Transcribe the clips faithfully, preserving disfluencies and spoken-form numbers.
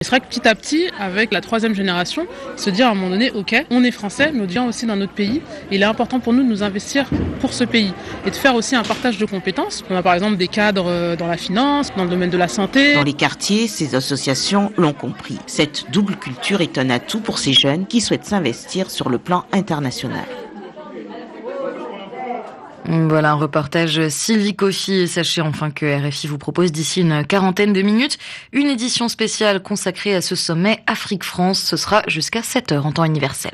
C'est vrai que petit à petit, avec la troisième génération, se dire à un moment donné, ok, on est français, mais on vient aussi d'un autre pays. Et il est important pour nous de nous investir pour ce pays et de faire aussi un partage de compétences. On a par exemple des cadres dans la finance, dans le domaine de la santé. Dans les quartiers, ces associations l'ont compris. Cette double culture est un atout pour ces jeunes qui souhaitent s'investir sur le plan international. Voilà un reportage Sylvie Coffy. Et sachez enfin que R F I vous propose d'ici une quarantaine de minutes une édition spéciale consacrée à ce sommet Afrique-France. Ce sera jusqu'à sept heures en temps universel.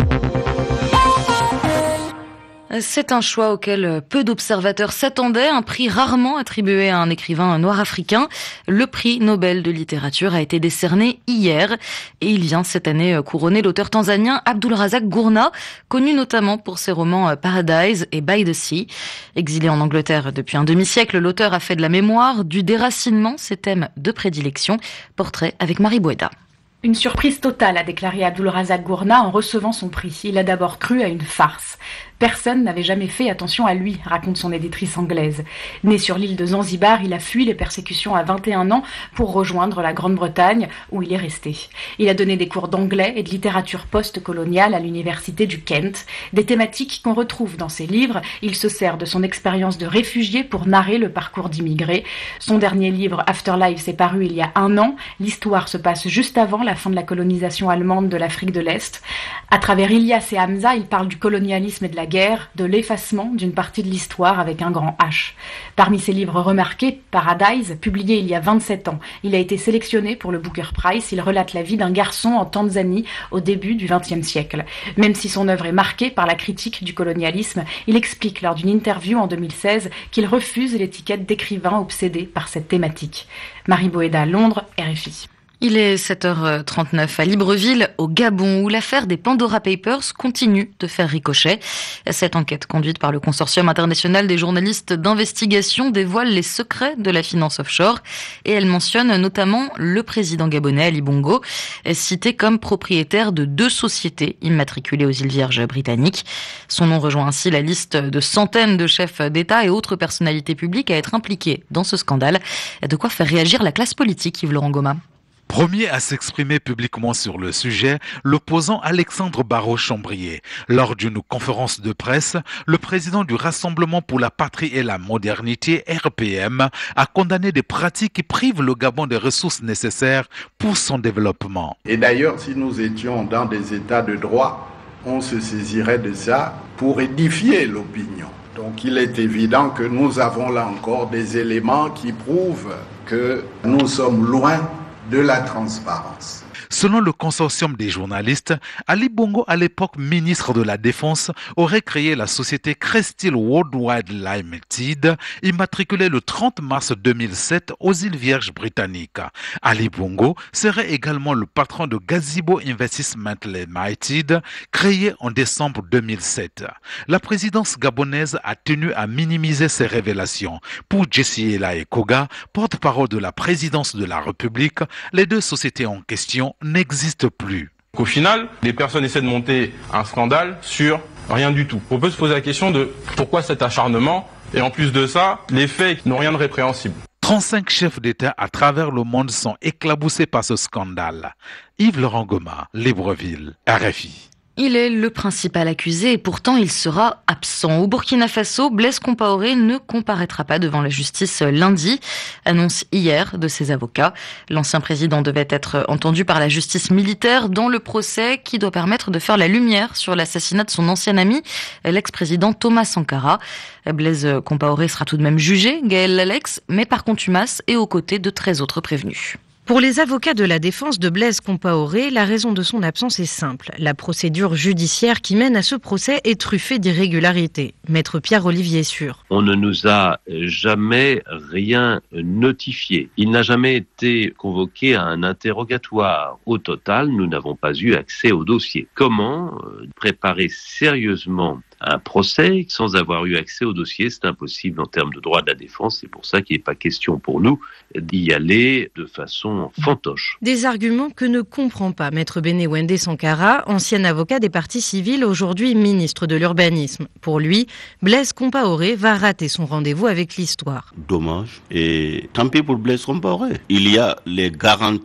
C'est un choix auquel peu d'observateurs s'attendaient, un prix rarement attribué à un écrivain noir africain. Le prix Nobel de littérature a été décerné hier et il vient cette année couronner l'auteur tanzanien Abdulrazak Gurnah, connu notamment pour ses romans Paradise et By the Sea. Exilé en Angleterre depuis un demi-siècle, l'auteur a fait de la mémoire, du déracinement, ses thèmes de prédilection. Portrait avec Marie Boeda. Une surprise totale, a déclaré Abdulrazak Gurnah en recevant son prix. Il a d'abord cru à une farce. Personne n'avait jamais fait attention à lui, raconte son éditrice anglaise. Né sur l'île de Zanzibar, il a fui les persécutions à vingt et un ans pour rejoindre la Grande-Bretagne, où il est resté. Il a donné des cours d'anglais et de littérature post-coloniale à l'université du Kent, des thématiques qu'on retrouve dans ses livres. Il se sert de son expérience de réfugié pour narrer le parcours d'immigrés. Son dernier livre, Afterlife, est paru il y a un an. L'histoire se passe juste avant la fin de la colonisation allemande de l'Afrique de l'Est. À travers Ilias et Hamza, il parle du colonialisme et de la guerre, de l'effacement d'une partie de l'histoire avec un grand H. Parmi ses livres remarqués, Paradise, publié il y a vingt-sept ans, il a été sélectionné pour le Booker Prize. Il relate la vie d'un garçon en Tanzanie au début du vingtième siècle. Même si son œuvre est marquée par la critique du colonialisme, il explique lors d'une interview en deux mille seize qu'il refuse l'étiquette d'écrivain obsédé par cette thématique. Marie Boeda, Londres, R F I. Il est sept heures trente-neuf à Libreville, au Gabon, où l'affaire des Pandora Papers continue de faire ricochet. Cette enquête conduite par le Consortium international des journalistes d'investigation dévoile les secrets de la finance offshore et elle mentionne notamment le président gabonais Ali Bongo, cité comme propriétaire de deux sociétés immatriculées aux îles Vierges britanniques. Son nom rejoint ainsi la liste de centaines de chefs d'État et autres personnalités publiques à être impliquées dans ce scandale. De quoi faire réagir la classe politique, Yves-Laurent Goma. Premier à s'exprimer publiquement sur le sujet, l'opposant Alexandre Barraud-Chambrier. Lors d'une conférence de presse, le président du Rassemblement pour la patrie et la modernité, R P M, a condamné des pratiques qui privent le Gabon des ressources nécessaires pour son développement. Et d'ailleurs, si nous étions dans des états de droit, on se saisirait de ça pour édifier l'opinion. Donc il est évident que nous avons là encore des éléments qui prouvent que nous sommes loin de la transparence. Selon le consortium des journalistes, Ali Bongo, à l'époque ministre de la Défense, aurait créé la société Crestil Worldwide Limited, immatriculée le trente mars deux mille sept aux îles Vierges britanniques. Ali Bongo serait également le patron de Gazebo Investment Limited, créé en décembre deux mille sept. La présidence gabonaise a tenu à minimiser ces révélations. Pour Jessiela Ekoga, porte-parole de la présidence de la République, les deux sociétés en question n'existe plus. Au final, les personnes essaient de monter un scandale sur rien du tout. On peut se poser la question de pourquoi cet acharnement et en plus de ça, les faits n'ont rien de répréhensible. trente-cinq chefs d'État à travers le monde sont éclaboussés par ce scandale. Yves-Laurent Goma, Libreville, R F I. Il est le principal accusé et pourtant il sera absent. Au Burkina Faso, Blaise Compaoré ne comparaîtra pas devant la justice lundi, annonce hier de ses avocats. L'ancien président devait être entendu par la justice militaire dans le procès qui doit permettre de faire la lumière sur l'assassinat de son ancien ami, l'ex-président Thomas Sankara. Blaise Compaoré sera tout de même jugé, Gaël Lalex, mais par contumace et aux côtés de treize autres prévenus. Pour les avocats de la défense de Blaise Compaoré, la raison de son absence est simple. La procédure judiciaire qui mène à ce procès est truffée d'irrégularités. Maître Pierre-Olivier Sûr. On ne nous a jamais rien notifié. Il n'a jamais été convoqué à un interrogatoire. Au total, nous n'avons pas eu accès au dossier. Comment préparer sérieusement un procès sans avoir eu accès au dossier? C'est impossible en termes de droit de la défense. C'est pour ça qu'il n'est pas question pour nous d'y aller de façon fantoche. Des arguments que ne comprend pas Maître Benewende Sankara, ancien avocat des parties civiles, aujourd'hui ministre de l'Urbanisme. Pour lui, Blaise Compaoré va rater son rendez-vous avec l'histoire. Dommage. Et tant pis pour Blaise Compaoré. Il y a les garanties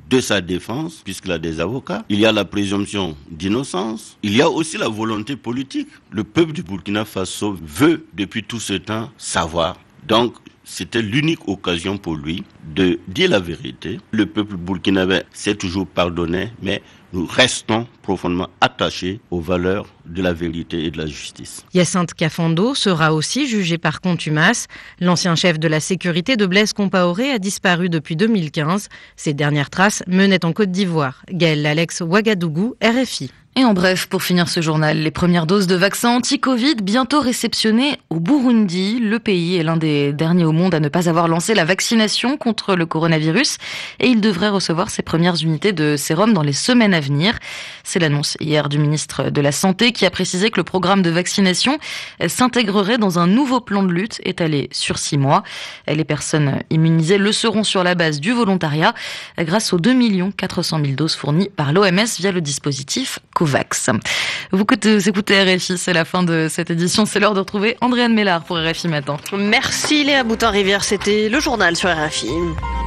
de sa défense, puisqu'il a des avocats. Il y a la présomption d'innocence. Il y a aussi la volonté politique. Le peuple du Burkina Faso veut depuis tout ce temps savoir. Donc, c'était l'unique occasion pour lui de dire la vérité. Le peuple burkinabé s'est toujours pardonné, mais nous restons profondément attachés aux valeurs de la vérité et de la justice. Hyacinthe Kafando sera aussi jugé par contumace. L'ancien chef de la sécurité de Blaise Compaoré a disparu depuis deux mille quinze. Ses dernières traces menaient en Côte d'Ivoire. Gaël Alex, Ouagadougou, R F I. Et en bref, pour finir ce journal, les premières doses de vaccins anti-Covid bientôt réceptionnées au Burundi. Le pays est l'un des derniers au monde à ne pas avoir lancé la vaccination contre le coronavirus et il devrait recevoir ses premières unités de sérum dans les semaines à venir. C'est l'annonce hier du ministre de la Santé qui a précisé que le programme de vaccination s'intégrerait dans un nouveau plan de lutte étalé sur six mois. Les personnes immunisées le seront sur la base du volontariat grâce aux deux millions quatre cent mille doses fournies par l'O M S via le dispositif Covax. Vous écoutez R F I, c'est la fin de cette édition. C'est l'heure de retrouver Andréane Mélard pour R F I Matin. Merci Léa Boutin-Rivière, c'était le journal sur R F I.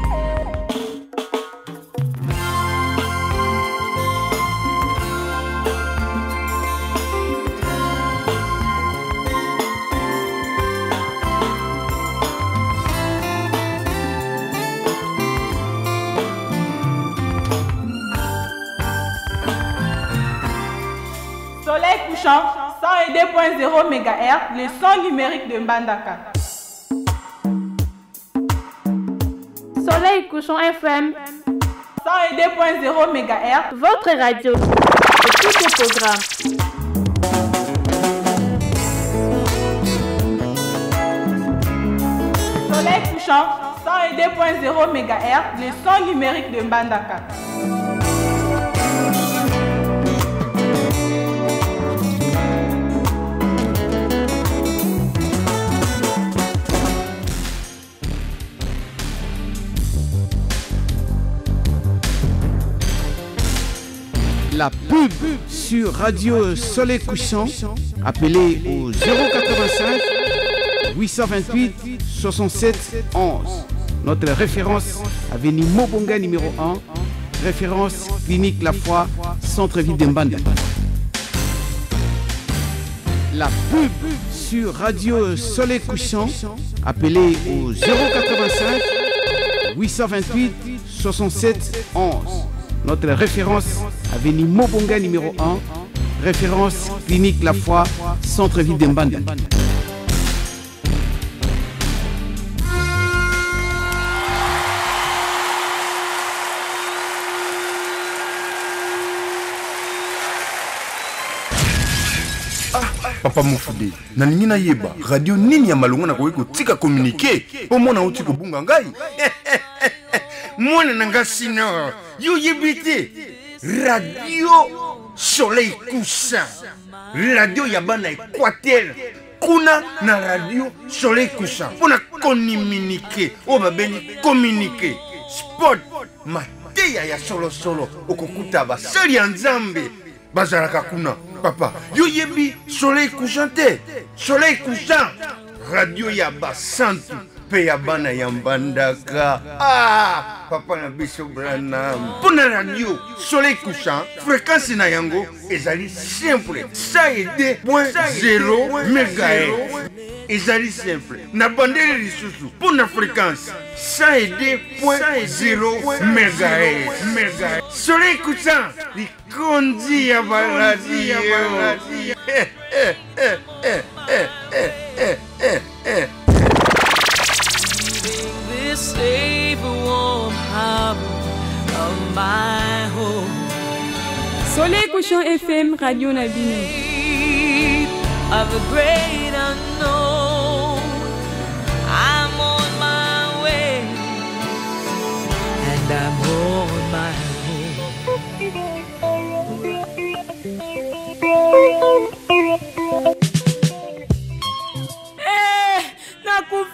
Soleil Couchant, cent deux point zéro mégahertz, le son numérique de Mbandaka. Soleil Couchant F M, cent deux point zéro mégahertz, votre radio, et tous les programmes. Soleil Couchant, cent deux point zéro mégahertz, le son numérique de Mbandaka. La pub sur Radio Soleil Couchant, appelez au zéro quatre-vingt-cinq huit cent vingt-huit soixante-sept onze. Notre référence, avenue Mobonga numéro un, référence clinique La Foi, centre-ville de Mbanda. La pub sur Radio Soleil Couchant, appelez au zéro quatre-vingt-cinq huit cent vingt-huit soixante-sept onze. Notre référence, avenue Mobonga numéro un, référence clinique La Foi, centre-ville de Mbanda. Papa Moufoude, naningi na yeba radio nini ya malonga na koyeko tika communiquer po mona uti ko bunga ngai mwana nanga sino yo yebite radio Soleil Couchant, radio ya bana Équateur kuna na radio Soleil Couchant pona communiquer o babeni communiquer sport mateya ya solo solo okokuta ba sali nzambe bazalaka kuna. Papa, yo yebi Soleil Couchant te, Soleil Couchant, radio ya basantu pe ya bana ya Mbandaka. Ah, papa na biso Branham. Pona radio Soleil Couchant, fréquence na yango ezali simple, cent deux point zéro mégahertz. Ezali simple, na bandeli lisusu pona fréquence cent deux point zéro mégahertz. Soleil Couchant, li kondi ya baladio. Eh eh eh eh eh eh eh eh eh. This safe warm harbor of my home. Soleil Couchant F M, Radio Nabino. Of a great unknown, I'm on my way, and I'm on my Eh,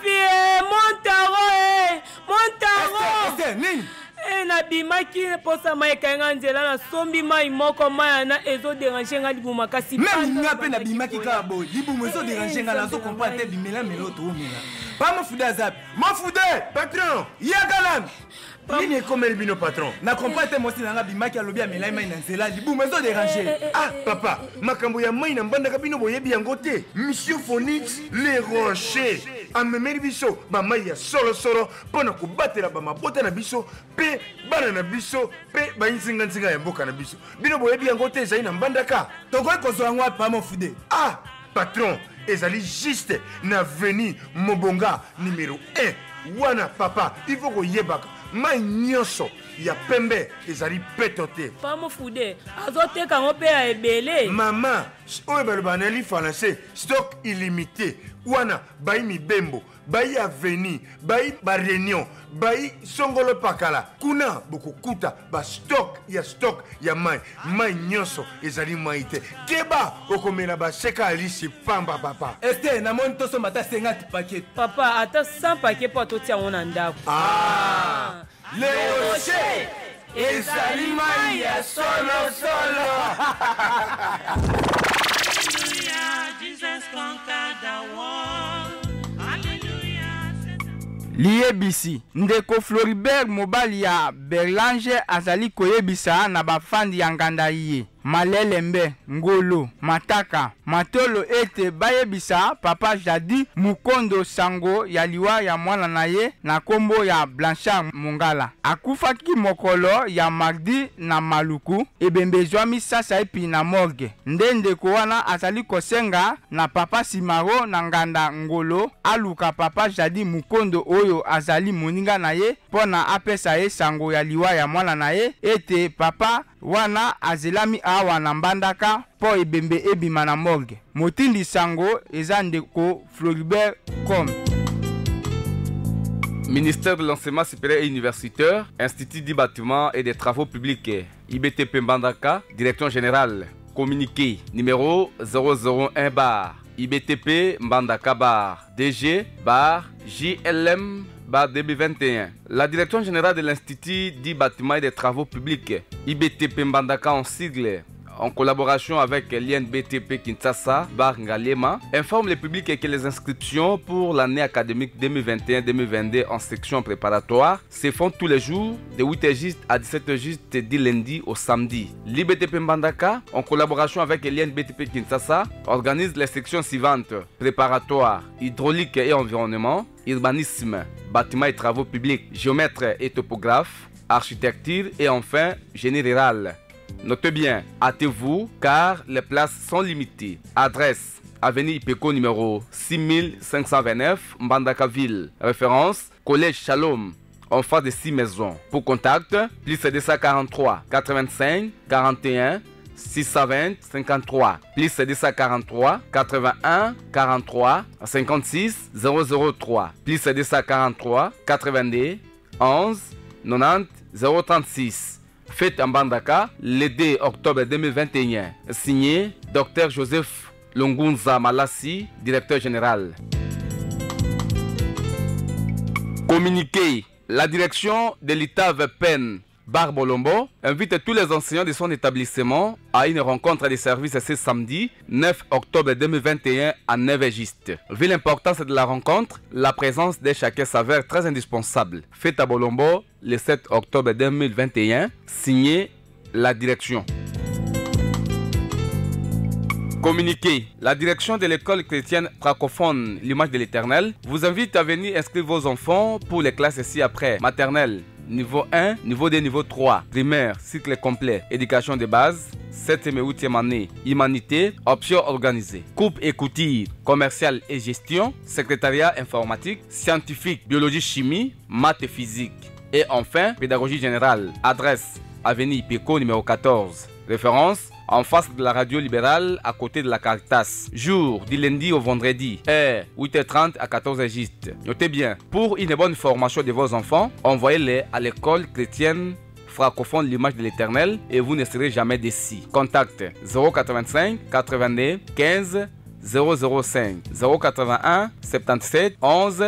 nakufie Montaro, eh, Montaro. Eh, nabimaki posa ata mai kainga nzela na sombi mai moko mai na ezo déranger nga libuma kasi même nga pe na bimaki ka bo libuma ezo déranger nga na zo comprendre te bimela melo to mela pas ma fude azap ma fude patron yagalam nini ekomeli bino patron na comprendre te mosi na nga bimaki alobi amela mai na nzela libuma ezo déranger. Ah papa makambo ya mai na mbandaka bino boyebi yango te monsieur Phonix les rochers amemeli biso bamai ya solosolo mpona kobatela bamabota na biso mpe bana na biso mpe bayinzinganzinga ya mboka na biso bino boyebi yango te ezali na mbandaka tokoki kozwa yango api pa mofude. Ah patron ezali juste na veni mobonga numéro un wana papa il faut koyebaka mai nyonso ya pembe ezali peto te pa mofude azoteka ngo pe ya ebele mama oyo baloba na li français stock illimité wana bayi mibembo bayi aveni bayi baréunion bayi songolo pakala kuna bokokuta bastock ya stock ya mai mai nyonso ezali mai te keba okomela baseka alisi pamba papa este namoni tosomba ata cinquante paquet papa ata cent paquet po atotia ngo na ndako. Ah le rocher ezali mai ya solo solo. Jesus conquered the world. liyebisi ndeko Floribert mobali ya Berlange azali koyebisa na bafandi ya nganda ye Malelembe, Ngolo, Mataka, Matolo ete bayebisa papa jadi mukondo sango ya liwa ya mwana na ye na kombo ya Blanchard Mongala. Akufaki mokolo ya mardi na Maluku ebembezwa misasa epi na morgue. Nde ndeko wana azali kosenga na papa Simaro na nganda Ngolo aluka papa jadi mukondo oyo azali moninga na ye pona apesa ye sango ya liwa ya mwana na ye ete papa wana azelami awa na mbandaka po ebembe ebima na morgue. Motindi sango eza ndeko Floribert comme Ministère de l'enseignement supérieur et universitaire, Institut du bâtiment et des travaux publics, I B T P Mbandaka, Direction générale, communiqué numéro zéro zéro un bar, I B T P Mbandaka bar, D G bar, J L M bar D B vingt et un. La Direction générale de l'Institut du bâtiment et des travaux publics, I B T P Mbandaka en sigle, en collaboration avec l'I N B T P Kinshasa, Bar Ngalema, informe le public que les inscriptions pour l'année académique deux mille vingt et un deux mille vingt-deux en section préparatoire se font tous les jours de huit heures juste à dix-sept heures juste du lundi au samedi. L'I B T P Mbandaka, en collaboration avec l'I N B T P Kinshasa, organise les sections suivantes: préparatoire, hydraulique et environnement, urbanisme, bâtiment et travaux publics, géomètre et topographe, architecture et enfin génie rural. Notez bien, hâtez-vous car les places sont limitées. Adresse: avenue Ipeco numéro six mille cinq cent vingt-neuf, Mbandaka Ville. Référence: Collège Shalom, en face de six maisons. Pour contact, plus deux cent quarante-trois quatre-vingt-cinq quarante et un six cent vingt cinquante-trois, plus deux cent quarante-trois quatre-vingt-un quarante-trois cinquante-six zéro zéro trois, plus deux cent quarante-trois quatre-vingt-deux onze quatre-vingt-dix zéro trente-six. Fête en Mbandaka le deux octobre deux mille vingt et un. Signé Docteur Joseph Longunza Malassi, directeur général. Communiqué: la direction de l'I T A V P E N Barbolombo invite tous les enseignants de son établissement à une rencontre des services ce samedi neuf octobre deux mille vingt et un à neuf heures juste. Vu l'importance de la rencontre, la présence de chacun s'avère très indispensable. Fête à Bolombo le sept octobre deux mille vingt et un, signé la direction. Communiqué: la direction de l'école chrétienne francophone L'Image de l'Éternel vous invite à venir inscrire vos enfants pour les classes ci-après: maternelle, niveau un, niveau deux, niveau trois, primaire, cycle complet, éducation de base, septième et huitième année, humanité, option organisée, coupe et couture, commercial et gestion, secrétariat informatique, scientifique, biologie, chimie, maths et physique. Et enfin, pédagogie générale. Adresse: avenue Ipeco numéro quatorze. Référence: en face de la radio libérale à côté de la Caritas. Jour du lundi au vendredi, heure huit heures trente à quatorze heures juste. Notez bien, pour une bonne formation de vos enfants, envoyez-les à l'école chrétienne francophone L'Image de l'Éternel et vous ne serez jamais déçus. Contact zéro quatre-vingt-cinq quatre-vingt-deux quinze zéro zéro cinq, zéro quatre-vingt-un soixante-dix-sept onze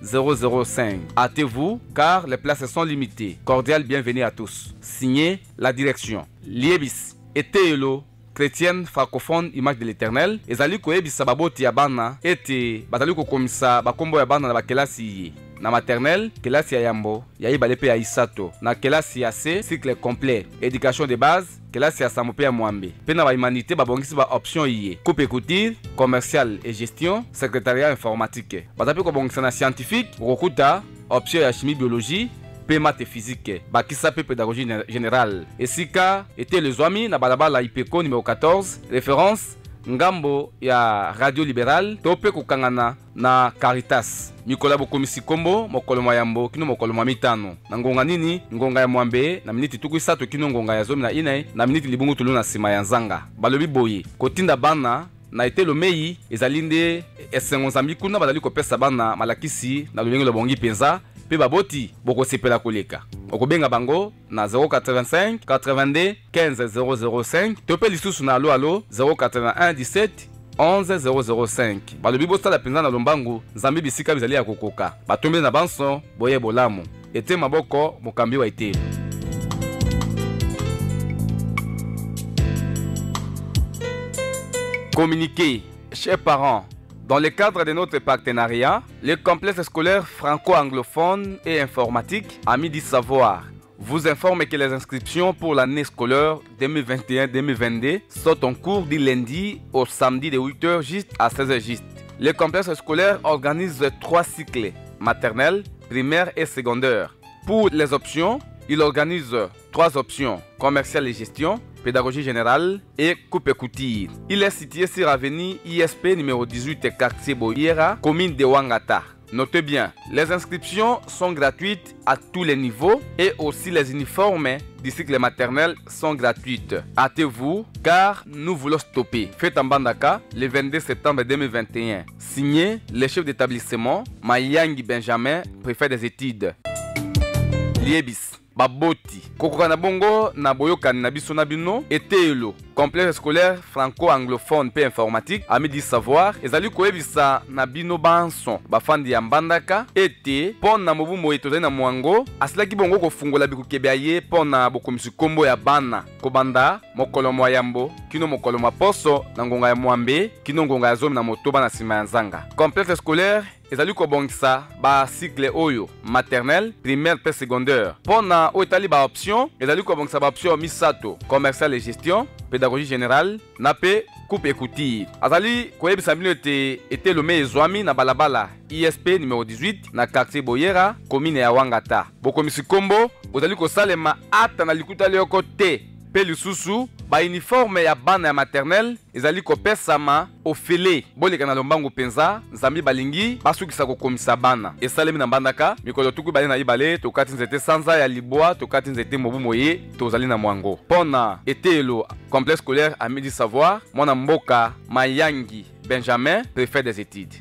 zéro zéro cinq. Hâtez-vous car les places sont limitées. Cordial bienvenue à tous. Signé la direction. Liebis, Eteelo, chrétienne francophone image de l'éternel. Ezali koyebisa baboti ya bana ete bazali kokomisa bakombo ya bana na bakelasi na maternelle, kelasi ya yambo, ya ibale pe ya isato. Na kelasi ya C, cycle complet, éducation de base, kelasi ya samope ya mwambe. Pe na ba humanité babongisi ba option iye. Coupe couture, commercial et gestion, secrétariat informatique. Bazapi ko bongisa na scientifique, rokuta, option ya chimie biologie, pe maths physique, bakisa pe pédagogie générale. Esika était le Zwami na balabala Ipeko numéro quatorze, référence ngambo ya radio libéral, tope kokangana na Caritas. Mikola bokomisi kombo mokolo mayambo kino mokolo mamitano. Na ngonga nini ngonga ya mwambe na miniti tuku isato kino ngonga ya zomi na ine na miniti libungu tulu na sima ya nzanga. Balobi boye kotinda bana na ete lomei ezalinde esengo nzambi kuna bazali kopesa bana malakisi na lolenge lobongi penza pe baboti boko sepela koleka. Okobenga bango na zéro quatre-vingt-cinq quatre-vingt-deux quinze zéro zéro cinq, tope lisusu na alo alo zéro quatre-vingt-un dix-sept onze zéro zéro cinq. Balobi bosala penza na lombangu nzambi bisika bizali ya kokoka. Batombe na banso boye bolamu. Ete maboko mokambi wa ete. Communiquer, chers parents. Dans le cadre de notre partenariat, le complexe scolaire franco-anglophone et informatique Amis du Savoir vous informe que les inscriptions pour l'année scolaire deux mille vingt et un deux mille vingt-deux sont en cours du lundi au samedi de huit heures juste à seize heures juste. Le complexe scolaire organise trois cycles, maternelle, primaire et secondaire. Pour les options, il organise trois options, commercial et gestion, pédagogie générale et coupe couture. Il est situé sur avenue I S P numéro dix-huit, quartier Boyera, commune de Wangata. Notez bien, les inscriptions sont gratuites à tous les niveaux et aussi les uniformes du cycle maternel sont gratuites. Hâtez-vous car nous voulons stopper. Fête en Bandaka le vingt-deux septembre deux mille vingt et un. Signé le chef d'établissement Mayangi Benjamin, préfet des études. Liebis. Baboti kokoka na bongo na boyokani na biso na bino Eteelo complexe scolaire franco-anglophone pe informatique Amis du Savoir ezali koyebisa na bino banso bafandi ya Mbandaka ete pona mobu moye tozali na mwango asilaki bongo kofungola bikukebe ye pona bokomisi kombo ya bana kobanda mokolo mwa yambo kino mokolo mwa poso na ngonga ya mwambe kino ngonga ya zomi na motoba na sima ya nzanga. Complexe scolaire ezali kobongisa ba cycle oyo maternelle, primaire pe secondaire. Pona o etali ba option ezali kobongisa ba option misato, commercial et gestion, pédagogie générale, na pe coupe couture. Azali koyebisa bino ete ete lome ezwami na balabala I S P numéro dix-huit na quartier Boyera, commune ya Wangata. Bokomisi kombo ozali kosalema ata na likuta lioko te. Pe lisusu ba uniforme ya bana ya maternelle ezali kopesama ofele boleka na lombangu penza nzambi balingi basukisa kokomisa bana esalemi na Mbandaka mikolo tuku bale na ibale tokati nzete sanza ya libwa tokati nzete mobu moye tozali na mwango pona Eteelo complexe scolaire Amis du Savoir mwana mboka Mayangi Benjamin préfet des études.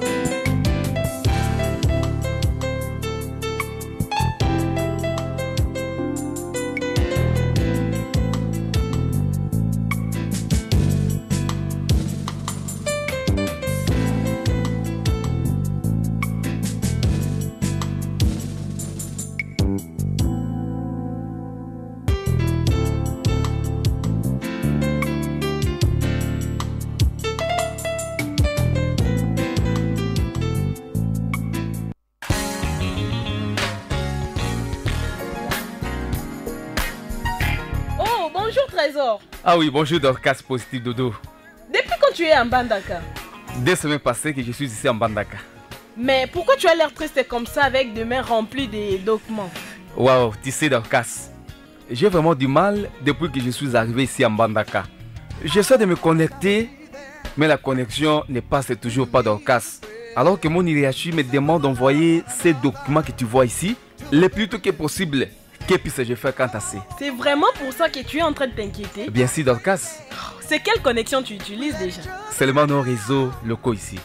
Ah oui, bonjour Dorcas Positif Dodo. Depuis quand tu es en Mbandaka? Deux semaines passées que je suis ici en Mbandaka. Mais pourquoi tu as l'air triste comme ça avec des mains remplies de documents? Waouh, tu sais Dorcas, j'ai vraiment du mal depuis que je suis arrivé ici en Mbandaka. J'essaie de me connecter, mais la connexion ne passe toujours pas Dorcas. Alors que mon hiérarchie me demande d'envoyer ces documents que tu vois ici, le plus tôt que possible. Que puisse-je faire quant à ça? C'est vraiment pour ça que tu es en train de t'inquiéter? Bien sûr, Dorcas. C'est quelle connexion tu utilises déjà? Seulement nos réseaux locaux ici.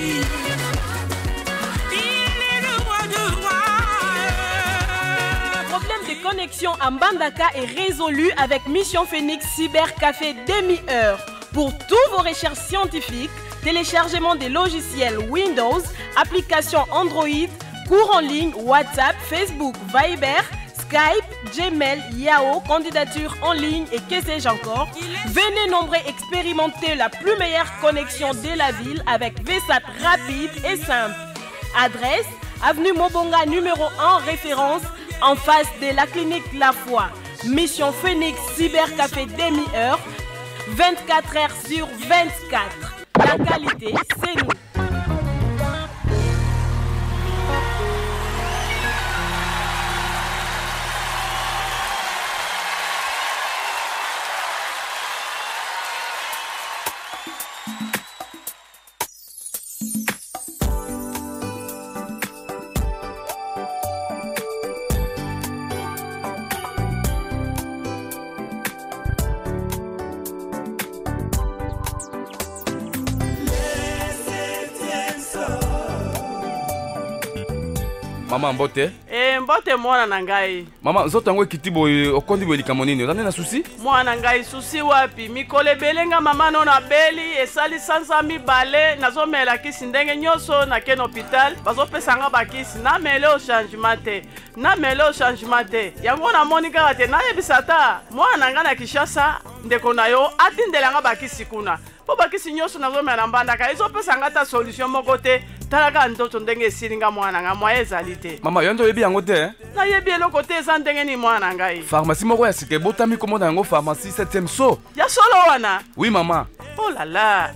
Le problème de connexion en Mbandaka est résolu avec Mission Phoenix Cyber Café demi-heure. Pour tous vos recherches scientifiques, téléchargement des logiciels Windows, applications Android, Cours en ligne, WhatsApp, Facebook, Viber, Skype, Gmail, Yahoo, candidature en ligne et que sais-je encore. Venez nombreux expérimenter la plus meilleure connexion de la ville avec V S A T rapide et simple. Adresse, avenue Mobonga numéro un, référence, en face de la clinique La Foi. Mission Phoenix Cybercafé demi-heure, vingt-quatre heures sur vingt-quatre. La qualité, c'est nous. Maman mbote? Eh mbote mwana na ngai. Mama nzoto yango ekiti boye okondi boye likambo nini? Ozane na susi? Mwana ngai susi wapi? Mikolo belenga mama no na beli esali sanza mibale nazomela kisi ndenge nyonso na ken hôpital bazopesa nga bakisi na mele au changement te. Na mele au changement te. Yango na monika kate na yebisa ta. Mwana nga na Kishasa ndeko na yo atindela nga bakisi kuna. Po bakisi nyonso nazomela mbandaka ezopesa nga ta solution moko te. Talaka ndoto ndenge silinga mwana nga mwa ezali te. Mama yondo yebi yango te eh? Na yebi eloko te eza ndenge ni mwana ngai. Pharmacie moko ya sike botami komona yango pharmacie septième so. Ya solo wana? Oui maman. Oh là là.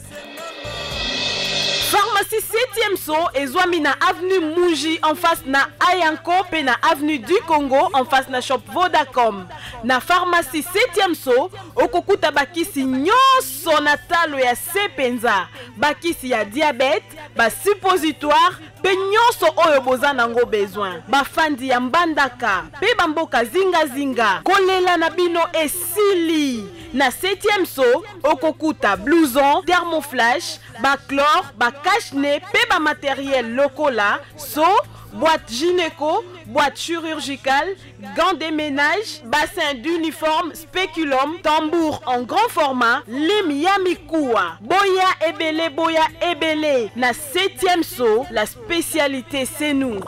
Pharmacie septième so ezwami na avenue Muji en face na Ayanko pe na avenue du Congo en face na shop Vodacom. Na pharmacie septième so okokuta bakisi nyonso na talo ya sepenza. Bakisi ya diabète, ba suppositoire pe nyonso oyo boza nango besoin. Bafandi ya mbandaka pe bamboka zinga zinga. Kolela na bino esili. Na septième so okokuta blouson, thermoflash, baclore, ba cache-nez, pe ba matériel lokola, so, boîte gynéco, boîte chirurgicale, gants de ménage, bassin d'uniforme, spéculum, tambour en grand format, lim yamikoua, boya ebele, boya ebele. Na septième so, la spécialité c'est nous.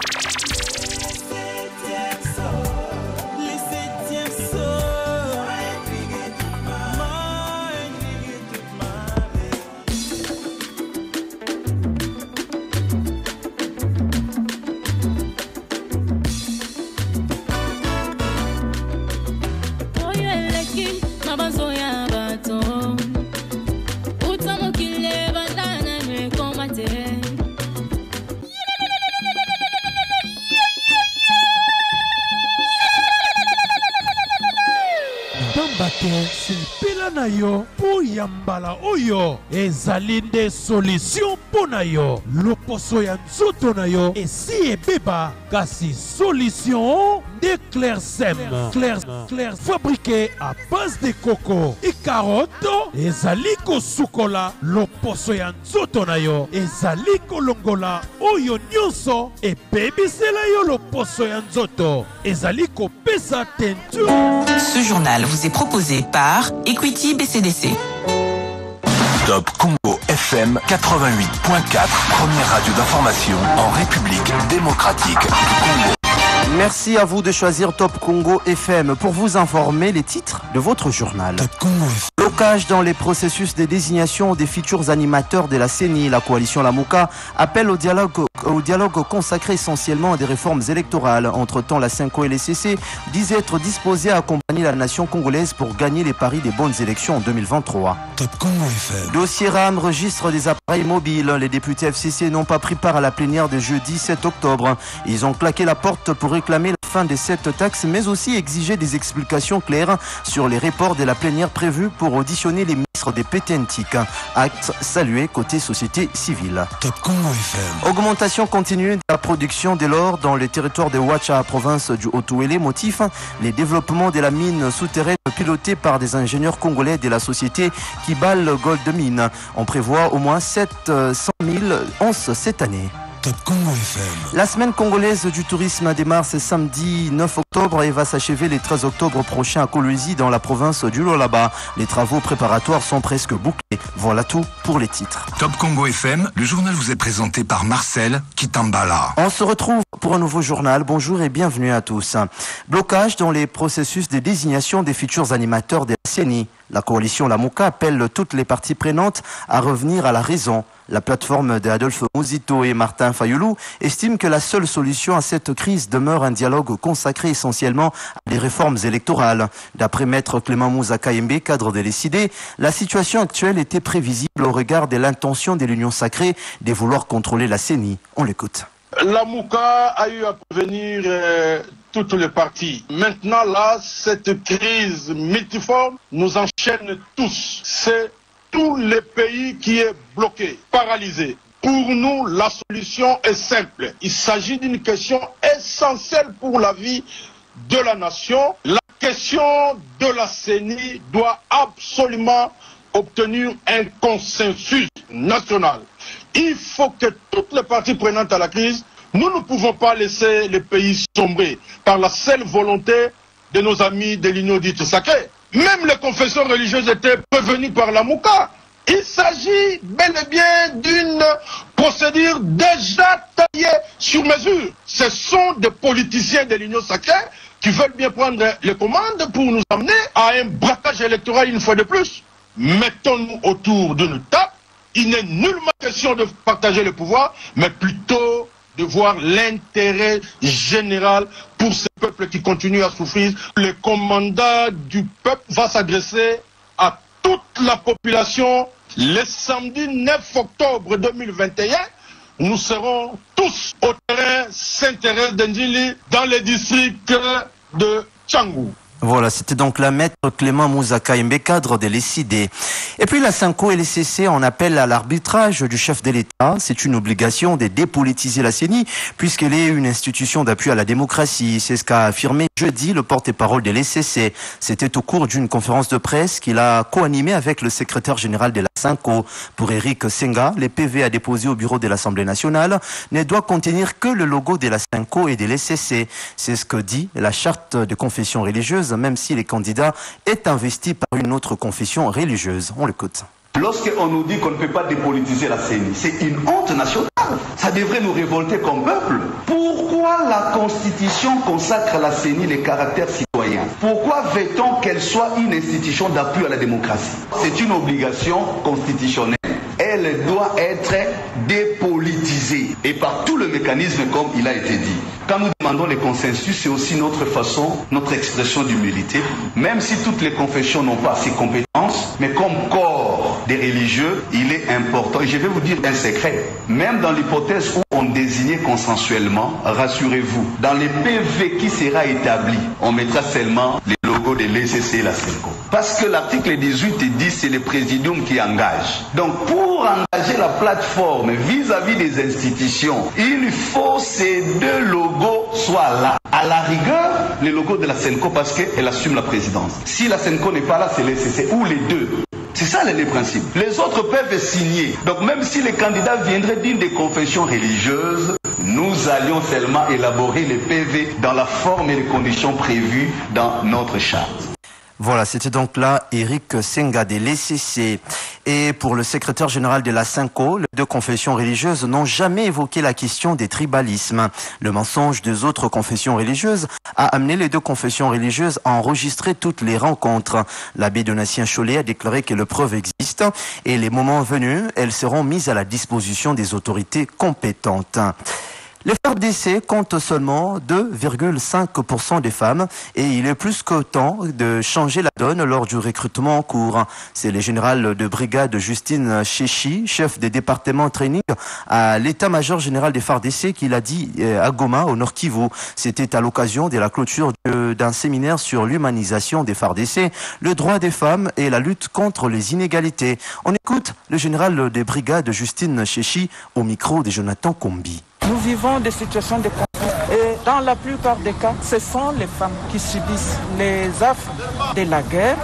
Sepela na yo po yambala oyo ezali nde solution po na yo loposo ya nzoto na yo esi ebeba kasi solution de Clairsem Clair, Clair fabriqué à base de coco et carotte ezali kosukola loposo ya nzoto na yo ezali kolongola oyo nyonso ebebisela yo loposo ya nzoto ezali kopesa teinture. Ce journal vous est proposé par Equity B C D C. Top Congo F M quatre-vingt-huit point quatre, première radio d'information en République démocratique du Congo. Merci à vous de choisir Top Congo F M pour vous informer les titres de votre journal. Top Congo F M. Blocage dans les processus de désignation des futurs animateurs de la C E N I. La coalition Lamuka appelle au dialogue, au dialogue consacré essentiellement à des réformes électorales. Entre-temps, la Cinco et les C C disent être disposés à accompagner la nation congolaise pour gagner les paris des bonnes élections en deux mille vingt-trois. Top Congo F M. Dossier RAM, registre des appareils mobiles. Les députés F C C n'ont pas pris part à la plénière de jeudi sept octobre. Ils ont claqué la porte pour réclamer la fin de cette taxe, mais aussi exiger des explications claires sur les reports de la plénière prévue pour auditionner les ministres des P T N T I C. Acte salué côté société civile. Top Congo F M. Augmentation continue de la production de l'or dans le territoire de Ouacha, province du Haut-Ouélé. Motif, les développements de la mine souterraine pilotée par des ingénieurs congolais de la société Kibal Gold Mine. On prévoit au moins sept cent mille onces cette année. Top Congo F M. La semaine congolaise du tourisme démarre ce samedi neuf octobre et va s'achever le treize octobre prochain à Kolwezi dans la province du Lualaba. Les travaux préparatoires sont presque bouclés. Voilà tout pour les titres. Top Congo F M, le journal vous est présenté par Marcel Kitambala. On se retrouve pour un nouveau journal. Bonjour et bienvenue à tous. Blocage dans les processus de désignation des futurs animateurs de la C N I. La coalition Lamuka appelle toutes les parties prenantes à revenir à la raison. La plateforme d'Adolphe Muzito et Martin Fayoulou estime que la seule solution à cette crise demeure un dialogue consacré essentiellement à des réformes électorales. D'après maître Clément Moussa Kayembe, cadre de l'E C I D, la situation actuelle était prévisible au regard de l'intention de l'Union sacrée de vouloir contrôler la C N I. On l'écoute. La Mouka a eu à prévenir euh, toutes les parties. Maintenant, là, cette crise multiforme nous enchaîne tous. C'est tout le pays qui est bloqué, paralysé. Pour nous, la solution est simple. Il s'agit d'une question essentielle pour la vie de la nation. La question de la C N I doit absolument obtenir un consensus national. Il faut que toutes les parties prenantes à la crise, nous ne pouvons pas laisser le pays sombrer par la seule volonté de nos amis de l'Union dite sacrée. Même les confessions religieuses étaient prévenues par la Mouka. Il s'agit bel et bien d'une procédure déjà taillée sur mesure. Ce sont des politiciens de l'Union sacrée qui veulent bien prendre les commandes pour nous amener à un braquage électoral une fois de plus. Mettons-nous autour d'une table. Il n'est nullement question de partager le pouvoir, mais plutôt de voir l'intérêt général pour ce peuple qui continue à souffrir. Le commandant du peuple va s'adresser à toute la population le samedi neuf octobre deux mille vingt et un. Nous serons tous au terrain Saint-Thérèse d'Endili dans le district de Tchangou. Voilà, c'était donc la maître Clément Moussa Kayembe, cadre de l'E C I D. Et puis la Cinco et l'E C C en appellent à l'arbitrage du chef de l'État. C'est une obligation de dépolitiser la C N I puisqu'elle est une institution d'appui à la démocratie. C'est ce qu'a affirmé jeudi le porte-parole de l'E C C. C'était au cours d'une conférence de presse qu'il a co-animée avec le secrétaire général de la Cinco. Pour Eric Senga, les P V à déposer au bureau de l'Assemblée nationale ne doit contenir que le logo de la Cinco et de l'E C C. C'est ce que dit la charte de confession religieuse, même si les candidats est investi par une autre confession religieuse. On l'écoute. Lorsqu'on nous dit qu'on ne peut pas dépolitiser la C N I, c'est une honte nationale. Ça devrait nous révolter comme peuple. Pourquoi la Constitution consacre à la C N I les caractères citoyens? Pourquoi veut-on qu'elle soit une institution d'appui à la démocratie? C'est une obligation constitutionnelle. Elle doit être dépolitisée et par tout le mécanisme comme il a été dit. Quand nous demandons les consensus, c'est aussi notre façon, notre expression d'humilité. Même si toutes les confessions n'ont pas ces compétences, mais comme corps des religieux, il est important. Et je vais vous dire un secret. Même dans l'hypothèse où on désignait consensuellement, rassurez-vous, dans les P V qui sera établi, on mettra seulement les logos de l'E C C et la Cinco. Parce que l'article dix-huit dit c'est le présidium qui engage. Donc pour engager la plateforme vis-à-vis des institutions, il faut ces deux logos soient là. À la rigueur, les logos de la Cinco parce qu'elle assume la présidence. Si la Cinco n'est pas là, c'est l'E C C ou les deux. C'est ça les principes. Les autres peuvent signer. Donc même si les candidats viendraient d'une des confessions religieuses, nous allions seulement élaborer les P V dans la forme et les conditions prévues dans notre charte. Voilà, c'était donc là Eric Senga de l'E C C. Et pour le secrétaire général de la Cinco, les deux confessions religieuses n'ont jamais évoqué la question des tribalismes. Le mensonge des autres confessions religieuses a amené les deux confessions religieuses à enregistrer toutes les rencontres. L'abbé Donatien Cholet a déclaré que les preuves existent et les moments venus, elles seront mises à la disposition des autorités compétentes. Les F A R D C comptent seulement deux virgule cinq pour cent des femmes et il est plus que temps de changer la donne lors du recrutement en cours. C'est le général de brigade Justine Chechi, chef des départements training à l'état-major général des F A R D C, qui l'a dit à Goma, au Nord Kivu. C'était à l'occasion de la clôture d'un séminaire sur l'humanisation des F A R D C, le droit des femmes et la lutte contre les inégalités. On écoute le général de brigade Justine Chechi au micro de Jonathan Kombi. Nous vivons des situations de conflit et dans la plupart des cas, ce sont les femmes qui subissent les affres de la guerre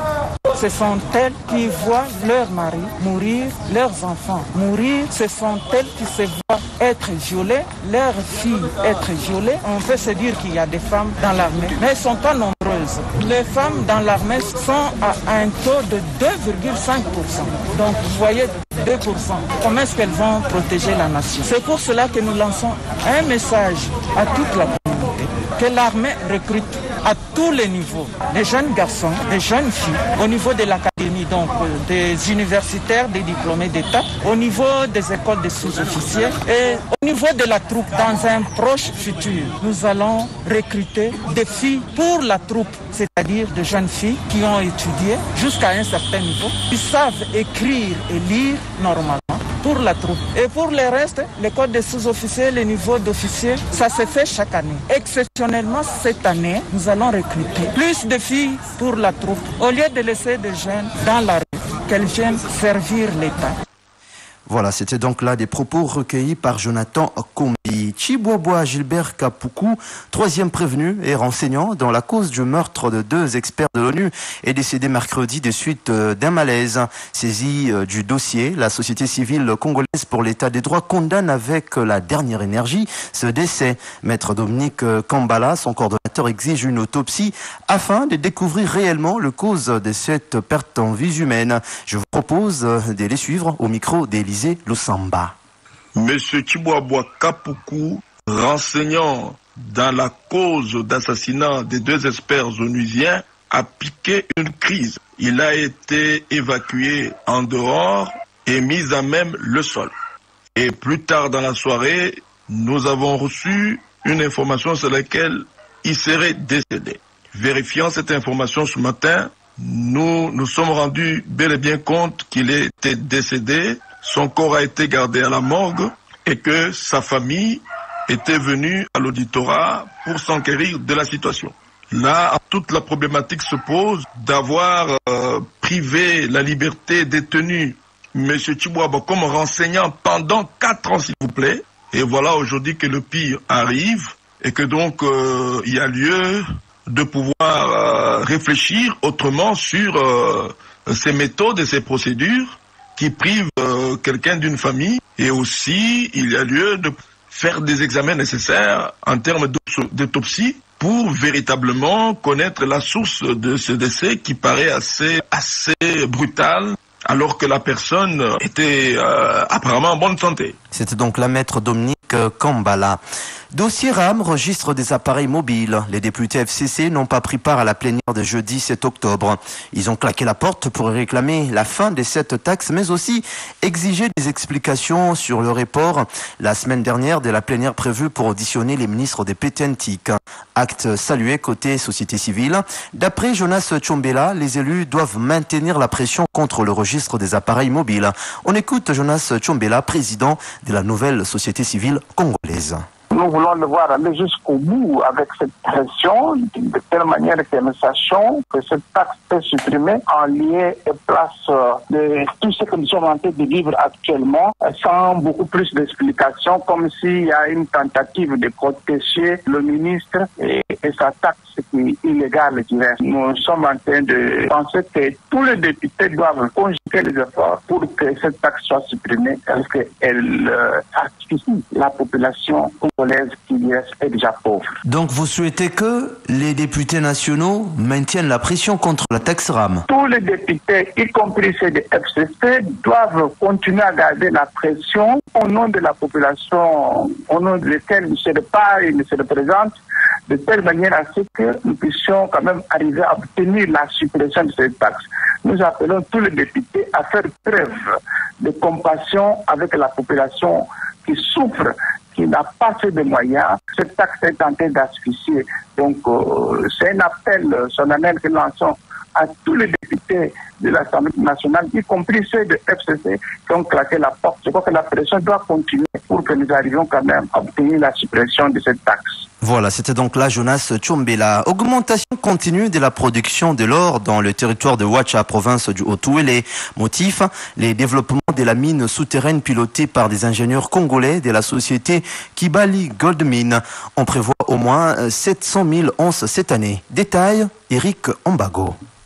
ce sont elles qui voient leur mari mourir, leurs enfants mourir. Ce sont elles qui se voient être violées, leurs filles être violées. On peut se dire qu'il y a des femmes dans l'armée, mais elles ne sont pas nombreuses. Les femmes dans l'armée sont à un taux de deux virgule cinq pour cent. Donc vous voyez, deux pour cent. Comment est-ce qu'elles vont protéger la nation? C'est pour cela que nous lançons un message à toute la communauté, que l'armée recrute à tous les niveaux, des jeunes garçons, des jeunes filles, au niveau de l'académie, donc des universitaires, des diplômés d'État, au niveau des écoles de sous-officiers et au niveau de la troupe. Dans un proche futur, nous allons recruter des filles pour la troupe, c'est-à-dire de jeunes filles qui ont étudié jusqu'à un certain niveau, qui savent écrire et lire normalement pour la troupe. Et pour le reste, l'école des sous-officiers, le niveau d'officier, ça se fait chaque année. Exceptionnellement, cette année, nous allons recruter plus de filles pour la troupe, au lieu de laisser des jeunes dans la rue, qu'elles viennent servir l'État. Voilà, c'était donc là des propos recueillis par Jonathan Kombi. Chiboaboa Gilbert Kapoukou, troisième prévenu et renseignant dans la cause du meurtre de deux experts de l'ONU, est décédé mercredi des suites d'un malaise. Saisie du dossier, la société civile congolaise pour l'état des droits condamne avec la dernière énergie ce décès. Maître Dominique Kambala, son coordonnateur, exige une autopsie afin de découvrir réellement le cause de cette perte en vies humaines. Je vous propose de les suivre au micro d'Élysée Lusamba. Monsieur Chiboaboa Kapoukou, renseignant dans la cause d'assassinat des deux experts onusiens, a piqué une crise. Il a été évacué en dehors et mis à même le sol. Et plus tard dans la soirée, nous avons reçu une information sur laquelle il serait décédé. Vérifiant cette information ce matin, nous nous sommes rendus bel et bien compte qu'il était décédé. Son corps a été gardé à la morgue et que sa famille était venue à l'auditorat pour s'enquérir de la situation. Là, toute la problématique se pose d'avoir euh, privé la liberté détenue M. Chiboaboa comme renseignant pendant quatre ans, s'il vous plaît. Et voilà aujourd'hui que le pire arrive et que donc euh, il y a lieu de pouvoir euh, réfléchir autrement sur euh, ces méthodes et ces procédures qui privent euh, quelqu'un d'une famille. Et aussi, il y a lieu de faire des examens nécessaires en termes d'autopsie pour véritablement connaître la source de ce décès qui paraît assez, assez brutal, alors que la personne était euh, apparemment en bonne santé. C'était donc la maître Dominique Kambala. Dossier RAM, registre des appareils mobiles. Les députés F C C n'ont pas pris part à la plénière de jeudi sept octobre. Ils ont claqué la porte pour réclamer la fin de cette taxe, mais aussi exiger des explications sur le report la semaine dernière de la plénière prévue pour auditionner les ministres des P T N T I C. Acte salué côté société civile. D'après Jonas Tchombela, les élus doivent maintenir la pression contre le registre des appareils mobiles. On écoute Jonas Tchombela, président de la nouvelle société civile congolaise. Nous voulons le voir aller jusqu'au bout avec cette pression, de telle manière que nous sachions que cette taxe est supprimée en lieu et place de tout ce que nous sommes en train de vivre actuellement, sans beaucoup plus d'explications, comme s'il y a une tentative de protéger le ministre et, et sa taxe qui est illégale du reste. Nous sommes en train de penser que tous les députés doivent conjuguer les efforts pour que cette taxe soit supprimée, parce qu'elle euh, asphyxie la population congolaise qui est déjà pauvre. Donc vous souhaitez que les députés nationaux maintiennent la pression contre la taxe RAM? Tous les députés, y compris ceux de F C C, doivent continuer à garder la pression au nom de la population, au nom de laquelle ils se parlent, ils se représentent, de telle manière à ce que nous puissions quand même arriver à obtenir la suppression de cette taxe. Nous appelons tous les députés à faire preuve de compassion avec la population qui souffre, qui n'a pas fait de moyens. Cette taxe est en train d'asphyxier. Donc, euh, c'est un appel solennel que nous lançons à tous les députés de l'Assemblée nationale, y compris ceux de F C C, qui ont claqué la porte. Je crois que la pression doit continuer pour que nous arrivions quand même à obtenir la suppression de cette taxe. Voilà, c'était donc là Jonas Tchombela. Augmentation continue de la production de l'or dans le territoire de Ouacha, province du Haut-Touélé. Motif, les développements de la mine souterraine pilotée par des ingénieurs congolais de la société Kibali Goldmine. On prévoit au moins sept cent mille onces cette année. Détail, Eric Ombago.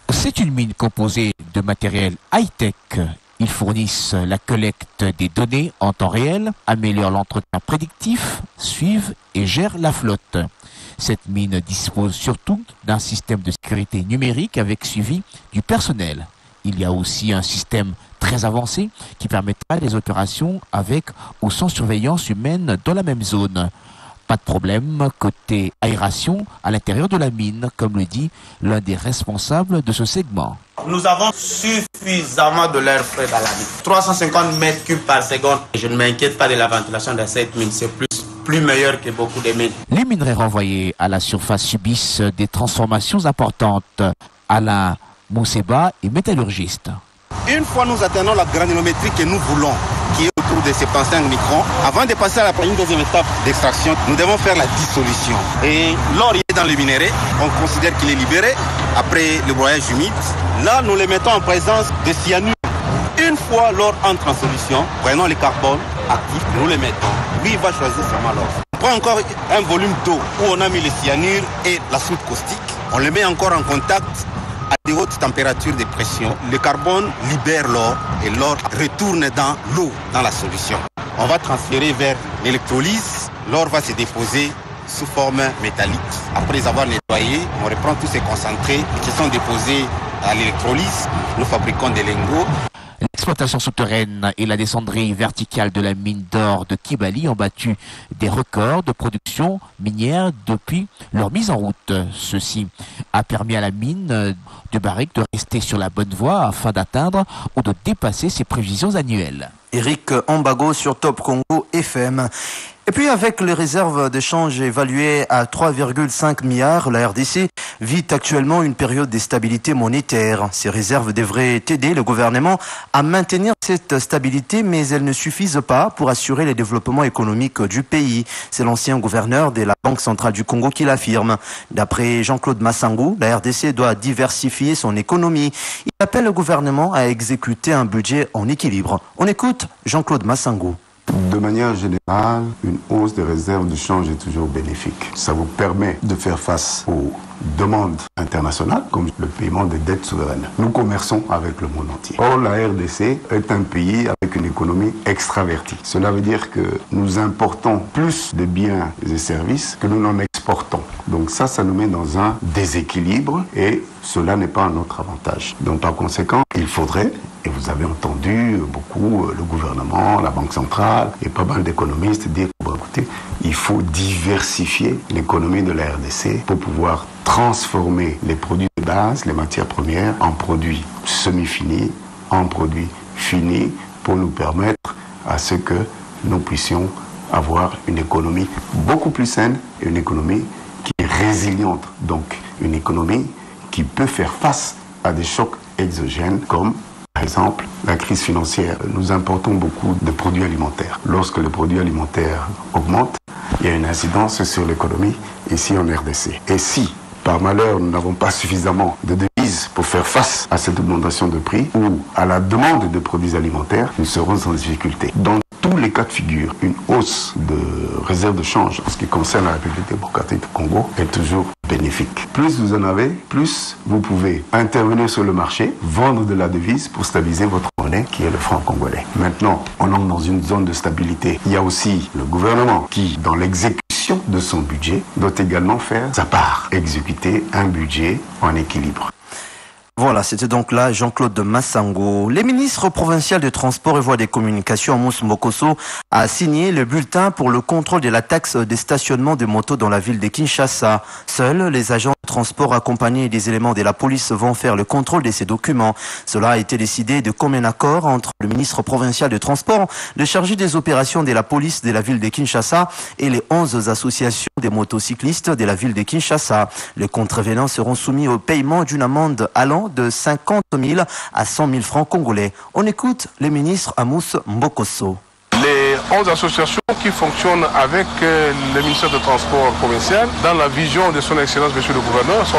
C'est une mine composée de matériel high-tech. Ils fournissent la collecte des données en temps réel, améliorent l'entretien prédictif, suivent et gèrent la flotte. Cette mine dispose surtout d'un système de sécurité numérique avec suivi du personnel. Il y a aussi un système très avancé qui permettra des opérations avec ou sans surveillance humaine dans la même zone. Pas de problème côté aération à l'intérieur de la mine, comme le dit l'un des responsables de ce segment. Nous avons suffisamment de l'air frais dans la mine. trois cent cinquante mètres cubes par seconde. Je ne m'inquiète pas de la ventilation de cette mine. C'est plus, plus meilleur que beaucoup de mines. Les minerais renvoyés à la surface subissent des transformations importantes. Alain Mousseba est métallurgiste. Une fois nous atteignons la granulométrie que nous voulons, qui est autour de soixante-quinze microns, avant de passer à la une deuxième étape d'extraction, nous devons faire la dissolution. Et l'or est dans le minerai, on considère qu'il est libéré après le broyage humide. Là, nous le mettons en présence de cyanure. Une fois l'or entre en solution, prenons le carbone actif, nous le mettons. Lui, il va choisir seulement l'or. On prend encore un volume d'eau où on a mis le cyanure et la soude caustique. On le met encore en contact à de hautes températures de pression. Le carbone libère l'or et l'or retourne dans l'eau, dans la solution. On va transférer vers l'électrolyse. L'or va se déposer sous forme métallique. Après avoir nettoyé, on reprend tous ces concentrés qui sont déposés à l'électrolyse. Nous fabriquons des lingots. L'exploitation souterraine et la descendrie verticale de la mine d'or de Kibali ont battu des records de production minière depuis leur mise en route. Ceci a permis à la mine de Barrick de rester sur la bonne voie afin d'atteindre ou de dépasser ses prévisions annuelles. Eric Ambago sur Top Congo F M. Et puis avec les réserves de change évaluées à trois virgule cinq milliards, la R D C vit actuellement une période de stabilité monétaire. Ces réserves devraient aider le gouvernement à maintenir cette stabilité, mais elles ne suffisent pas pour assurer le développement économique du pays. C'est l'ancien gouverneur de la Banque centrale du Congo qui l'affirme. D'après Jean-Claude Massangou, la R D C doit diversifier son économie. Il appelle le gouvernement à exécuter un budget en équilibre. On écoute Jean-Claude Massangou. De manière générale, une hausse des réserves de change est toujours bénéfique. Ça vous permet de faire face aux demandes internationales, comme le paiement des dettes souveraines. Nous commerçons avec le monde entier. Or, la R D C est un pays avec une économie extravertie. Cela veut dire que nous importons plus de biens et services que nous n'en exportons. Donc ça, ça nous met dans un déséquilibre et cela n'est pas à notre avantage. Donc par conséquent, il faudrait, et vous avez entendu beaucoup le gouvernement, la Banque centrale et pas mal d'économistes dire, bon, écoutez, il faut diversifier l'économie de la R D C pour pouvoir transformer les produits de base, les matières premières, en produits semi-finis, en produits finis, pour nous permettre à ce que nous puissions avoir une économie beaucoup plus saine et une économie qui est résiliente. Donc une économie qui peut faire face à des chocs exogènes comme par exemple la crise financière. Nous importons beaucoup de produits alimentaires. Lorsque les produits alimentaires augmentent, il y a une incidence sur l'économie ici en R D C. Et si par malheur nous n'avons pas suffisamment de devises pour faire face à cette augmentation de prix ou à la demande de produits alimentaires, nous serons en difficulté. Dans tous les cas de figure, une hausse de réserve de change en ce qui concerne la République démocratique du Congo est toujours bénéfique. Plus vous en avez, plus vous pouvez intervenir sur le marché, vendre de la devise pour stabiliser votre monnaie qui est le franc congolais. Maintenant, on entre dans une zone de stabilité. Il y a aussi le gouvernement qui, dans l'exécution de son budget, doit également faire sa part, exécuter un budget en équilibre. Voilà, c'était donc là Jean-Claude Massango. Les ministres provinciaux des Transports et Voies des Communications, Mouss Mokoso, a signé le bulletin pour le contrôle de la taxe des stationnements de motos dans la ville de Kinshasa. Seuls les agents de transport accompagnés des éléments de la police vont faire le contrôle de ces documents. Cela a été décidé de commun accord entre le ministre provincial des Transports, le chargé des opérations de la police de la ville de Kinshasa et les onze associations des motocyclistes de la ville de Kinshasa. Les contrevenants seront soumis au paiement d'une amende allant de cinquante mille à cent mille francs congolais. On écoute le ministre Amos Mbokoso. Les onze associations qui fonctionnent avec le ministère des Transports provincial, dans la vision de son Excellence Monsieur le Gouverneur, sont avec moi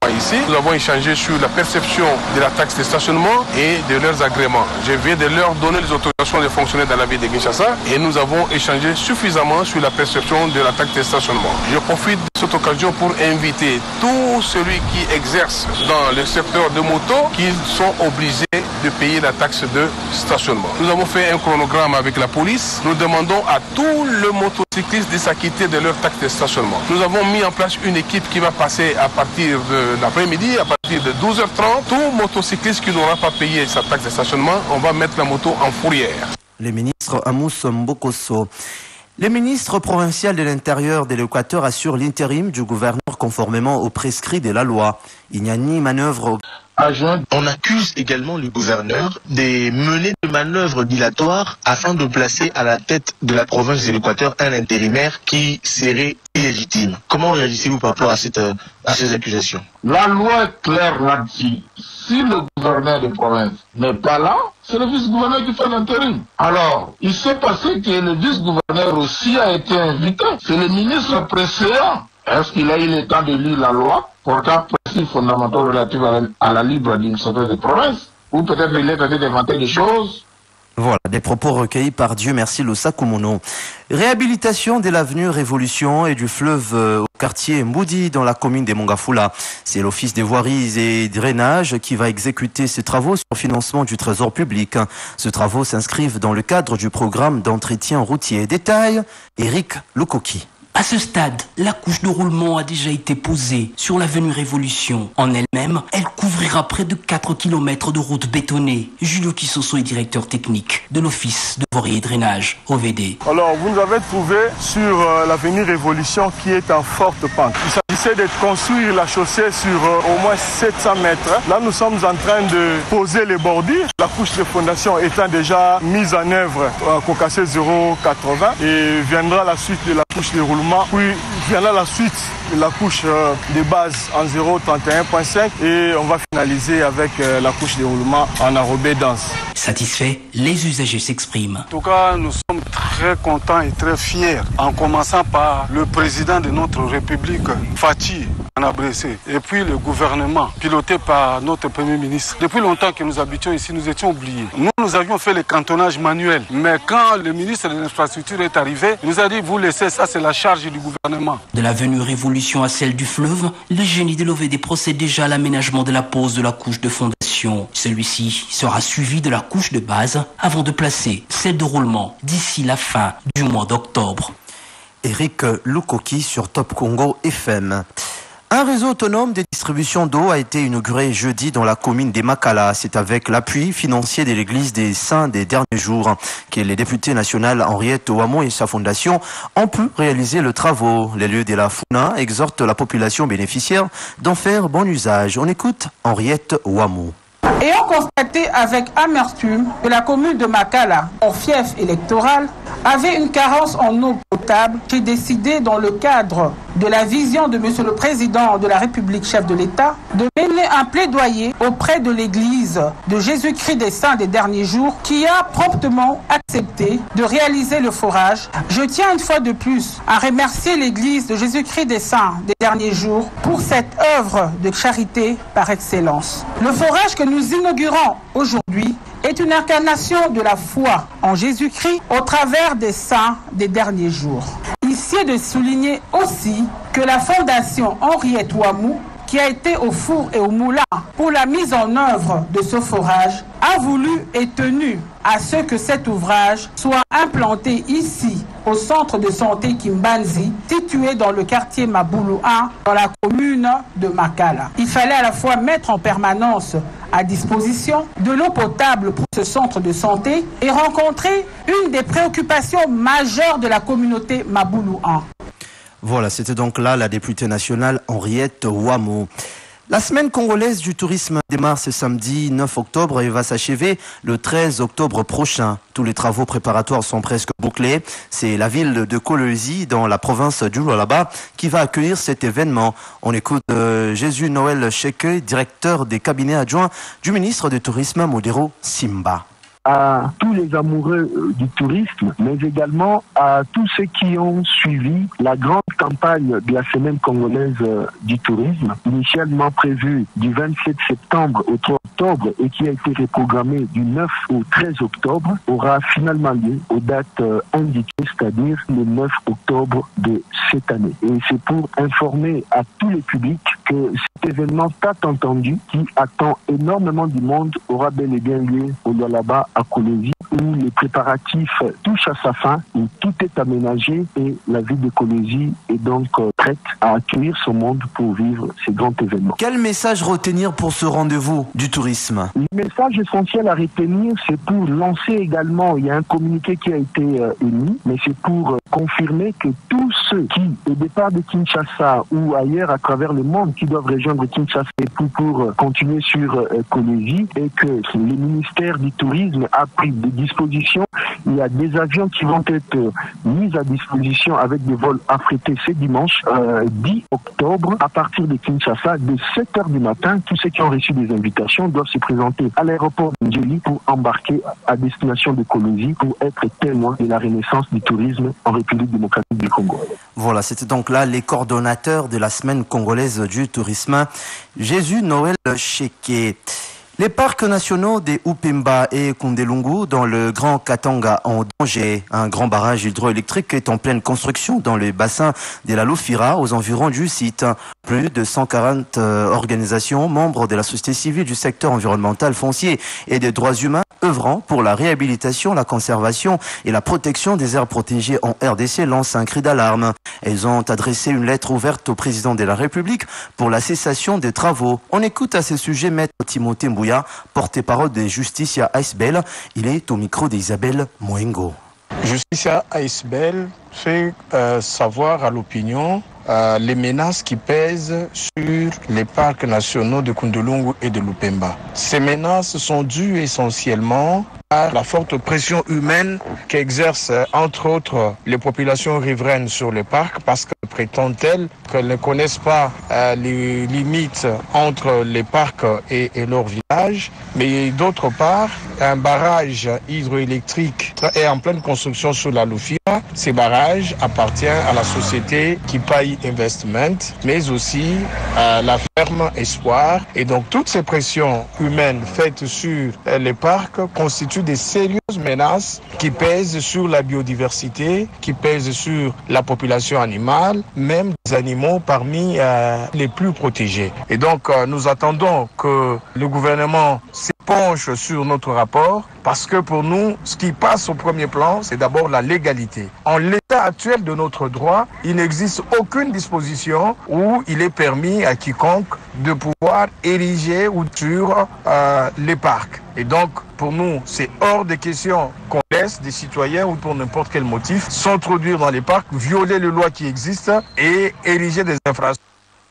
ici. Nous avons échangé sur la perception de la taxe de stationnement et de leurs agréments. Je viens de leur donner les autorisations de fonctionner dans la ville de Kinshasa et nous avons échangé suffisamment sur la perception de la taxe de stationnement. Je profite de cette occasion pour inviter tous ceux qui exercent dans le secteur de moto qu'ils sont obligés de payer la taxe de stationnement. Nous avons fait un chronogramme avec la police. Nous demandons à tous les motocyclistes de s'acquitter de leur taxe de stationnement. Nous avons mis en place une équipe qui va passer à partir de l'après-midi, à partir de douze heures trente. Tout motocycliste qui n'aura pas payé sa taxe de stationnement, on va mettre la moto en fourrière. Le ministre Amous Mbokosso. Le ministre provincial de l'Intérieur de l'Équateur assure l'intérim du gouverneur conformément aux prescrits de la loi. Il n'y a ni manœuvre... On accuse également le gouverneur de mener des manœuvres dilatoires afin de placer à la tête de la province de l'Équateur un intérimaire qui serait illégitime. Comment réagissez-vous par rapport à, cette, à ces accusations? La loi est claire là-dessus. Si le gouverneur de province n'est pas là, c'est le vice-gouverneur qui fait l'intérim. Alors, il s'est passé que le vice-gouverneur aussi a été invité. C'est le ministre précédent. Est-ce qu'il a eu le temps de lire la loi portant principes fondamentaux relatifs à la, à la libre administration des provinces? Ou peut-être il est en train d'inventer des choses? Voilà, des propos recueillis par Dieu merci Losakumono. Réhabilitation de l'avenue Révolution et du fleuve au quartier Mboudi dans la commune de Mongafula. C'est l'Office des voiries et drainage qui va exécuter ces travaux sur financement du Trésor public. Ces travaux s'inscrivent dans le cadre du programme d'entretien routier. Détail, Eric Lukoki. À ce stade, la couche de roulement a déjà été posée sur l'avenue Révolution. En elle-même, elle couvrira près de quatre kilomètres de route bétonnée. Julio Kisoso est directeur technique de l'Office de voirie et drainage, O V D. Alors, vous nous avez trouvé sur euh, l'avenue Révolution qui est en forte pente. Il s'agissait de construire la chaussée sur euh, au moins sept cents mètres. Là, nous sommes en train de poser les bordures. La couche de fondation étant déjà mise en œuvre à Cocassé zéro quatre-vingts et viendra la suite de la couche de roulement. Puis viendra la suite de la couche euh, de base en zéro trente et un point cinq et on va finaliser avec euh, la couche de roulement en enrobé dense. Satisfait, les usagers s'expriment. En tout cas, nous sommes très contents et très fiers, en commençant par le président de notre République, Fatih Anabressé, et puis le gouvernement, piloté par notre Premier ministre. Depuis longtemps que nous habitions ici, nous étions oubliés. Nous, nous avions fait le cantonnage manuel, mais quand le ministre de l'Infrastructure est arrivé, il nous a dit, vous laissez ça, c'est la charge du gouvernement. De l'avenue Révolution à celle du fleuve, le génie de l'O V D procède déjà à l'aménagement de la pose de la couche de fondation. Celui-ci sera suivi de la couche de base avant de placer celle de roulement d'ici la fin du mois d'octobre. Eric Lukoki sur Top Congo F M. Un réseau autonome de distribution d'eau a été inauguré jeudi dans la commune des Makala. C'est avec l'appui financier de l'église des Saints des derniers jours que les députés nationaux Henriette Ouamou et sa fondation ont pu réaliser le travaux. Les lieux de la Founa exhortent la population bénéficiaire d'en faire bon usage. On écoute Henriette Ouamou. Ayant constaté avec amertume que la commune de Makala, en fief électoral, avait une carence en eau potable, j'ai décidé, dans le cadre de la vision de Monsieur le Président de la République, chef de l'État, de mener un plaidoyer auprès de l'Église de Jésus-Christ des Saints des derniers jours, qui a promptement accepté de réaliser le forage. Je tiens une fois de plus à remercier l'Église de Jésus-Christ des Saints des derniers jours pour cette œuvre de charité par excellence. Le forage que nous inaugurons aujourd'hui est une incarnation de la foi en Jésus-Christ au travers des saints des derniers jours. Ici est de souligner aussi que la fondation Henriette Ouamou, qui a été au four et au moulin pour la mise en œuvre de ce forage, a voulu et tenu à ce que cet ouvrage soit implanté ici, au centre de santé Kimbanzi, situé dans le quartier Maboulou un, dans la commune de Makala. Il fallait à la fois mettre en permanence à disposition de l'eau potable pour ce centre de santé et rencontrer une des préoccupations majeures de la communauté Maboulou un. Voilà, c'était donc là la députée nationale Henriette Ouamou. La semaine congolaise du tourisme démarre ce samedi neuf octobre et va s'achever le treize octobre prochain. Tous les travaux préparatoires sont presque bouclés. C'est la ville de Kolwezi, dans la province du Lualaba, qui va accueillir cet événement. On écoute euh, Jésus Noël Cheke, directeur des cabinets adjoints du ministre du Tourisme Modero Simba. à tous les amoureux du tourisme, mais également à tous ceux qui ont suivi la grande campagne de la Semaine congolaise du tourisme, initialement prévue du vingt-sept septembre au trois octobre et qui a été reprogrammée du neuf au treize octobre, aura finalement lieu aux dates indiquées, c'est-à-dire le neuf octobre de cette année. Et c'est pour informer à tous les publics que cet événement tant entendu, qui attend énormément du monde, aura bel et bien lieu au Lualaba à Kolwezi, où les préparatifs touchent à sa fin, où tout est aménagé et la ville de Kolwezi est donc prête à accueillir son monde pour vivre ces grands événements. Quel message retenir pour ce rendez-vous du tourisme? Le message essentiel à retenir, c'est pour lancer également, il y a un communiqué qui a été euh, émis, mais c'est pour euh, confirmer que tous ceux qui, au départ de Kinshasa ou ailleurs à travers le monde, qui doivent rejoindre Kinshasa pour, pour euh, continuer sur euh, Kolwezi, et que le ministère du Tourisme a pris des dispositions. Il y a des avions qui vont être euh, mis à disposition avec des vols affrétés ce dimanche euh, dix octobre à partir de Kinshasa de sept heures du matin. Tous ceux qui ont reçu des invitations doivent se présenter à l'aéroport de Njeli pour embarquer à destination de Kolwezi pour être témoins de la renaissance du tourisme en République démocratique du Congo. Voilà, c'était donc là les coordonnateurs de la semaine congolaise du tourisme, Jésus Noël Cheke. Les parcs nationaux des Upemba et Kundelungu dans le Grand Katanga en danger. Un grand barrage hydroélectrique est en pleine construction dans le bassin de la Lofira aux environs du site. Plus de cent quarante euh, organisations membres de la société civile du secteur environnemental, foncier et des droits humains œuvrant pour la réhabilitation, la conservation et la protection des aires protégées en R D C lancent un cri d'alarme. Elles ont adressé une lettre ouverte au président de la République pour la cessation des travaux. On écoute à ce sujet Maître Timothée Mbouya, porte-parole de Justicia Aisbel. Il est au micro d'Isabelle Moengo. Justicia Aisbel fait euh, savoir à l'opinion euh, les menaces qui pèsent sur les parcs nationaux de Kundelungu et de Lupemba. Ces menaces sont dues essentiellement à la forte pression humaine qu'exercent entre autres les populations riveraines sur les parcs, parce que prétendent-elles qu'elles ne connaissent pas euh, les limites entre les parcs et, et leurs villages. Mais d'autre part, un barrage hydroélectrique est en pleine construction sur la Lufira. Ces barrages appartiennent à la société Kipai Investment, mais aussi à la ferme Espoir. Et donc toutes ces pressions humaines faites sur les parcs constituent des sérieuses menaces qui pèsent sur la biodiversité, qui pèsent sur la population animale, même des animaux parmi euh, les plus protégés. Et donc euh, nous attendons que le gouvernement s'épanche sur notre rapport, parce que pour nous, ce qui passe au premier plan, c'est d'abord la légalité. En l'état actuel de notre droit, il n'existe aucune disposition où il est permis à quiconque de pouvoir ériger ou sur euh, les parcs. Et donc, pour nous, c'est hors de question qu'on laisse des citoyens ou pour n'importe quel motif s'introduire dans les parcs, violer les lois qui existent et ériger des infrastructures.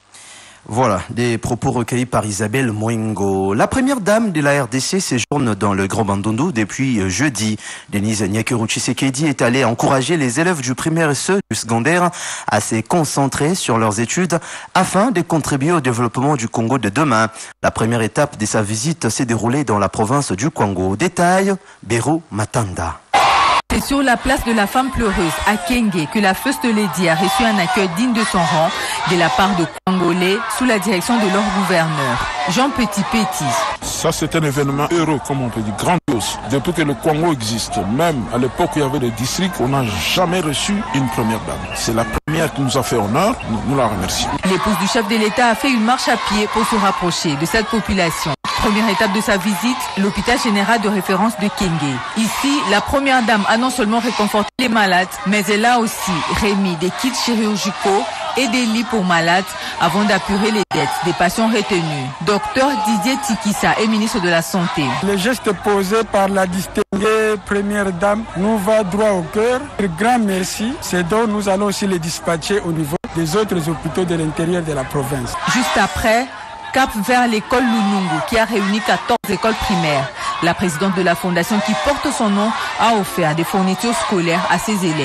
Voilà, des propos recueillis par Isabelle Moingo. La première dame de la R D C séjourne dans le Grand Bandundu depuis jeudi. Denise Nyakeru-Tshisekedi est allée encourager les élèves du primaire et ceux du secondaire à se concentrer sur leurs études afin de contribuer au développement du Congo de demain. La première étape de sa visite s'est déroulée dans la province du Congo. Détail, Béro Matanda. C'est sur la place de la femme pleureuse à Kenge que la First Lady a reçu un accueil digne de son rang de la part de Congolais sous la direction de leur gouverneur, Jean Petit-Petit. Ça, c'est un événement heureux, comme on peut dire, grandiose. Depuis que le Congo existe, même à l'époque où il y avait des districts, on n'a jamais reçu une première dame. C'est la première qui nous a fait honneur, nous, nous la remercions. L'épouse du chef de l'État a fait une marche à pied pour se rapprocher de cette population. Première étape de sa visite, l'hôpital général de référence de Kenge. Ici, la première dame a non seulement réconforté les malades, mais elle a aussi remis des kits chirurgicaux et des lits pour malades avant d'apurer les dettes des patients retenus. Docteur Didier Tikissa est ministre de la Santé. Le geste posé par la distinguée première dame nous va droit au cœur. Un grand merci. C'est donc nous allons aussi les dispatcher au niveau des autres hôpitaux de l'intérieur de la province. Juste après, cap vers l'école Lunungu qui a réuni quatorze écoles primaires. La présidente de la fondation qui porte son nom a offert des fournitures scolaires à ses élèves.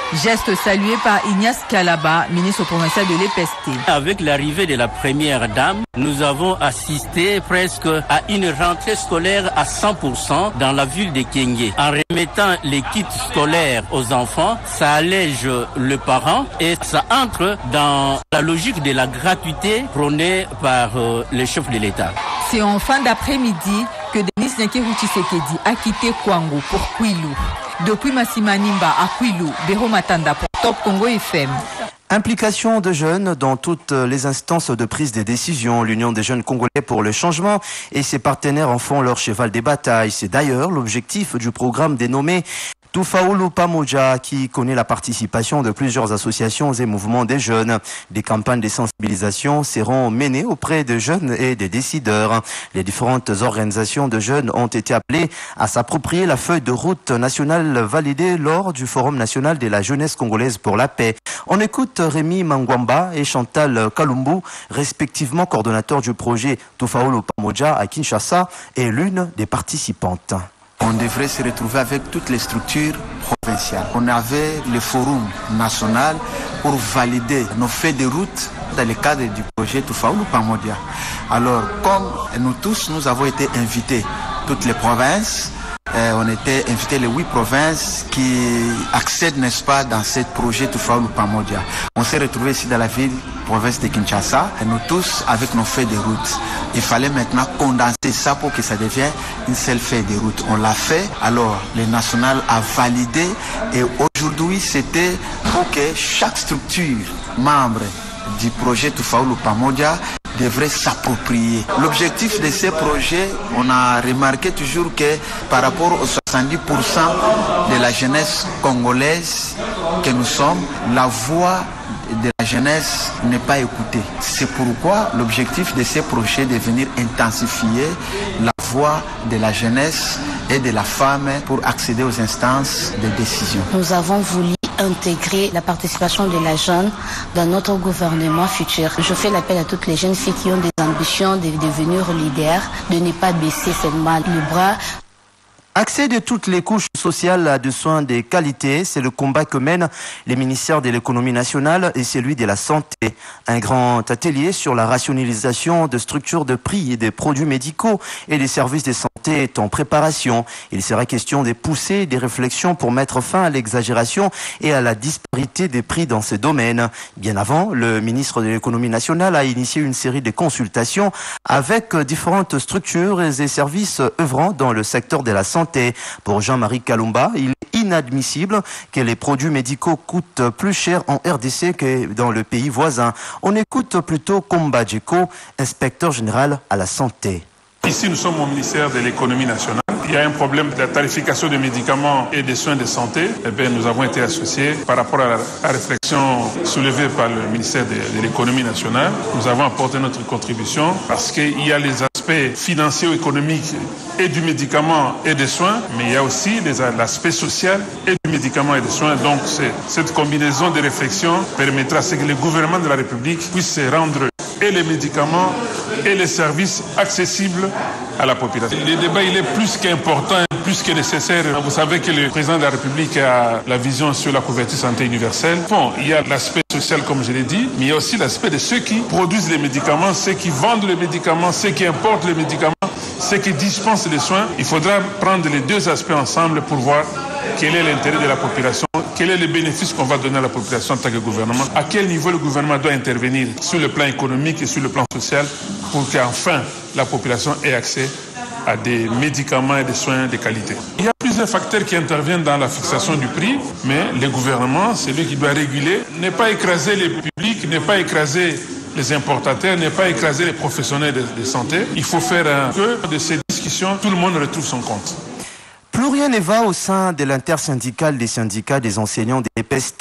Geste salué par Ignace Kalaba, ministre provincial de l'E P S T. Avec l'arrivée de la première dame, nous avons assisté presque à une rentrée scolaire à cent pour cent dans la ville de Kenge. En remettant les kits scolaires aux enfants, ça allège le parent et ça entre dans la logique de la gratuité prônée par euh, le chef de l'État. C'est en fin d'après-midi que Denis Nyakeru Tshisekedi a quitté Kwango pour Kwilu. Depuis Massimanimba à Kwilu, Béro Matanda pour Top Congo F M. Implication de jeunes dans toutes les instances de prise des décisions. L'Union des jeunes congolais pour le changement et ses partenaires en font leur cheval des batailles. C'est d'ailleurs l'objectif du programme dénommé Tufaulu Pamoja, qui connaît la participation de plusieurs associations et mouvements des jeunes. Des campagnes de sensibilisation seront menées auprès des jeunes et des décideurs. Les différentes organisations de jeunes ont été appelées à s'approprier la feuille de route nationale validée lors du Forum national de la jeunesse congolaise pour la paix. On écoute Rémi Mangwamba et Chantal Kalumbu, respectivement coordonnateurs du projet Tufaulu Pamoja à Kinshasa, et l'une des participantes. On devrait se retrouver avec toutes les structures provinciales. On avait le forum national pour valider nos faits de route dans le cadre du projet Tufaulu Pamoja. Alors, comme nous tous, nous avons été invités, toutes les provinces, Euh, on était invité les huit provinces qui accèdent, n'est-ce pas, dans ce projet Tufaulu Pamoja. On s'est retrouvés ici dans la ville, province de Kinshasa, et nous tous avec nos feuilles de route. Il fallait maintenant condenser ça pour que ça devienne une seule feuille de route. On l'a fait, alors le national a validé, et aujourd'hui c'était pour que chaque structure, membre du projet Tufaulu Pamoja, devrait s'approprier. L'objectif de ces projets, on a remarqué toujours que par rapport aux soixante-dix pour cent de la jeunesse congolaise que nous sommes, la voix de la jeunesse n'est pas écoutée. C'est pourquoi l'objectif de ces projets est de venir intensifier la voix de la jeunesse et de la femme pour accéder aux instances de décision. Nous avons voulu intégrer la participation de la jeune dans notre gouvernement futur. Je fais l'appel à toutes les jeunes filles qui ont des ambitions de devenir leaders, de ne pas baisser seulement le bras. Accès de toutes les couches sociales à des soins de qualité, c'est le combat que mènent les ministères de l'économie nationale et celui de la santé. Un grand atelier sur la rationalisation de structures de prix et des produits médicaux et des services de santé est en préparation. Il sera question de pousser des réflexions pour mettre fin à l'exagération et à la disparité des prix dans ces domaines. Bien avant, le ministre de l'économie nationale a initié une série de consultations avec différentes structures et services œuvrant dans le secteur de la santé. Pour Jean-Marie Kalumba, il est inadmissible que les produits médicaux coûtent plus cher en R D C que dans le pays voisin. On écoute plutôt Komba Djeko, inspecteur général à la santé. Ici, nous sommes au ministère de l'économie nationale. Il y a un problème de la tarification des médicaments et des soins de santé. Eh bien, nous avons été associés par rapport à la, à la réflexion soulevée par le ministère de, de l'économie nationale. Nous avons apporté notre contribution parce qu'il y a les aspects financiers ou économiques et du médicament et des soins, mais il y a aussi l'aspect social et du médicament et des soins. Donc, cette combinaison de réflexions permettra à ce que le gouvernement de la République puisse rendre et les médicaments et les services accessibles à la population. Le débat, il est plus qu'important, plus que nécessaire. Vous savez que le président de la République a la vision sur la couverture santé universelle. Bon, il y a l'aspect social, comme je l'ai dit, mais il y a aussi l'aspect de ceux qui produisent les médicaments, ceux qui vendent les médicaments, ceux qui importent les médicaments, ceux qui dispensent les soins. Il faudra prendre les deux aspects ensemble pour voir quel est l'intérêt de la population, quel est le bénéfice qu'on va donner à la population en tant que gouvernement, à quel niveau le gouvernement doit intervenir sur le plan économique et sur le plan social pour qu'enfin la population ait accès à des médicaments et des soins de qualité. Il y a plusieurs facteurs qui interviennent dans la fixation du prix, mais le gouvernement, c'est lui qui doit réguler, ne pas écraser les publics, ne pas écraser les importateurs, ne pas écraser les professionnels de, de santé. Il faut faire un peu de ces discussions, tout le monde retrouve son compte. Plus rien ne va au sein de l'intersyndicale des syndicats des enseignants des E P S T.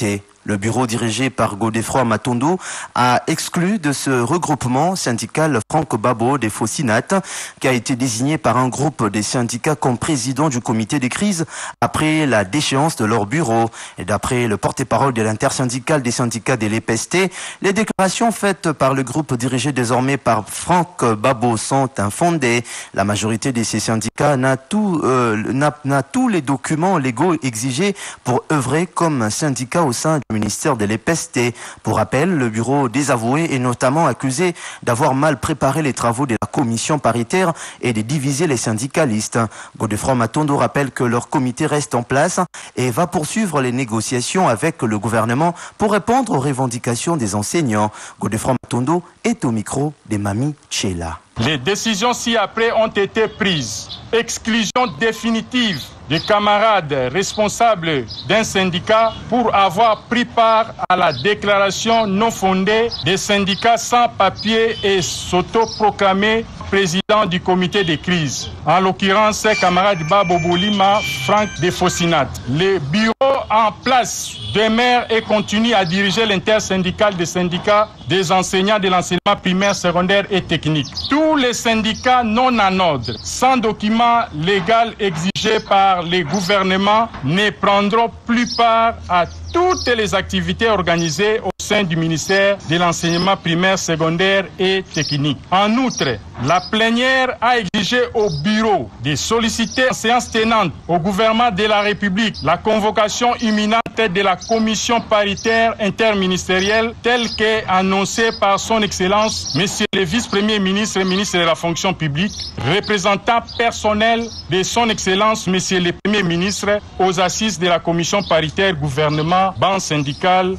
Le bureau dirigé par Godefroid Matondo a exclu de ce regroupement syndical Franck Babo des Fossinat, qui a été désigné par un groupe des syndicats comme président du comité des crises après la déchéance de leur bureau. Et d'après le porte-parole de l'intersyndicale des syndicats de l'E P S T, les déclarations faites par le groupe dirigé désormais par Franck Babo sont infondées. La majorité de ces syndicats n'a tout, euh, n'a, n'a tous les documents légaux exigés pour œuvrer comme un syndicat au sein du ministère de l'E P S T. Pour rappel, le bureau désavoué est notamment accusé d'avoir mal préparé les travaux de la commission paritaire et de diviser les syndicalistes. Godefroid Matondo rappelle que leur comité reste en place et va poursuivre les négociations avec le gouvernement pour répondre aux revendications des enseignants. Godefroid Matondo est au micro de Mami Tchela. Les décisions ci-après ont été prises. Exclusion définitive des camarades responsables d'un syndicat pour avoir pris part à la déclaration non fondée des syndicats sans papier et s'autoproclamer président du comité de crise. En l'occurrence, ses camarades Babo Bolima, Franck de Fossinat. Le bureau en place demeure et continue à diriger l'intersyndical des syndicats des enseignants de l'enseignement primaire, secondaire et technique. Tous les syndicats non en ordre, sans document légal exigé par les gouvernements, ne prendront plus part à toutes les activités organisées au sein du ministère de l'enseignement primaire, secondaire et technique. En outre, la plénière a exigé au bureau de solliciter en séance tenante au gouvernement de la République la convocation imminente de la commission paritaire interministérielle telle qu'annoncée par son Excellence, Monsieur le vice-premier ministre et ministre de la fonction publique, représentant personnel de son Excellence, Monsieur le premier ministre, aux assises de la commission paritaire gouvernement, banque syndicale.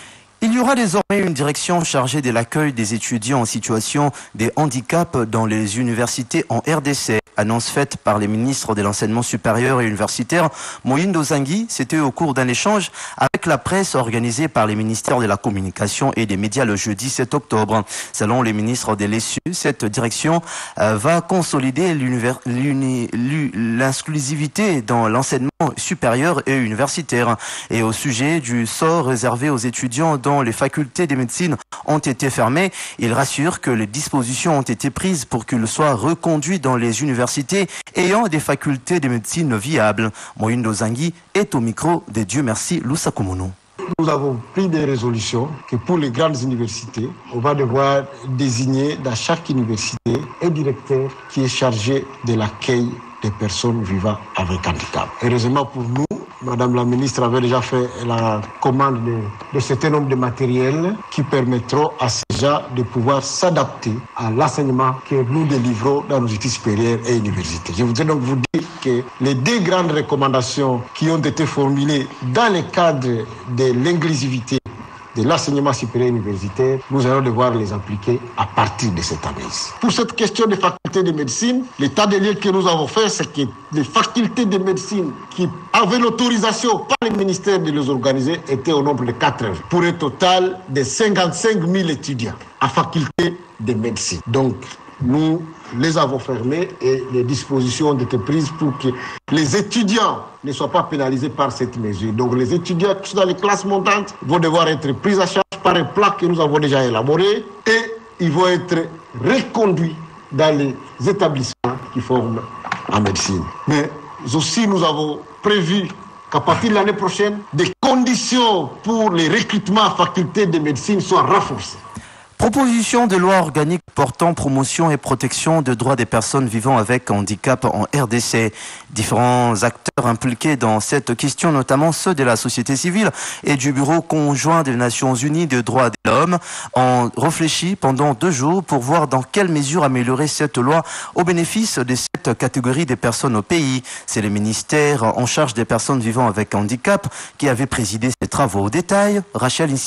Il y aura désormais une direction chargée de l'accueil des étudiants en situation de handicap dans les universités en R D C. Annonce faite par les ministres de l'enseignement supérieur et universitaire Mohindo Zangui. C'était au cours d'un échange avec la presse organisé par les ministères de la communication et des médias le jeudi sept octobre. Selon les ministres de l'E S U, cette direction euh, va consolider l'inclusivité dans l'enseignement supérieur et universitaire. Et au sujet du sort réservé aux étudiants dont les facultés de médecine ont été fermées, il rassure que les dispositions ont été prises pour qu'ils soient reconduits dans les universités ayant des facultés de médecine viables. Mohindo Zangui est au micro de Dieu merci Loussa Koumono. Nous avons pris des résolutions que pour les grandes universités, on va devoir désigner dans chaque université un directeur qui est chargé de l'accueil des personnes vivant avec handicap. Heureusement pour nous, Madame la ministre avait déjà fait la commande de, de certain nombre de matériels qui permettront à ces gens de pouvoir s'adapter à l'enseignement que nous délivrons dans nos études supérieures et universités. Je voudrais donc vous dire que les deux grandes recommandations qui ont été formulées dans le cadre de l'inclusivité de l'enseignement supérieur universitaire, nous allons devoir les appliquer à partir de cette année. Pour cette question des facultés de médecine, l'état des lieux que nous avons fait, c'est que les facultés de médecine qui avaient l'autorisation par le ministère de les organiser étaient au nombre de quatre, pour un total de cinquante-cinq mille étudiants à faculté de médecine. Donc, nous les avons fermés et les dispositions ont été prises pour que les étudiants ne soient pas pénalisés par cette mesure. Donc les étudiants qui sont dans les classes montantes vont devoir être pris à charge par un plan que nous avons déjà élaboré et ils vont être reconduits dans les établissements qui forment en médecine. Mais aussi nous avons prévu qu'à partir de l'année prochaine, des conditions pour les recrutements à faculté de médecine soient renforcées. Proposition de loi organique portant promotion et protection des droits des personnes vivant avec handicap en R D C. Différents acteurs impliqués dans cette question, notamment ceux de la société civile et du Bureau conjoint des Nations Unies des droits de l'homme, ont réfléchi pendant deux jours pour voir dans quelle mesure améliorer cette loi au bénéfice de cette catégorie des personnes au pays. C'est le ministère en charge des personnes vivant avec handicap qui avait présidé ces travaux. Au détail, Rachel Insioué.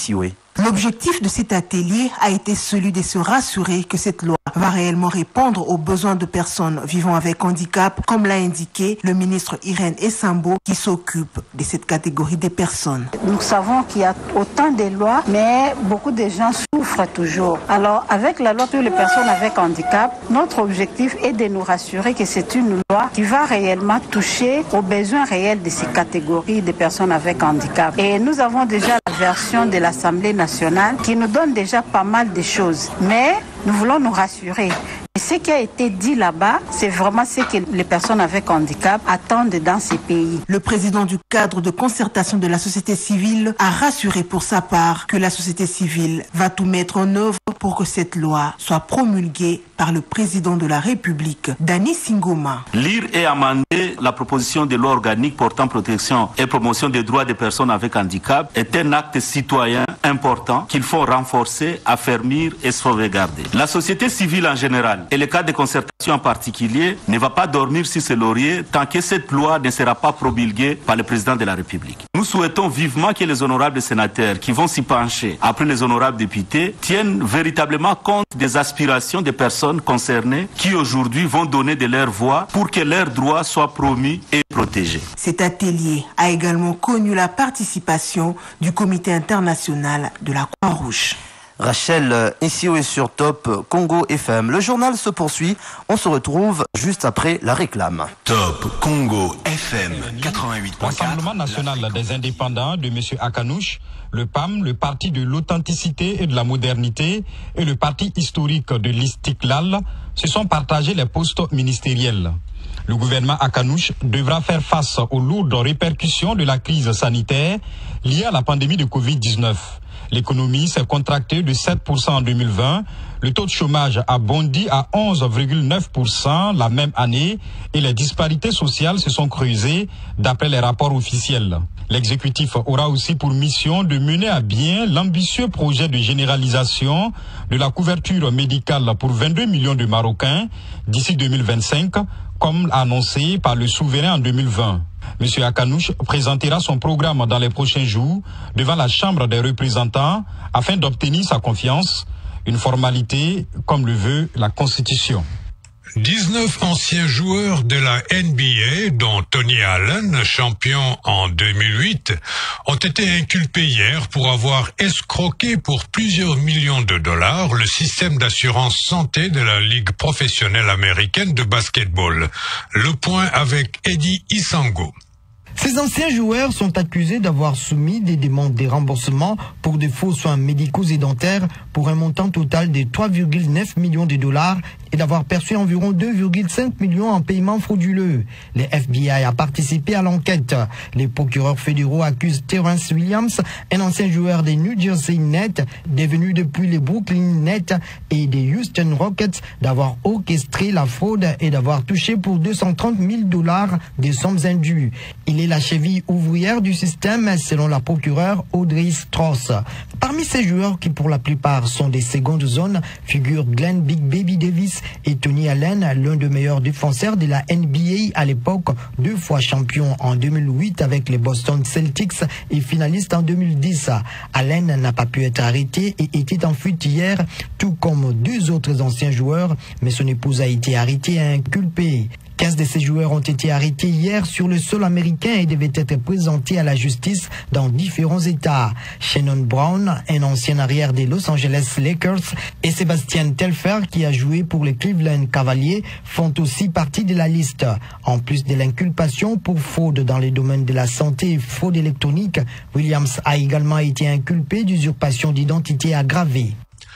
L'objectif de cet atelier a été celui de se rassurer que cette loi va réellement répondre aux besoins de personnes vivant avec handicap, comme l'a indiqué le ministre Irène Essambo qui s'occupe de cette catégorie de personnes. Nous savons qu'il y a autant de lois, mais beaucoup de gens souffrent toujours. Alors, avec la loi pour les personnes avec handicap, notre objectif est de nous rassurer que c'est une loi qui va réellement toucher aux besoins réels de ces catégories de personnes avec handicap. Et nous avons déjà la version de l'Assemblée nationale qui nous donne déjà pas mal de choses. Mais nous voulons nous rassurer. Et ce qui a été dit là-bas, c'est vraiment ce que les personnes avec handicap attendent dans ces pays. Le président du cadre de concertation de la société civile a rassuré pour sa part que la société civile va tout mettre en œuvre pour que cette loi soit promulguée par le président de la République, Dani Singoma. Lire et amender la proposition de loi organique portant protection et promotion des droits des personnes avec handicap est un acte citoyen important qu'il faut renforcer, affermir et sauvegarder. La société civile en général et le cadre de concertation en particulier ne va pas dormir sur ses lauriers tant que cette loi ne sera pas promulguée par le président de la République. Nous souhaitons vivement que les honorables sénateurs qui vont s'y pencher après les honorables députés tiennent véritablement compte des aspirations des personnes concernées qui aujourd'hui vont donner de leur voix pour que leurs droits soient promus et protégés. Cet atelier a également connu la participation du Comité international de la Croix-Rouge. Rachel, ici est sur Top Congo F M. Le journal se poursuit. On se retrouve juste après la réclame. Top Congo F M quatre-vingt-huit point quatre. Rassemblement national des indépendants de M. Akanouche, le P A M, le Parti de l'authenticité et de la modernité et le Parti historique de l'Istiklal se sont partagés les postes ministériels. Le gouvernement Akanouche devra faire face aux lourdes répercussions de la crise sanitaire liée à la pandémie de covid dix-neuf. L'économie s'est contractée de sept pour cent en deux mille vingt. Le taux de chômage a bondi à onze virgule neuf pour cent la même année et les disparités sociales se sont creusées d'après les rapports officiels. L'exécutif aura aussi pour mission de mener à bien l'ambitieux projet de généralisation de la couverture médicale pour vingt-deux millions de Marocains d'ici deux mille vingt-cinq, comme annoncé par le souverain en deux mille vingt. M. Akanouche présentera son programme dans les prochains jours devant la Chambre des représentants afin d'obtenir sa confiance, une formalité comme le veut la Constitution. dix-neuf anciens joueurs de la N B A, dont Tony Allen, champion en deux mille huit, ont été inculpés hier pour avoir escroqué pour plusieurs millions de dollars le système d'assurance santé de la Ligue professionnelle américaine de basketball. Le point avec Eddie Isango. Ces anciens joueurs sont accusés d'avoir soumis des demandes de remboursement pour de faux soins médicaux et dentaires pour un montant total de trois virgule neuf millions de dollars et d'avoir perçu environ deux virgule cinq millions en paiement frauduleux. Le F B I a participé à l'enquête. Les procureurs fédéraux accusent Terrence Williams, un ancien joueur des New Jersey Nets, devenu depuis les Brooklyn Nets et des Houston Rockets, d'avoir orchestré la fraude et d'avoir touché pour deux cent trente mille dollars des sommes indues. Il est la cheville ouvrière du système, selon la procureure Audrey Strauss. Parmi ces joueurs, qui pour la plupart sont des secondes zones, figurent Glenn Big Baby Davis et Tony Allen, l'un des meilleurs défenseurs de la N B A à l'époque, deux fois champion en deux mille huit avec les Boston Celtics et finaliste en deux mille dix. Allen n'a pas pu être arrêté et était en fuite hier, tout comme deux autres anciens joueurs, mais son épouse a été arrêtée et inculpée. quinze de ces joueurs ont été arrêtés hier sur le sol américain et devaient être présentés à la justice dans différents États. Shannon Brown, un ancien arrière des Los Angeles Lakers, et Sébastien Telfair, qui a joué pour les Cleveland Cavaliers, font aussi partie de la liste. En plus de l'inculpation pour fraude dans les domaines de la santé et fraude électronique, Williams a également été inculpé d'usurpation d'identité aggravée.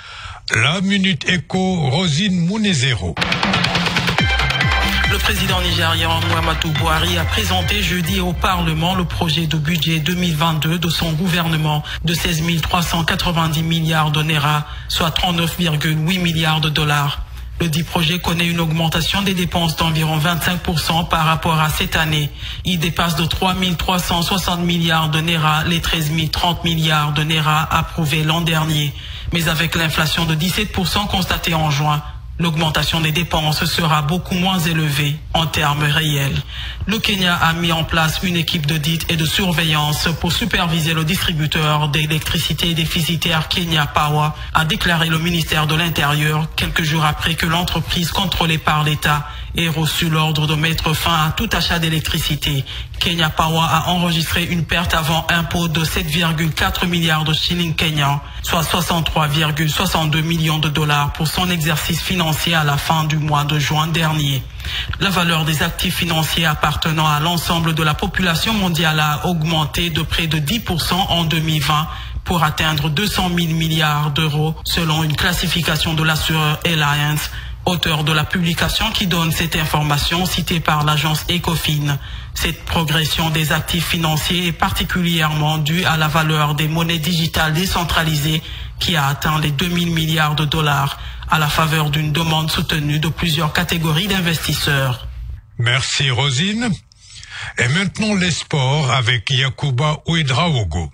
La Minute Éco, Rosine Mounezero. Le président nigérian Muhammadu Buhari a présenté jeudi au Parlement le projet de budget deux mille vingt-deux de son gouvernement de seize mille trois cent quatre-vingt-dix milliards de naira, soit trente-neuf virgule huit milliards de dollars. Le dit projet connaît une augmentation des dépenses d'environ vingt-cinq pour cent par rapport à cette année. Il dépasse de trois mille trois cent soixante milliards de naira les treize mille trente milliards de naira approuvés l'an dernier. Mais avec l'inflation de dix-sept pour cent constatée en juin, L'augmentation des dépenses sera beaucoup moins élevée en termes réels. Le Kenya a mis en place une équipe d'audit et de surveillance pour superviser le distributeur d'électricité déficitaire Kenya Power, a déclaré le ministère de l'Intérieur quelques jours après que l'entreprise contrôlée par l'État ait reçu l'ordre de mettre fin à tout achat d'électricité. Kenya Power a enregistré une perte avant impôt de sept virgule quatre milliards de shillings kenyans, soit soixante-trois virgule soixante-deux millions de dollars pour son exercice financier à la fin du mois de juin dernier. La valeur des actifs financiers appartenant à l'ensemble de la population mondiale a augmenté de près de dix pour cent en deux mille vingt pour atteindre deux cent mille milliards d'euros selon une classification de l'assureur Alliance, auteur de la publication qui donne cette information citée par l'agence Ecofin. Cette progression des actifs financiers est particulièrement due à la valeur des monnaies digitales décentralisées qui a atteint les deux mille milliards de dollars à la faveur d'une demande soutenue de plusieurs catégories d'investisseurs. Merci Rosine. Et maintenant les sports avec Yacouba Ouedraogo.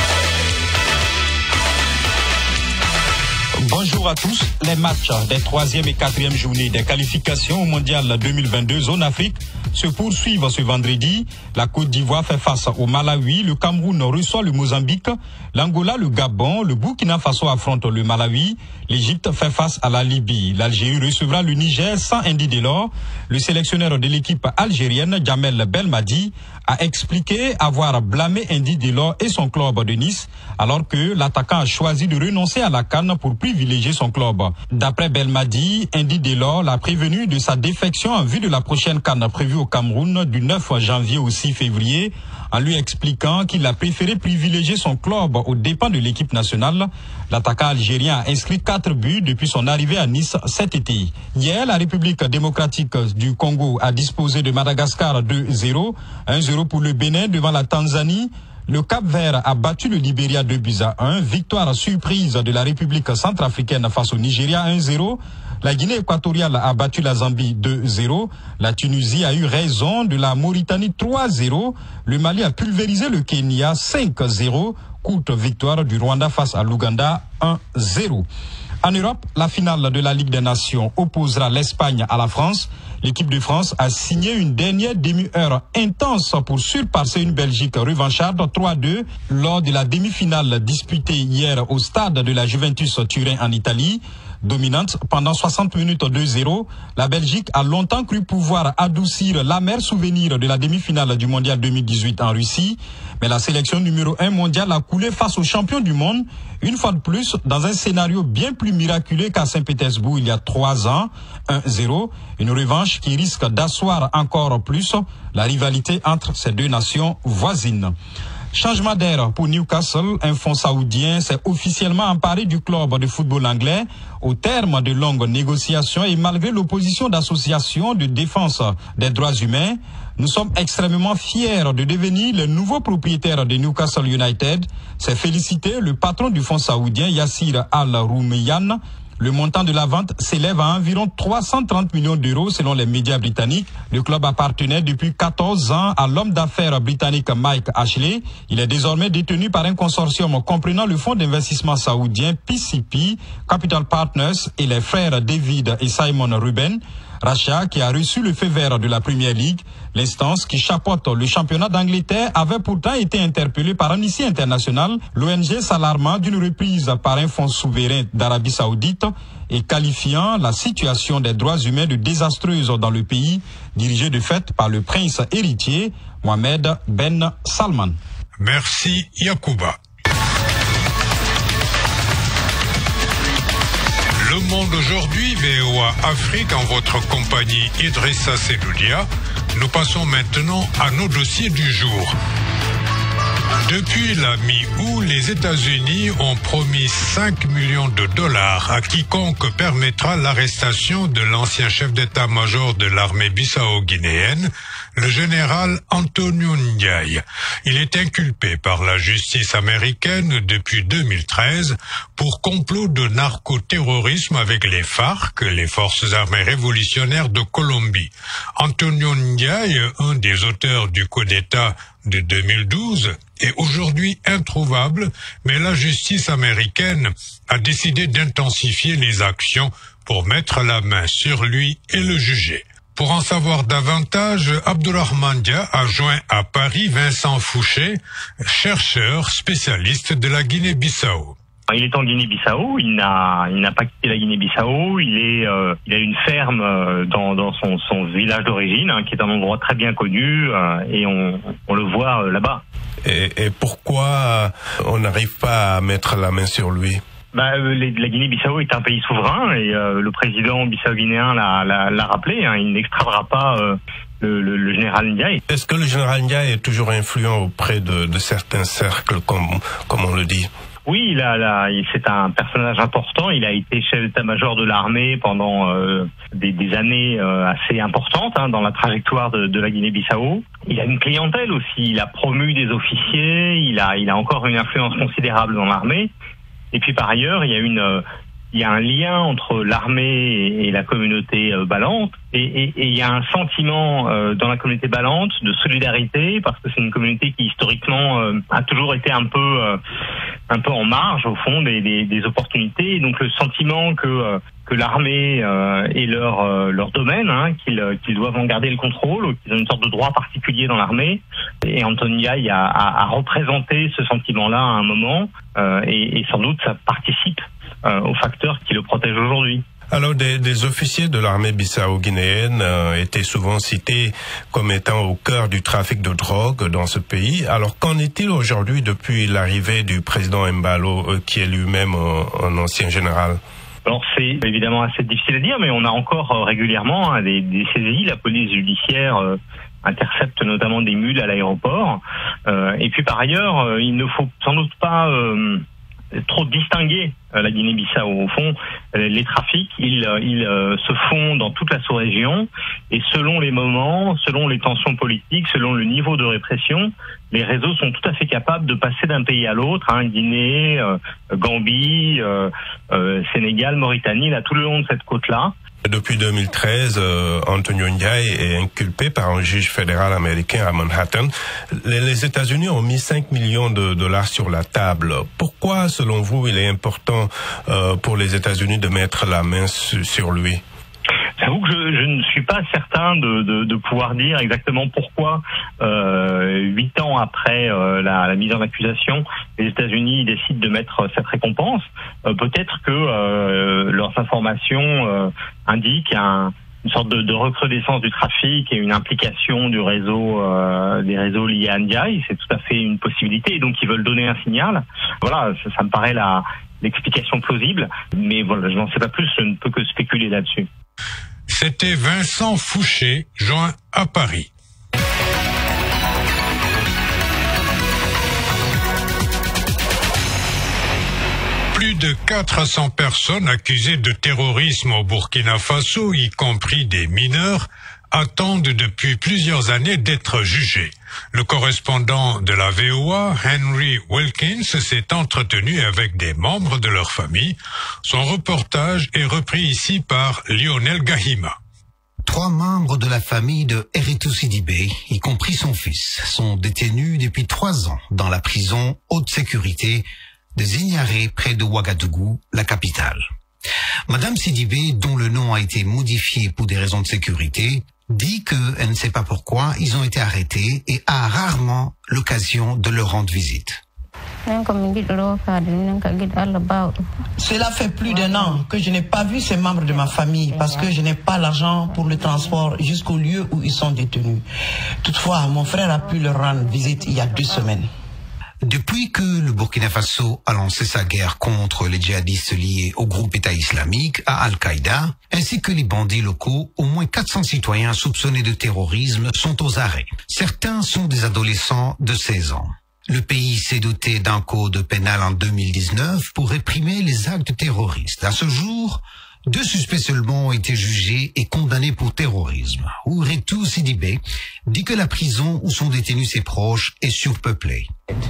Bonjour à tous. Les matchs des troisième et quatrième journées des qualifications au mondial deux mille vingt-deux zone Afrique se poursuivent ce vendredi. La Côte d'Ivoire fait face au Malawi, le Cameroun reçoit le Mozambique, l'Angola, le Gabon, le Burkina Faso affronte le Malawi, l'Égypte fait face à la Libye. L'Algérie recevra le Niger sans Andy Delors. Le sélectionneur de l'équipe algérienne, Djamel Belmadi, a expliqué avoir blâmé Andy Delors et son club de Nice, alors que l'attaquant a choisi de renoncer à la CAN pour privilégier son club. D'après Belmadi, Andy Delors l'a prévenu de sa défection en vue de la prochaine CAN prévue au Cameroun du neuf janvier au six février, en lui expliquant qu'il a préféré privilégier son club aux dépens de l'équipe nationale. L'attaquant algérien a inscrit quatre buts depuis son arrivée à Nice cet été. Hier, la République démocratique du Congo a disposé de Madagascar deux zéro, un zéro pour le Bénin devant la Tanzanie. Le Cap-Vert a battu le Libéria deux buts à un. Victoire surprise de la République centrafricaine face au Nigeria un zéro. La Guinée équatoriale a battu la Zambie deux zéro. La Tunisie a eu raison de la Mauritanie trois zéro. Le Mali a pulvérisé le Kenya cinq zéro. Courte victoire du Rwanda face à l'Ouganda un zéro. En Europe, la finale de la Ligue des Nations opposera l'Espagne à la France. L'équipe de France a signé une dernière demi-heure intense pour surpasser une Belgique revancharde trois deux lors de la demi-finale disputée hier au stade de la Juventus Turin en Italie. Dominante pendant soixante minutes deux zéro, la Belgique a longtemps cru pouvoir adoucir l'amer souvenir de la demi-finale du mondial deux mille dix-huit en Russie. Mais la sélection numéro un mondiale a coulé face aux champions du monde, une fois de plus, dans un scénario bien plus miraculeux qu'à Saint-Pétersbourg il y a trois ans, un zéro. Une revanche qui risque d'asseoir encore plus la rivalité entre ces deux nations voisines. Changement d'air pour Newcastle, un fonds saoudien s'est officiellement emparé du club de football anglais au terme de longues négociations et malgré l'opposition d'associations de défense des droits humains. Nous sommes extrêmement fiers de devenir le nouveau propriétaire de Newcastle United. C'est félicité le patron du fonds saoudien Yassir Al-Rumayyan. Le montant de la vente s'élève à environ trois cent trente millions d'euros selon les médias britanniques. Le club appartenait depuis quatorze ans à l'homme d'affaires britannique Mike Ashley. Il est désormais détenu par un consortium comprenant le fonds d'investissement saoudien P C P, Capital Partners et les frères David et Simon Ruben. Rachat qui a reçu le feu vert de la Premier League. L'instance qui chapeaute le championnat d'Angleterre avait pourtant été interpellée par Amnesty International, l'O N G s'alarmant d'une reprise par un fonds souverain d'Arabie Saoudite et qualifiant la situation des droits humains de désastreuse dans le pays, dirigé de fait par le prince héritier Mohamed Ben Salman. Merci Yacouba. Le Monde aujourd'hui, V O A Afrique, en votre compagnie Idrissa Seloudia. Nous passons maintenant à nos dossiers du jour. Depuis la mi-août, les États-Unis ont promis cinq millions de dollars à quiconque permettra l'arrestation de l'ancien chef d'état-major de l'armée bissau-guinéenne, le général Antonio Ndiaye. Il est inculpé par la justice américaine depuis deux mille treize pour complot de narcoterrorisme avec les FARC, les forces armées révolutionnaires de Colombie. Antonio Ndiaye, un des auteurs du coup d'État de deux mille douze, est aujourd'hui introuvable, mais la justice américaine a décidé d'intensifier les actions pour mettre la main sur lui et le juger. Pour en savoir davantage, Abdourahmane Dia a joint à Paris Vincent Fouché, chercheur spécialiste de la Guinée-Bissau. Il est en Guinée-Bissau, il n'a, il n'a pas quitté la Guinée-Bissau, il est, euh, il a une ferme euh, dans, dans son, son village d'origine, hein, qui est un endroit très bien connu, euh, et on, on le voit euh, là-bas. Et, et pourquoi on n'arrive pas à mettre la main sur lui? Bah, les, la Guinée-Bissau est un pays souverain, et euh, le président bissau-guinéen l'a, l'a, l'a rappelé, hein, il n'extradera pas euh, le, le, le général Ndiaye. Est-ce que le général Ndiaye est toujours influent auprès de, de certains cercles, comme, comme on le dit? Oui, il a, là, c'est un personnage important. Il a été chef d'état-major de l'armée pendant euh, des, des années euh, assez importantes, hein, dans la trajectoire de, de la Guinée-Bissau. Il a une clientèle aussi. Il a promu des officiers. Il a, il a encore une influence considérable dans l'armée. Et puis par ailleurs, il y a une, euh, il y a un lien entre l'armée et, et la communauté euh, balante. Et, et, et il y a un sentiment euh, dans la communauté balante de solidarité, parce que c'est une communauté qui historiquement euh, a toujours été un peu euh, un peu en marge au fond des, des, des opportunités. Et donc le sentiment que euh, que l'armée euh, est leur euh, leur domaine, hein, qu'ils qu'ils doivent en garder le contrôle, qu'ils ont une sorte de droit particulier dans l'armée. Et Anthony Ndiaye a, a, a représenté ce sentiment-là à un moment, euh, et, et sans doute ça participe euh, aux facteurs qui le protègent aujourd'hui. Alors, des, des officiers de l'armée bissau-guinéenne euh, étaient souvent cités comme étant au cœur du trafic de drogue dans ce pays. Alors, qu'en est-il aujourd'hui depuis l'arrivée du président Embalo, euh, qui est lui-même euh, un ancien général? Alors, c'est évidemment assez difficile à dire, mais on a encore euh, régulièrement hein, des, des saisies. La police judiciaire euh, intercepte notamment des mules à l'aéroport. Euh, et puis, par ailleurs, euh, il ne faut sans doute pas Euh, trop distinguer euh, la Guinée-Bissau. Au fond, euh, les trafics, ils, euh, ils euh, se font dans toute la sous-région, et selon les moments, selon les tensions politiques, selon le niveau de répression, les réseaux sont tout à fait capables de passer d'un pays à l'autre, hein, Guinée, euh, Gambie, euh, euh, Sénégal, Mauritanie, là, tout le long de cette côte-là. Depuis deux mille treize, euh, Antonio Ndiaye est inculpé par un juge fédéral américain à Manhattan. Les, les États-Unis ont mis cinq millions de dollars sur la table. Pourquoi, selon vous, il est important euh, pour les États-Unis de mettre la main su, sur lui? J'avoue que je, je ne suis pas certain de, de, de pouvoir dire exactement pourquoi, euh, huit ans après euh, la, la mise en accusation, les États-Unis décident de mettre cette récompense. Euh, peut-être que euh, leurs informations euh, indiquent un, une sorte de, de recrudescence du trafic et une implication du réseau, euh, des réseaux liés à Ndiaye. C'est tout à fait une possibilité. Et donc ils veulent donner un signal. Voilà, ça, ça me paraît la l'explication plausible. Mais voilà, je n'en sais pas plus. Je ne peux que spéculer là-dessus. C'était Vincent Fouché, joint à Paris. Plus de quatre cents personnes accusées de terrorisme au Burkina Faso, y compris des mineurs, attendent depuis plusieurs années d'être jugées. Le correspondant de la V O A, Henry Wilkins, s'est entretenu avec des membres de leur famille. Son reportage est repris ici par Lionel Gahima. Trois membres de la famille de Eritou Sidibé, y compris son fils, sont détenus depuis trois ans dans la prison haute sécurité de Zignaré près de Ouagadougou, la capitale. Madame Sidibé, dont le nom a été modifié pour des raisons de sécurité, dit qu'elle ne sait pas pourquoi ils ont été arrêtés et a rarement l'occasion de leur rendre visite. Cela fait plus d'un an que je n'ai pas vu ces membres de ma famille parce que je n'ai pas l'argent pour le transport jusqu'au lieu où ils sont détenus. Toutefois, mon frère a pu leur rendre visite il y a deux semaines. Depuis que le Burkina Faso a lancé sa guerre contre les djihadistes liés au groupe État islamique, à Al-Qaïda, ainsi que les bandits locaux, au moins quatre cents citoyens soupçonnés de terrorisme sont aux arrêts. Certains sont des adolescents de seize ans. Le pays s'est doté d'un code pénal en deux mille dix-neuf pour réprimer les actes terroristes. À ce jour, deux suspects seulement ont été jugés et condamnés pour terrorisme. Ouretou Sidibé dit que la prison où sont détenus ses proches est surpeuplée.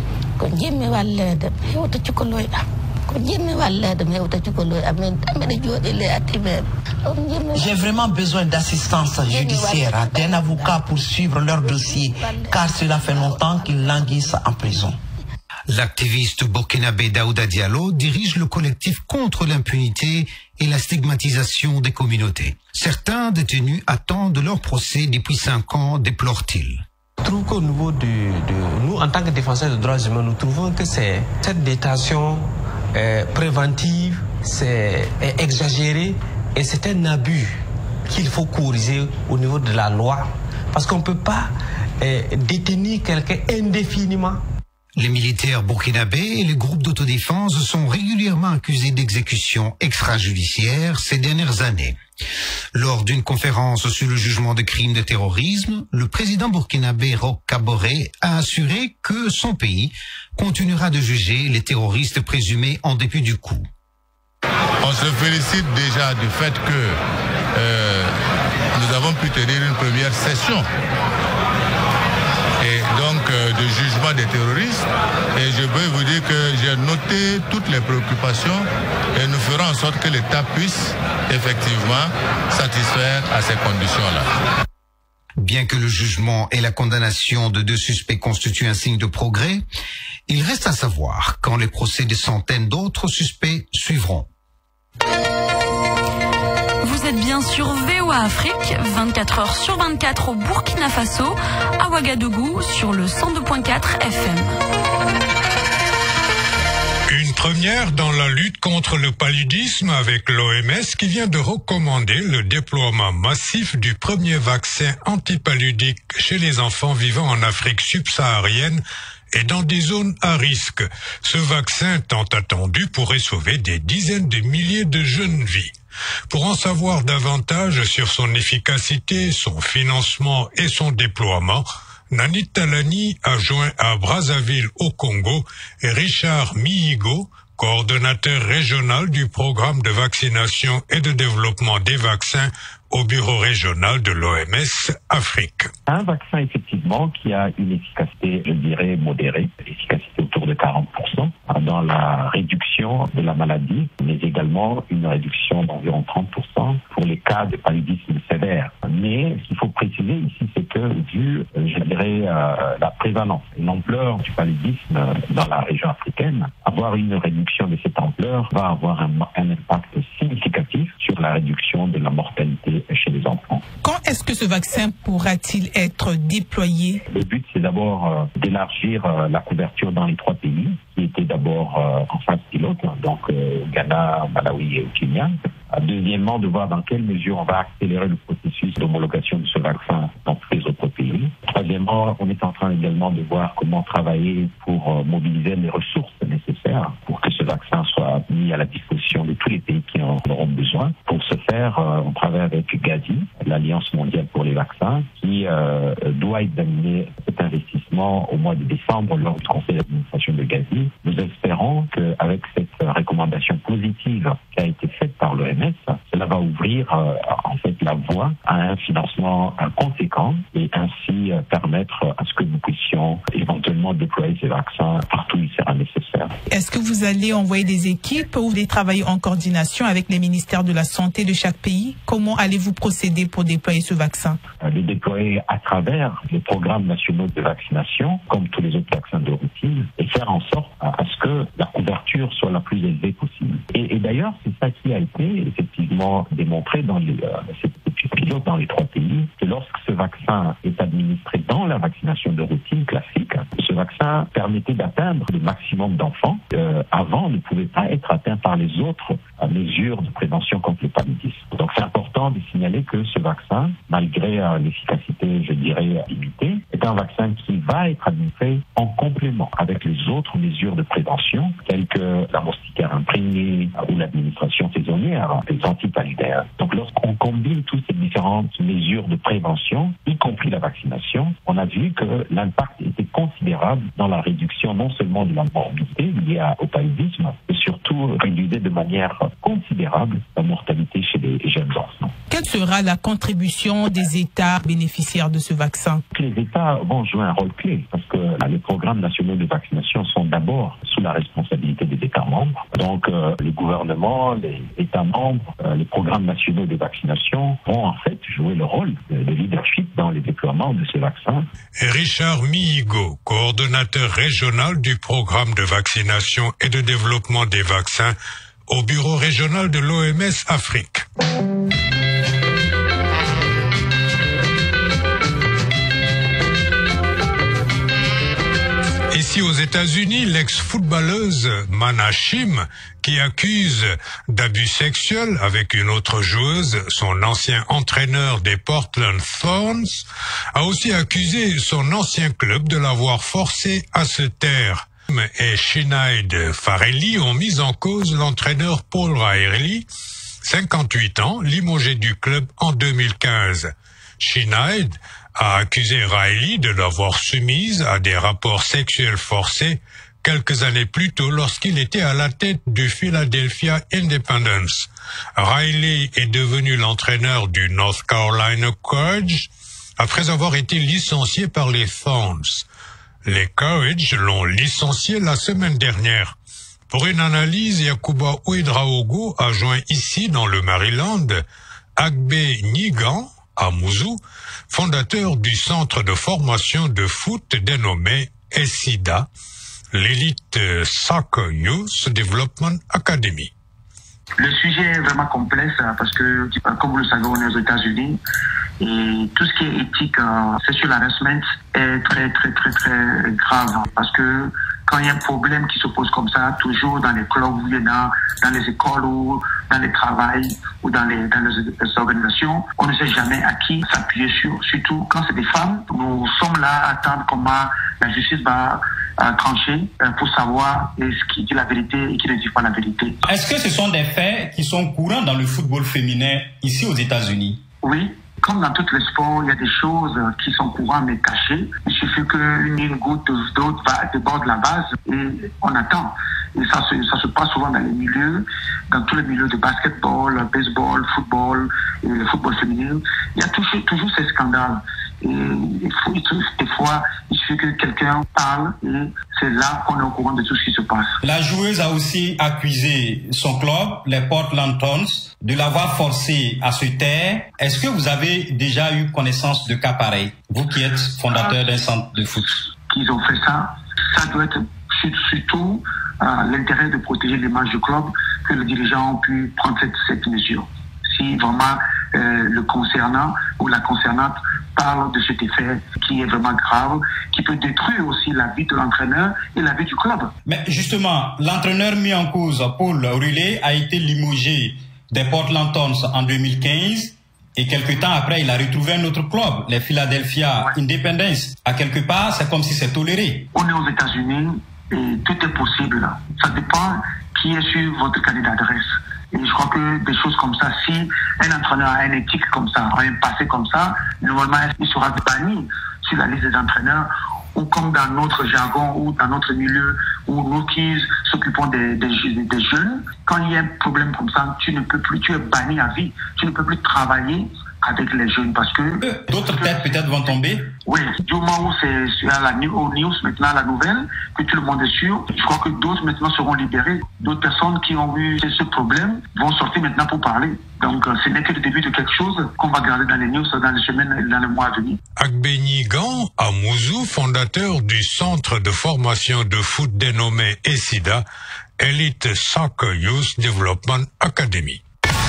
J'ai vraiment besoin d'assistance judiciaire, d'un avocat pour suivre leur dossier, car cela fait longtemps qu'ils languissent en prison. L'activiste burkinabé Daouda Diallo dirige le collectif contre l'impunité et la stigmatisation des communautés. Certains détenus attendent leur procès depuis cinq ans, déplore-t-il. Je trouve qu'au niveau de, de nous, en tant que défenseurs des droits humains, nous trouvons que c'est cette détention euh, préventive, c'est euh, exagéré et c'est un abus qu'il faut corriger au niveau de la loi. Parce qu'on ne peut pas euh, détenir quelqu'un indéfiniment. Les militaires burkinabés et les groupes d'autodéfense sont régulièrement accusés d'exécutions extrajudiciaires ces dernières années. Lors d'une conférence sur le jugement de crimes de terrorisme, le président burkinabé Roch Kaboré a assuré que son pays continuera de juger les terroristes présumés en dépit du coup. On se félicite déjà du fait que euh, nous avons pu tenir une première session et donc euh, de jugement des terroristes, et je peux vous dire que j'ai noté toutes les préoccupations et nous ferons en sorte que l'État puisse effectivement satisfaire à ces conditions-là. Bien que le jugement et la condamnation de deux suspects constituent un signe de progrès, il reste à savoir quand les procès de centaines d'autres suspects suivront. Vous êtes bien sur V O A Afrique, vingt-quatre heures sur vingt-quatre au Burkina Faso, à Ouagadougou sur le cent deux point quatre F M. Une première dans la lutte contre le paludisme avec l'O M S qui vient de recommander le déploiement massif du premier vaccin antipaludique chez les enfants vivant en Afrique subsaharienne et dans des zones à risque. Ce vaccin tant attendu pourrait sauver des dizaines de milliers de jeunes vies. Pour en savoir davantage sur son efficacité, son financement et son déploiement, Nanit Talani a joint à Brazzaville au Congo et Richard Mihigo, coordonnateur régional du programme de vaccination et de développement des vaccins au bureau régional de l'O M S Afrique. Un vaccin effectivement qui a une efficacité, je dirais, modérée, efficacité autour de quarante pour cent dans la réduction de la maladie, mais également une réduction d'environ trente pour cent pour les cas de paludisme sévère. Mais ce qu'il faut préciser ici, c'est que vu, je dirais, euh, la prévalence et l'ampleur du paludisme dans la région africaine, avoir une réduction de cette ampleur va avoir un, un impact significatif sur la réduction de la mortalité chez les enfants. Quand est-ce que ce vaccin pourra-t-il être déployé? Le but, c'est d'abord euh, d'élargir euh, la couverture dans les trois pays, qui étaient d'abord euh, en phase pilote, donc euh, Ghana, Malawi et au Kenya. Deuxièmement, de voir dans quelle mesure on va accélérer le processus d'homologation de ce vaccin dans tous les autres pays. Troisièmement, on est en train également de voir comment travailler pour mobiliser les ressources nécessaires pour que ce vaccin soit mis à la disposition de tous les pays qui en auront besoin. Pour ce faire, on travaille avec Gavi, l'Alliance mondiale pour les vaccins, qui euh, doit examiner cet investissement au mois de décembre lors du conseil d'administration de Gavi. Nous espérons qu'avec cette recommandation positive qui a été faite par l'O M S, cela va ouvrir euh, en fait la voie à un financement euh, conséquent et ainsi euh, permettre à ce que nous puissions éventuellement déployer ces vaccins partout où il sera nécessaire. Est-ce que vous allez envoyer des équipes ou des travailler en coordination avec les ministères de la Santé de chaque pays? Comment allez-vous procéder pour déployer ce vaccin? euh, Le déployer à travers les programmes nationaux de vaccination, comme tous les autres vaccins de routine, et faire en sorte à, à ce que la couverture soit la plus élevée possible. Et, et d'ailleurs, c'est ça qui a été effectivement démontré dans les, euh, cette étude pilote dans les trois pays, que lorsque ce vaccin est administré dans la vaccination de routine classique, ce vaccin permettait d'atteindre le maximum d'enfants. Euh, avant, ne pouvait pas être atteint par les autres euh, mesures de prévention contre le paludisme. Donc c'est important de signaler que ce vaccin, malgré euh, l'efficacité, je dirais, limitée, est un vaccin qui va être administré en complément avec les autres mesures de prévention, telles que la moustiquaire imprégnée ou l'administration saisonnière des antipaludéens. Donc lorsqu'on combine toutes ces différentes mesures de prévention, y compris la vaccination, on a vu que l'impact était considérable dans la réduction non seulement de la morbidité liée au paludisme, mais surtout réduisait de manière considérable la mortalité chez les jeunes enfants. Quelle sera la contribution des États bénéficiaires de ce vaccin? Les États vont jouer un rôle clé parce que les programmes nationaux de vaccination sont d'abord sous la responsabilité des États membres. Donc euh, les gouvernements, les États membres, euh, les programmes nationaux de vaccination vont en fait jouer le rôle de, de leadership dans les déploiements de ce vaccin. Richard Mihigo, Ngo, coordonnateur régional du programme de vaccination et de développement des vaccins au bureau régional de l'O M S Afrique. Ici aux États-Unis, l'ex-footballeuse Mana Shim, qui accuse d'abus sexuels avec une autre joueuse, son ancien entraîneur des Portland Thorns, a aussi accusé son ancien club de l'avoir forcé à se taire. Et Sinead Farrelly ont mis en cause l'entraîneur Paul Riley, cinquante-huit ans, limogé du club en deux mille quinze. Sinead a accusé Riley de l'avoir soumise à des rapports sexuels forcés quelques années plus tôt lorsqu'il était à la tête du Philadelphia Independence. Riley est devenu l'entraîneur du North Carolina Courage après avoir été licencié par les Thorns. Les Courage l'ont licencié la semaine dernière. Pour une analyse, Yakuba Ouedraogo a joint ici dans le Maryland Agbe Nigan Amouzou, fondateur du centre de formation de foot dénommé ESIDA, l'Elite Soccer Youth Development Academy. Le sujet est vraiment complexe parce que, comme vous le savez, on est aux États-Unis et tout ce qui est éthique, sexual harassment est très, très, très, très grave parce que quand il y a un problème qui se pose comme ça, toujours dans les clubs, ou dans, dans les écoles, ou dans les travails, ou dans les, dans les, les organisations, on ne sait jamais à qui s'appuyer sur, surtout quand c'est des femmes. Nous sommes là à attendre comment la justice va euh, trancher euh, pour savoir ce qui dit la vérité et qui ne dit pas la vérité. Est-ce que ce sont des faits qui sont courants dans le football féminin ici aux États-Unis? Oui. Comme dans tous les sports, il y a des choses qui sont courantes mais cachées. Il suffit qu'une une goutte d'eau déborde la base et on attend. Et ça se, ça se passe souvent dans les milieux, dans tous les milieux de basketball, baseball, football et le football féminin. Il y a toujours, toujours ces scandales. Et il faut, des fois, il suffit que quelqu'un parle et c'est là qu'on est au courant de tout ce qui se passe. La joueuse a aussi accusé son club, les Portland Thorns, de l'avoir forcé à se taire. Est-ce que vous avez déjà eu connaissance de cas pareils, vous qui êtes fondateur d'un centre de foot? Qu'ils ont fait ça, ça doit être surtout euh, l'intérêt de protéger l'image du club que le dirigeant a pu prendre cette, cette mesure. Si vraiment euh, le concernant ou la concernante parle de cet effet qui est vraiment grave, qui peut détruire aussi la vie de l'entraîneur et la vie du club. Mais justement, l'entraîneur mis en cause, Paul Riley, a été limogé des Portland Thorns en deux mille quinze et quelques temps après, il a retrouvé un autre club, les Philadelphia ouais. Independence. À quelque part, c'est comme si c'est toléré. On est aux États-Unis et tout est possible. Ça dépend qui est sur votre carnet d'adresse. Et je crois que des choses comme ça, si un entraîneur a une éthique comme ça, a un passé comme ça, normalement, il sera banni sur la liste des entraîneurs, ou comme dans notre jargon, ou dans notre milieu, où nous qui s'occupons des, des, des jeunes, quand il y a un problème comme ça, tu ne peux plus, tu es banni à vie, tu ne peux plus travailler avec les jeunes parce que... D'autres têtes peut-être vont tomber? Oui, du moment où c'est à la aux news, maintenant la nouvelle, que tout le monde est sûr, je crois que d'autres maintenant seront libérés. D'autres personnes qui ont eu ce problème vont sortir maintenant pour parler. Donc ce n'est que le début de quelque chose qu'on va garder dans les news dans les semaines et dans les mois à venir. Agbenigan Amouzou, fondateur du centre de formation de foot dénommé ESIDA, Elite Soccer Youth Development Academy.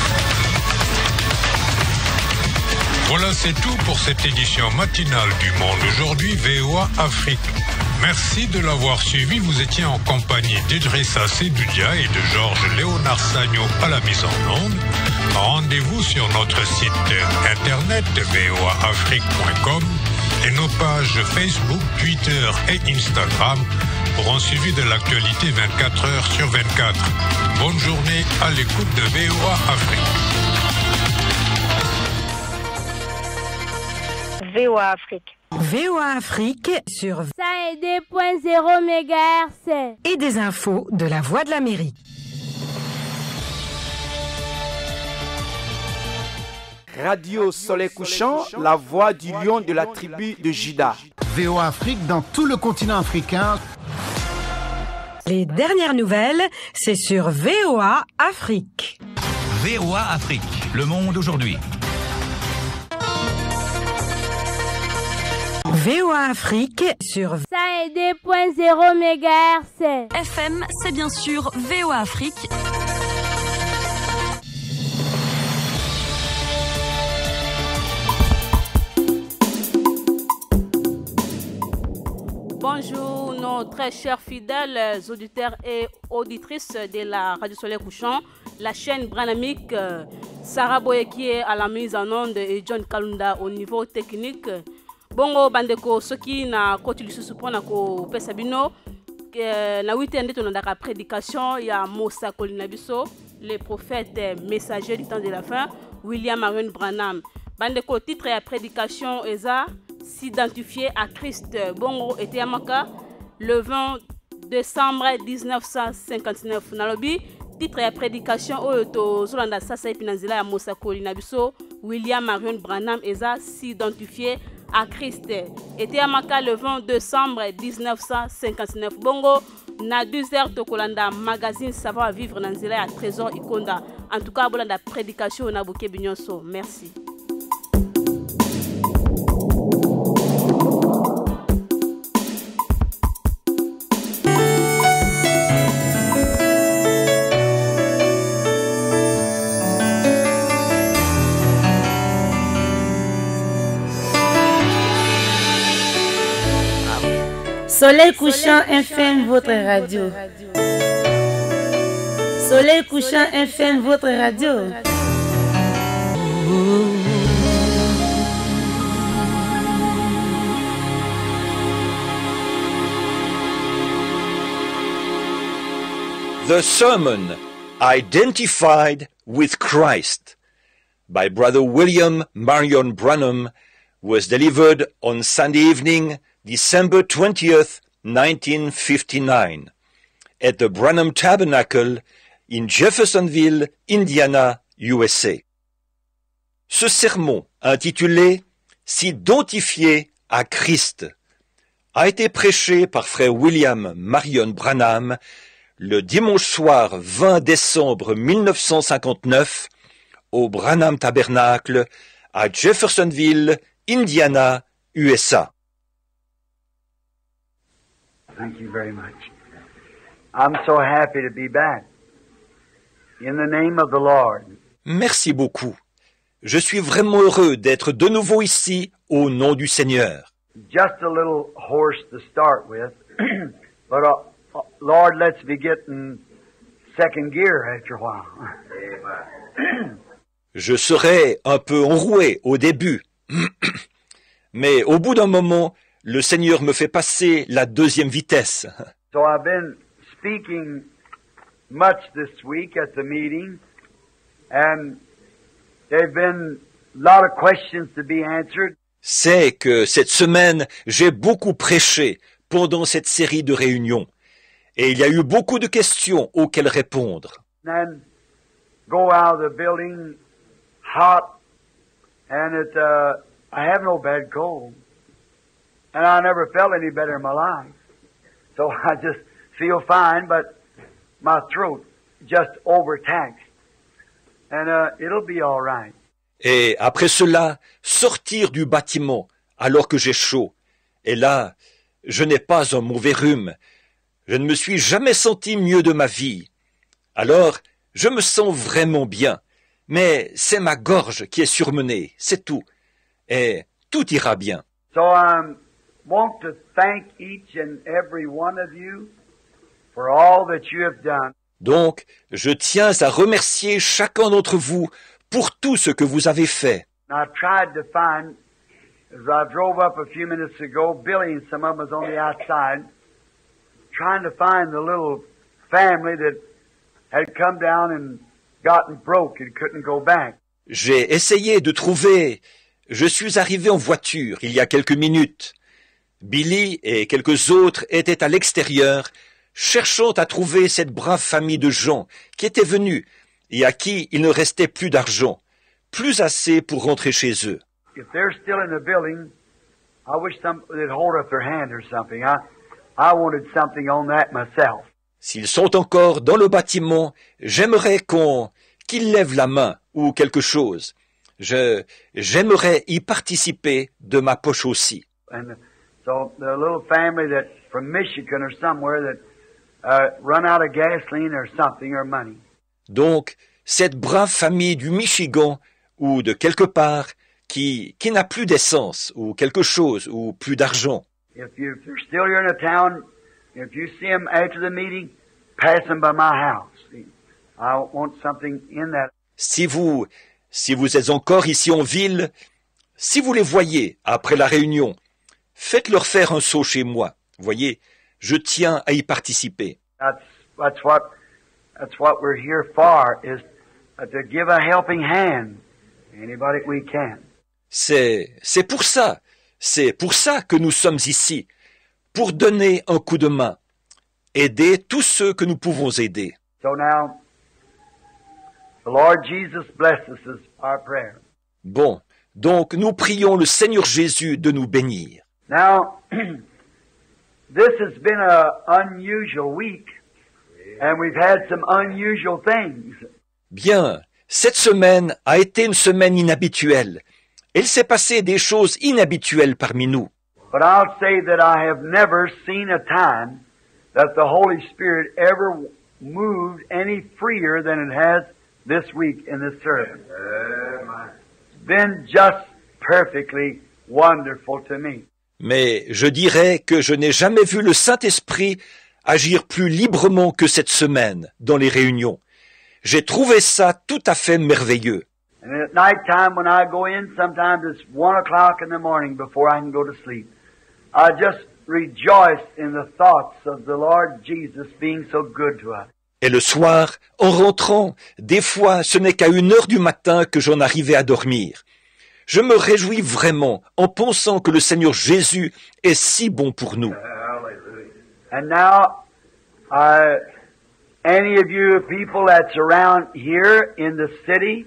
Voilà, c'est tout pour cette édition matinale du Monde aujourd'hui V O A Afrique. Merci de l'avoir suivi. Vous étiez en compagnie d'Idrissa Sedoudia et de Georges Léonard Sagno à la mise en onde. Rendez-vous sur notre site internet v o a afrique point com et nos pages Facebook, Twitter et Instagram pour un suivi de l'actualité vingt-quatre heures sur vingt-quatre. Bonne journée à l'écoute de V O A Afrique. V O A Afrique. V O A Afrique sur cent deux point zéro mégahertz et des infos de la Voix de l'Amérique. Radio Soleil Couchant, la voix du lion de la tribu de Juda. V O A Afrique dans tout le continent africain. Les dernières nouvelles, c'est sur V O A Afrique. V O A Afrique, le monde aujourd'hui. V O A Afrique sur cent deux point zéro mégahertz. F M, c'est bien sûr V O A Afrique. Bonjour nos très chers fidèles auditeurs et auditrices de la radio Soleil Couchant, la chaîne branamique, Sarah Boye qui est à la mise en onde et John Kalunda au niveau technique. Bongo bandeko soki na koti lisusu pona ko pesa bino na weekend to na prédication ya Mosa Kolina biso, le prophète messager du temps de la fin, William Marion Branham. Bandeko titre ya prédication eza s'identifier à Christ. Bongo était amaka le vingt décembre mille neuf cent cinquante-neuf. Nalobi titre ya prédication oyo to zolanda sasa epinanzela ya Mosa Kolina biso, William Marion Branham eza s'identifier à Christ. Était amaka le vingt décembre mille neuf cent cinquante-neuf. Bongo na douze heures to kolanda magazine savoir vivre nanzela ya trésor ikonda. En tout cas bolanda prédication na boke binyonso. Merci. Soleil Couchant F M, votre radio. Soleil Couchant F M, votre radio. The sermon Identified with Christ by Brother William Marion Branham was delivered on Sunday evening, December twentieth, nineteen fifty-nine, at the Branham Tabernacle in Jeffersonville, Indiana, U S A. Ce sermon, intitulé « S'identifier à Christ », a été prêché par frère William Marion Branham le dimanche soir vingt décembre mille neuf cent cinquante-neuf au Branham Tabernacle à Jeffersonville, Indiana, U S A. Thank you very much. I'm so happy to be back. In the name of the Lord. Merci beaucoup. Je suis vraiment heureux d'être de nouveau ici au nom du Seigneur. Just a little hoarse to start with, but uh, Lord, let's be getting second gear after a while. Je serai un peu enroué au début, mais au bout d'un moment, le Seigneur me fait passer la deuxième vitesse. So I've been speaking much this week at the meeting, and there've been a lot of questions to be answered. C'est que cette semaine, j'ai beaucoup prêché pendant cette série de réunions, et il y a eu beaucoup de questions auxquelles répondre. And go out of the building hot, and it, uh, I have no bad cold. And I never felt any better in my life. So I just feel fine, but my throat just overtaxed. And uh, it'll be all right. Et après cela, sortir du bâtiment alors que j'ai chaud. Et là, je n'ai pas un mauvais rhume. Je ne me suis jamais senti mieux de ma vie. Alors, je me sens vraiment bien. Mais c'est ma gorge qui est surmenée, c'est tout. Et tout ira bien. So I want to thank each and every one of you for all that you have done. Donc, je tiens à remercier chacun d'entre vous pour tout ce que vous avez fait. I tried to find, as I drove up a few minutes ago, Billy and some of them was on the outside, trying to find the little family that had come down and gotten broke and couldn't go back. J'ai essayé de trouver. Je suis arrivé en voiture il y a quelques minutes. Billy et quelques autres étaient à l'extérieur, cherchant à trouver cette brave famille de gens qui étaient venus et à qui il ne restait plus d'argent, plus assez pour rentrer chez eux. If they're still in the building, I wish somebody would hold up their hand or something. I, I wanted something on that myself. S'ils sont encore dans le bâtiment, j'aimerais qu'on, qu'ils lèvent la main ou quelque chose. Je, j'aimerais y participer de ma poche aussi. And So the little family that from Michigan or somewhere that uh, run out of gasoline or something or money. Donc, cette brave famille du Michigan ou de quelque part qui, qui n'a plus d'essence ou quelque chose ou plus d'argent. If, you, if you're still here in a town, if you see them after the meeting, pass them by my house. I want something in that. Si vous, si vous êtes encore ici en ville, si vous les voyez après la réunion, faites-leur faire un saut chez moi. Voyez, je tiens à y participer. That's, that's what, that's what we're here for, is to give a helping hand to anybody we can. C'est, c'est pour ça, c'est pour ça que nous sommes ici, pour donner un coup de main, aider tous ceux que nous pouvons aider. So now, the Lord Jesus bless us is our prayer. Bon, donc nous prions le Seigneur Jésus de nous bénir. Now, this has been an unusual week, and we've had some unusual things. Bien, cette semaine a été une semaine inhabituelle. Il s'est passé des choses inhabituelles parmi nous. But I'll say that I have never seen a time that the Holy Spirit ever moved any freer than it has this week in this service. It's been just perfectly wonderful to me. Mais je dirais que je n'ai jamais vu le Saint-Esprit agir plus librement que cette semaine dans les réunions. J'ai trouvé ça tout à fait merveilleux. And at night time when I go in, sometimes it's one o'clock in the morning before I can go to sleep. I just rejoice in the thoughts of the Lord Jesus being so good to us. Et le soir, en rentrant, des fois ce n'est qu'à une heure du matin que j'en arrivais à dormir. Je me réjouis vraiment en pensant que le Seigneur Jésus est si bon pour nous. And now, uh, any of you people that's around here in the city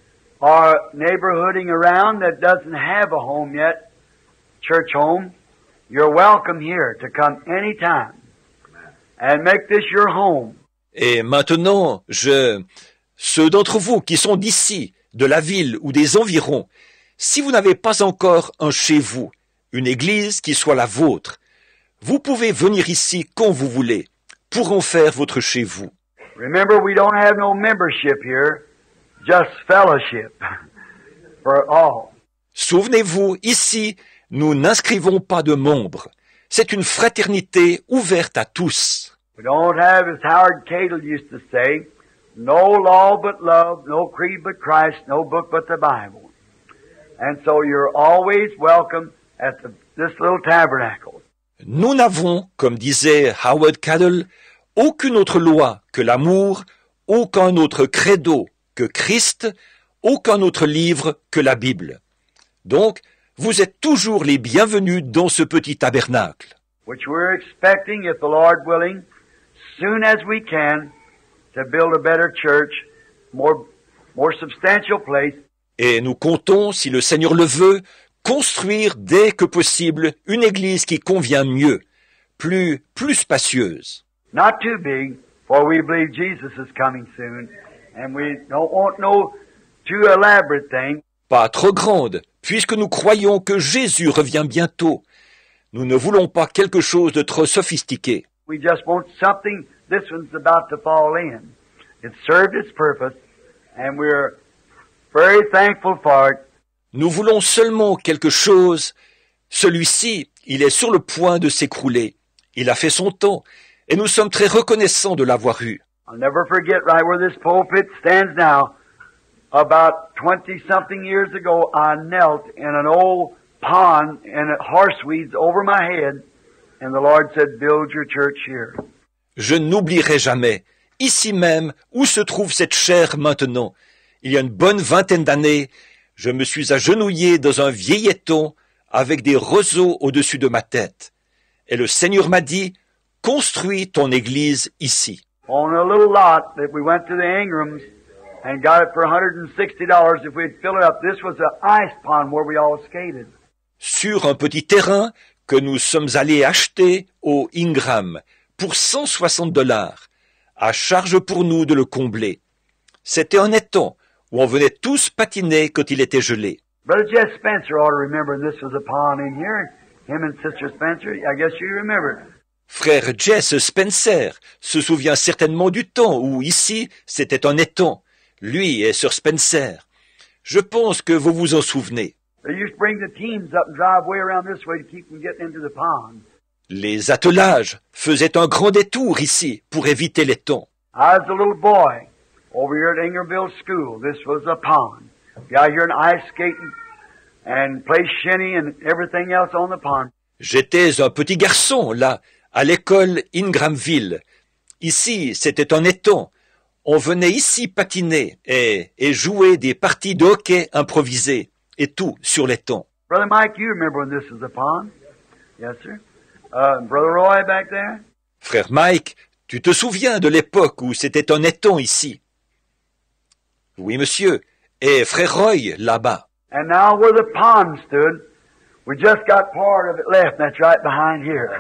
or neighborhooding around that doesn't have a home yet, church home, you're welcome here to come anytime and make this your home. Et maintenant, je, ceux d'entre vous qui sont d'ici, de la ville ou des environs, si vous n'avez pas encore un chez vous, une église qui soit la vôtre, vous pouvez venir ici quand vous voulez, pour en faire votre chez vous. Remember, we don't have no membership here, just fellowship for all. Souvenez-vous, ici, nous n'inscrivons pas de membres. C'est une fraternité ouverte à tous. We don't have, as Howard Cadle used to say, no law but love, no creed but Christ, no book but the Bible. And so you're always welcome at the, this little tabernacle. Nous n'avons, comme disait Howard Cadle, aucune autre loi que l'amour, aucun autre credo que Christ, aucun autre livre que la Bible. Donc, vous êtes toujours les bienvenus dans ce petit tabernacle. Which we're expecting, if the Lord willing, soon as we can, to build a better church, more, more substantial place. Et nous comptons, si le Seigneur le veut, construire dès que possible une église qui convient mieux, plus, plus spacieuse. Not too big, for we believe Jesus is coming soon, and we don't want no too elaborate thing. Pas trop grande, puisque nous croyons que Jésus revient bientôt. Nous ne voulons pas quelque chose de trop sophistiqué. We just want something, this one's about to fall in. It served its purpose, and we're very thankful for it. Nous voulons seulement quelque chose. Celui-ci, il est sur le point de s'écrouler. Il a fait son temps, et nous sommes très reconnaissants de l'avoir eu. I'll never forget right where this pulpit stands now. About twenty-something years ago, I knelt in an old pond and horseweeds over my head, and the Lord said, build your church here. Je n'oublierai jamais, ici même, où se trouve cette chaire maintenant. Il y a une bonne vingtaine d'années, je me suis agenouillé dans un vieil étang avec des roseaux au-dessus de ma tête. Et le Seigneur m'a dit, construis ton église ici. On a little lot that we went to the Ingrams and got it for one hundred sixty dollars if we'd fill it up. This was an ice pond where we all skated. Sur un petit terrain que nous sommes allés acheter au Ingram pour cent soixante dollars, à charge pour nous de le combler. C'était un étang où on venait tous patiner quand il était gelé. Brother Jess Spencer ought to remember this was a pond in here. Him and Sister Spencer, I guess you remember. Frère Jess Spencer se souvient certainement du temps où, ici, c'était un étang, lui et Sir Spencer. Je pense que vous vous en souvenez. They used to bring the teams up and drive way around this way to keep them getting into the pond. Les attelages faisaient un grand détour ici pour éviter l'étang. I was a little boy over here at Ingerville School. This was a pond. You out here in ice skating and play shinny and everything else on the pond. J'étais un petit garçon, là, à l'école Ingramville. Ici, c'était un étang. On venait ici patiner et, et jouer des parties de hockey improvisées, et tout sur l'étang. Brother Mike, you remember when this was a pond? Yes, sir. Uh, Brother Roy back there? Frère Mike, tu te souviens de l'époque où c'était un étang ici? Oui, monsieur. Et frère Roy, là-bas. And now where the pond stood, we just got part of it left, and that's right behind here.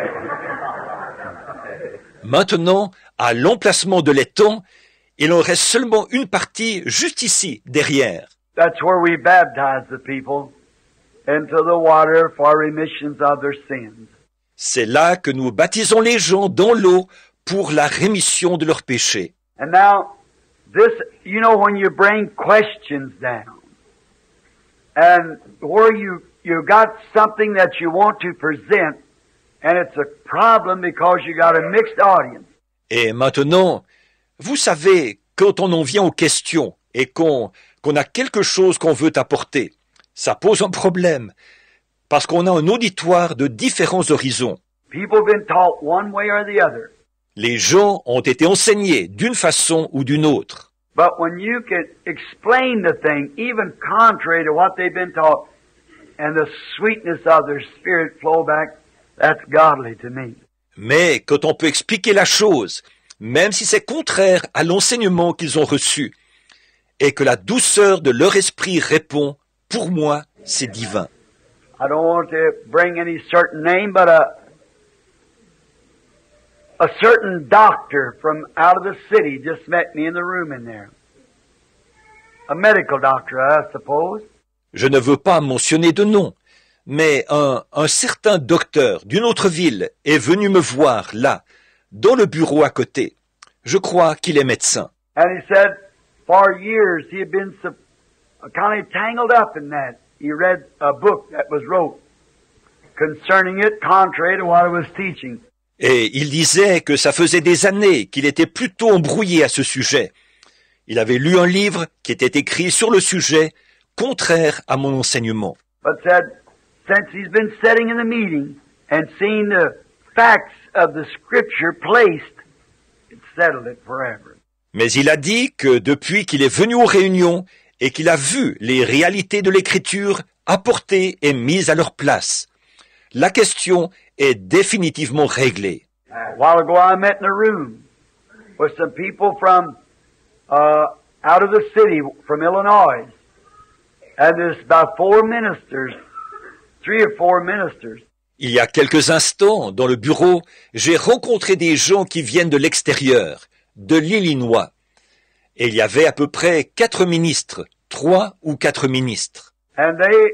Maintenant, à l'emplacement de l'étang, il en reste seulement une partie juste ici, derrière. That's where we baptize the people into the water for remissions of their sins. C'est là que nous baptisons les gens dans l'eau pour la rémission de leurs péchés. And now, this, you know, when you bring questions down, and where you, you got something that you want to present, and it's a problem because you got a mixed audience. Et maintenant, vous savez, quand on en vient aux questions et qu'on qu'on a quelque chose qu'on veut apporter, ça pose un problème, parce qu'on a un auditoire de différents horizons. People have been taught one way or the other. Les gens ont été enseignés d'une façon ou d'une autre. But when you can explain the thing, even contrary to what they've been taught, and the sweetness of their spirit flow back, that's godly to me. Mais quand on peut expliquer la chose, même si c'est contraire à l'enseignement qu'ils ont reçu, et que la douceur de leur esprit répond, pour moi, c'est divin. I don't want to bring any certain name, but a, a certain doctor from out of the city just met me in the room in there. A medical doctor, I suppose. Je ne veux pas mentionner de nom, mais un, un certain docteur d'une autre ville est venu me voir là, dans le bureau à côté. Je crois qu'il est médecin. And he said, for years he had been so, kind of tangled up in that. He read a book that was wrote concerning it, contrary to what I was teaching. Et il disait que ça faisait des années qu'il était plutôt embrouillé à ce sujet. Il avait lu un livre qui était écrit sur le sujet, contraire à mon enseignement. But said, since he's been sitting in the meeting and seeing the facts of the scripture placed, it settled it forever. Mais il a dit que depuis qu'il est venu aux réunions et qu'il a vu les réalités de l'écriture apportées et mises à leur place, la question est définitivement réglée. A while ago I met in a room with some people from uh, out of the city, from Illinois. And there's about four ministers, three or four ministers. Il y a quelques instants, dans le bureau, j'ai rencontré des gens qui viennent de l'extérieur, de l'Illinois. Et il y avait à peu près quatre ministres, trois ou quatre ministres. And they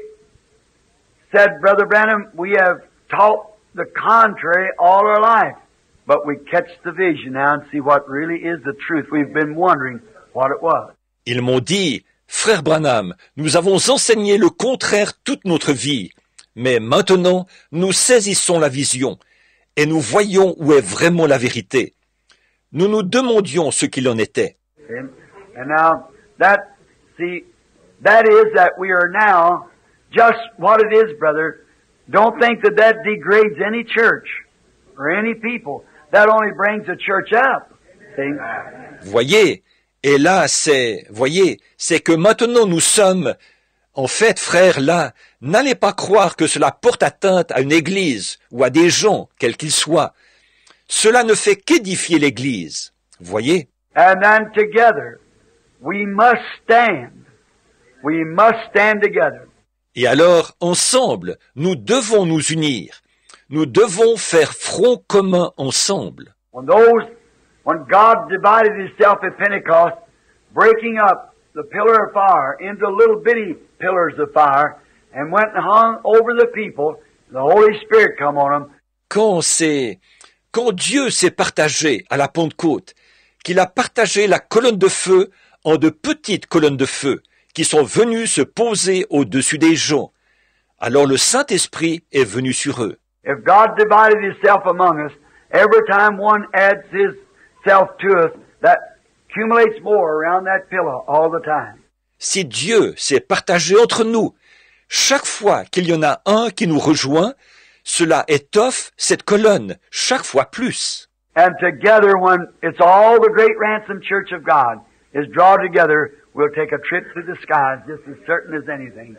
said, Brother Branham, we have taught the contrary all our life, but we catch the vision now and see what really is the truth. We've been wondering what it was. Ils m'ont dit, Frère Branham, nous avons enseigné le contraire toute notre vie, mais maintenant nous saisissons la vision et nous voyons où est vraiment la vérité. Nous nous demandions ce qu'il en était. And, and now that, see, that is that we are now just what it is, brother. Don't think that that degrades any church or any people. That only brings the church up. See? Voyez, et là c'est, voyez, c'est que maintenant nous sommes, en fait, frères, là, n'allez pas croire que cela porte atteinte à une église ou à des gens, quels qu'ils soient. Cela ne fait qu'édifier l'église. Voyez? And then together, we must stand. We must stand together. Et alors, ensemble, nous devons nous unir. Nous devons faire front commun ensemble. When those, when God divided Himself at Pentecost, breaking up the pillar of fire into little bitty pillars of fire, and went and hung over the people, The Holy Spirit come on them. Quand c'est, quand Dieu s'est partagé à la Pentecôte, qu'il a partagé la colonne de feu en de petites colonnes de feu qui sont venues se poser au-dessus des gens, alors le Saint-Esprit est venu sur eux. If God divided Himself among us, every time one adds Himself to us, that accumulates more around that pillar all the time. Si Dieu s'est partagé entre nous, chaque fois qu'il y en a un qui nous rejoint, cela étoffe cette colonne chaque fois plus. And together, when it's all the great ransom church of God is drawn together, we'll take a trip through the skies just as certain as anything.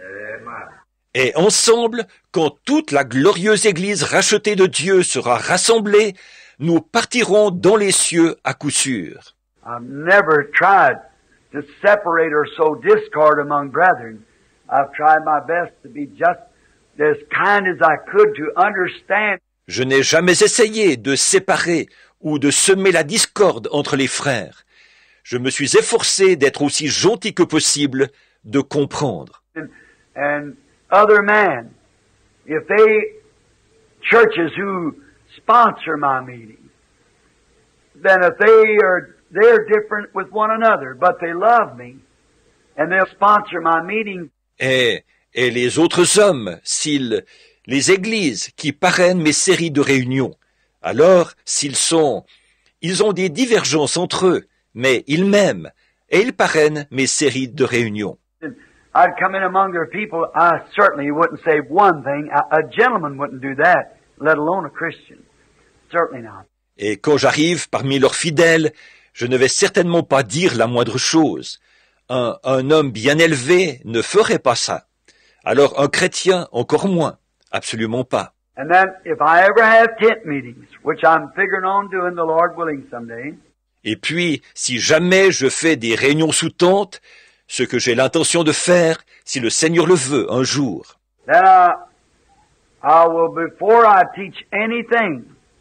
Et ensemble, quand toute la glorieuse Église rachetée de Dieu sera rassemblée, nous partirons dans les cieux à coup sûr. I've never tried to separate or sow discord among brethren. I've tried my best to be just as kind as I could to understand. Je n'ai jamais essayé de séparer ou de semer la discorde entre les frères. Je me suis efforcé d'être aussi gentil que possible, de comprendre. And, and other men, if they, churches who sponsor my meetings, then if they are, they're different with one another, but they love me, and they'll sponsor my meetings. Et, et les autres hommes, s'ils, les églises qui parrainent mes séries de réunions, alors s'ils sont, ils ont des divergences entre eux, mais ils m'aiment, et ils parrainent mes séries de réunions. I'd come in among their people, I certainly wouldn't say one thing. A, a gentleman wouldn't do that, let alone a Christian. Certainly not. Et quand j'arrive parmi leurs fidèles, je ne vais certainement pas dire la moindre chose. Un, un homme bien élevé ne ferait pas ça. Alors un chrétien encore moins. Absolument pas. And then if I ever have tent meetings, which I'm figuring on doing, the Lord willing someday. Et puis, si jamais je fais des réunions sous tente, ce que j'ai l'intention de faire, si le Seigneur le veut, un jour. Then I, I will, before I teach anything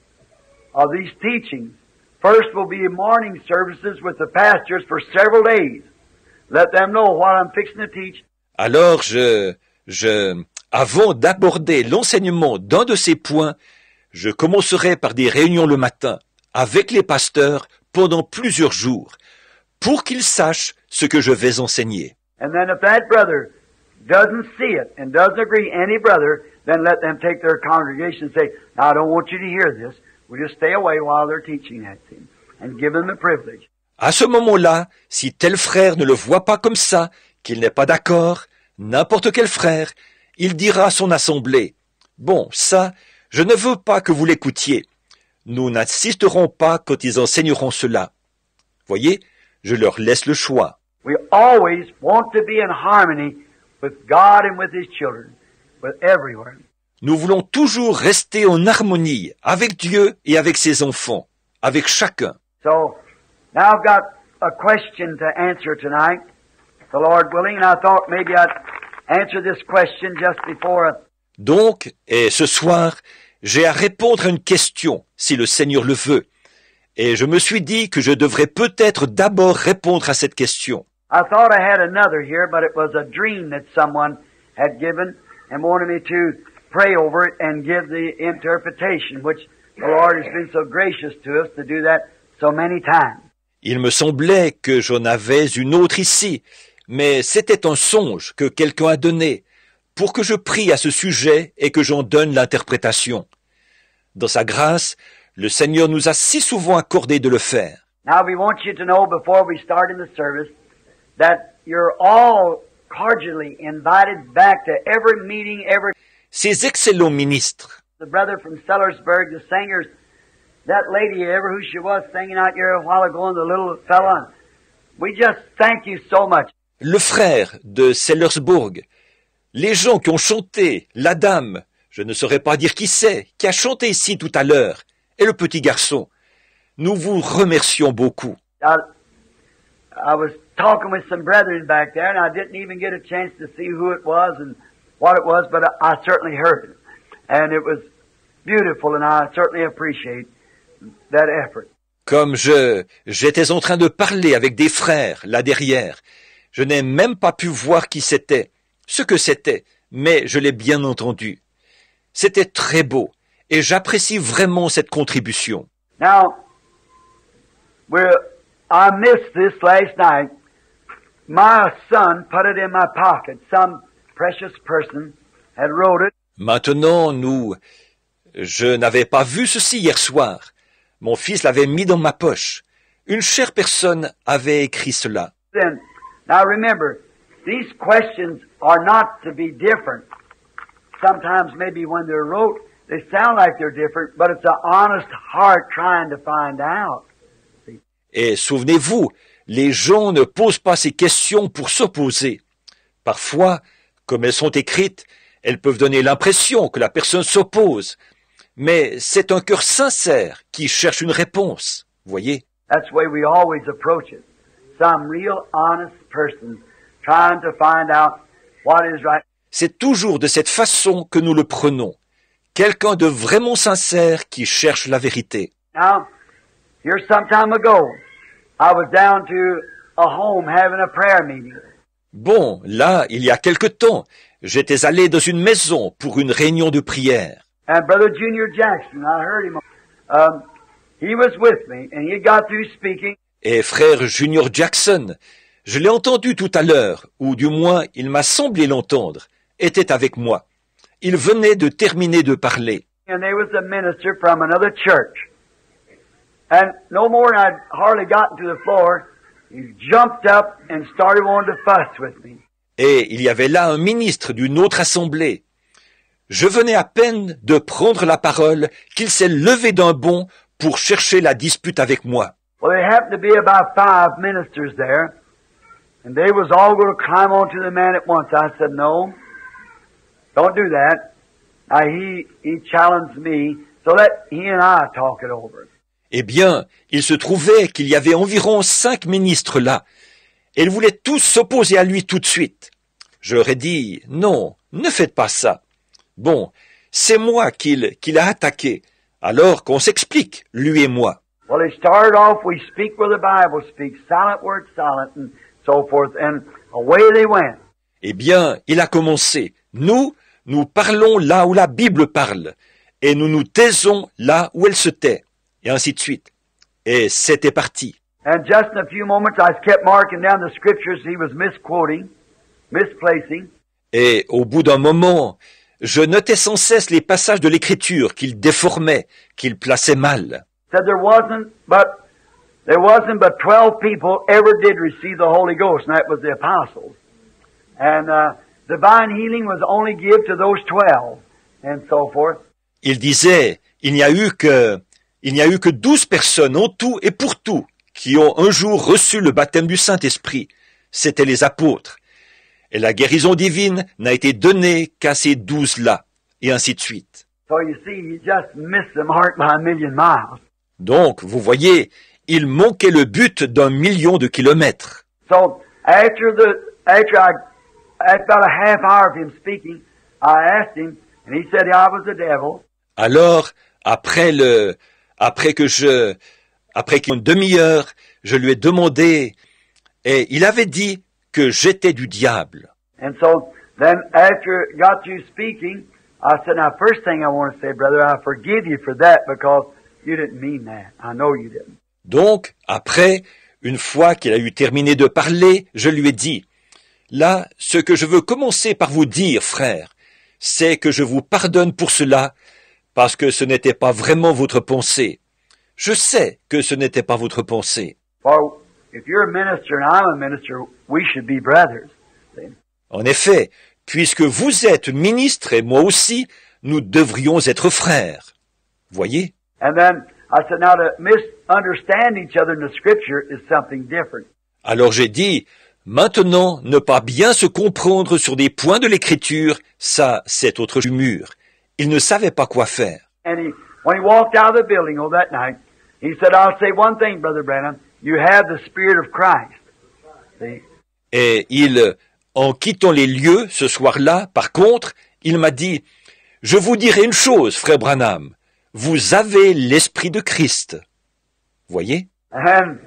of these teachings, first will be morning services with the pastors for several days. Let them know what I'm fixing to teach. Alors je, je, avant d'aborder l'enseignement d'un de ces points, je commencerai par des réunions le matin avec les pasteurs pendant plusieurs jours, pour qu'ils sachent ce que je vais enseigner. And then if that brother doesn't see it and doesn't agree, any brother, then let them take their congregation and say, now I don't want you to hear this. We'll just stay away while they're teaching that thing and give them the privilege. À ce moment-là, si tel frère ne le voit pas comme ça, qu'il n'est pas d'accord, n'importe quel frère, il dira à son assemblée, « Bon, ça, je ne veux pas que vous l'écoutiez. Nous n'assisterons pas quand ils enseigneront cela. » Voyez, je leur laisse le choix. We always want to be in harmony with God and with His children, with everywhere. Nous voulons toujours rester en harmonie avec Dieu et avec ses enfants, avec chacun. So, now I've got a question to answer tonight, the Lord willing, and I thought maybe I'd answer this question just before. Donc, et ce soir, j'ai à répondre à une question, si le Seigneur le veut. Et je me suis dit que je devrais peut-être d'abord répondre à cette question. I thought I had another here, but it was a dream that someone had given and wanted me to pray over it and give the interpretation, which the Lord has been so gracious to us to do that so many times. Il me semblait que j'en avais une autre ici, mais c'était un songe que quelqu'un a donné pour que je prie à ce sujet et que j'en donne l'interprétation. Dans sa grâce, le Seigneur nous a si souvent accordé de le faire. Now we want you to know before we start in the service that you're all cordially invited back to every meeting, every... Ces excellents ministres, the brother from Sellersburg, the singers, that lady, ever who she was, singing out here a while ago, and the little fella, we just thank you so much. Le frère de Sellersburg, les gens qui ont chanté, la dame, je ne saurais pas dire qui c'est, qui a chanté ici tout à l'heure, et le petit garçon, nous vous remercions beaucoup. I, I was talking with some brethren back there, and I didn't even get a chance to see who it was and what it was, but I, I certainly heard it. And it was beautiful, and I certainly appreciate that effort. Comme je, j'étais en train de parler avec des frères, là derrière, je n'ai même pas pu voir qui c'était, ce que c'était, mais je l'ai bien entendu. C'était très beau et j'apprécie vraiment cette contribution. Now, we're, I missed this last night. My son put it in my pocket. Some precious person had wrote it. Maintenant, nous... Je n'avais pas vu ceci hier soir. Mon fils l'avait mis dans ma poche. Une chère personne avait écrit cela. Then, now remember, these questions are not to be different. Sometimes maybe when they're wrote, they sound like they're different, but it's an honest heart trying to find out. Et souvenez-vous, les gens ne posent pas ces questions pour s'opposer. Parfois, comme elles sont écrites, elles peuvent donner l'impression que la personne s'oppose. Mais c'est un cœur sincère qui cherche une réponse, voyez. That's the way we always approach it. Some real honest person trying to find out what is right. C'est toujours de cette façon que nous le prenons. Quelqu'un de vraiment sincère qui cherche la vérité. Now, here some time ago, I was down to a home having a prayer meeting. Bon, là, il y a quelque temps, j'étais allé dans une maison pour une réunion de prière. And Brother Junior Jackson, I heard him. Um, he was with me, and he got through speaking. Et frère Junior Jackson, je l'ai entendu tout à l'heure, ou du moins il m'a semblé l'entendre, était avec moi. Il venait de terminer de parler. And there was a minister from another church. And no more than I'd hardly gotten to the floor, he jumped up and started wanting to fuss with me. Et il y avait là un ministre d'une autre assemblée. Je venais à peine de prendre la parole qu'il s'est levé d'un bond pour chercher la dispute avec moi. Well, there happened to be about five ministers there, and they was all going to climb onto the man at once. I said, no, don't do that. Now, he, he challenged me, so let he and I talk it over. Eh bien, il se trouvait qu'il y avait environ cinq ministres là, et ils voulaient tous s'opposer à lui tout de suite. Je leur ai dit, non, ne faites pas ça. Bon, c'est moi qu'il qu'il a attaqué, alors qu'on s'explique, lui et moi. Well, he started off, we speak where the Bible speaks, silent word silent, and so forth, and away they went. Eh bien, il a commencé. Nous, nous parlons là où la Bible parle, et nous nous taisons là où elle se tait, et ainsi de suite. Et c'était parti. And just in a few moments, I kept marking down the scriptures he was misquoting, misplacing. Et au bout d'un moment, je notais sans cesse les passages de l'Écriture qu'il déformait, qu'il plaçait mal. Said there wasn't but there wasn't but twelve people ever did receive the Holy Ghost, and that was the apostles. And uh, divine healing was only given to those twelve, and so forth. Il disait, il n'y a eu que, il n'y a eu que douze personnes en tout et pour tout qui ont un jour reçu le baptême du Saint-Esprit. C'étaient les apôtres. Et la guérison divine n'a été donnée qu'à ces douze-là, et ainsi de suite. So you see, you just missed the mark by a million miles. Donc, vous voyez, il manquait le but d'un million de kilomètres. So after the after I after about a half hour of him speaking, I asked him, and he said I was the devil. Alors, après le, après que je, après qu'une demi-heure, je lui ai demandé, et il avait dit que j'étais du diable. And so then after it got you speaking, I said, now first thing I want to say, brother, I forgive you for that because you didn't mean that. I know you didn't. Donc, après, une fois qu'il a eu terminé de parler, je lui ai dit, là, ce que je veux commencer par vous dire, frère, c'est que je vous pardonne pour cela, parce que ce n'était pas vraiment votre pensée. Je sais que ce n'était pas votre pensée. For if you're a minister and I'm a minister, we should be brothers. See? En effet, puisque vous êtes ministre et moi aussi, nous devrions être frères. Voyez? And then I said, now to misunderstand each other in the scripture is something different. Alors j'ai dit, maintenant, ne pas bien se comprendre sur des points de l'écriture, ça, c'est autre mur. Il ne savait pas quoi faire. And he, when he walked out of the building oh, that night, he said, I'll say one thing, Brother Branham, you have the Spirit of Christ. See? Et il, en quittant les lieux ce soir-là, par contre, il m'a dit, je vous dirai une chose, frère Branham, vous avez l'Esprit de Christ. Voyez? And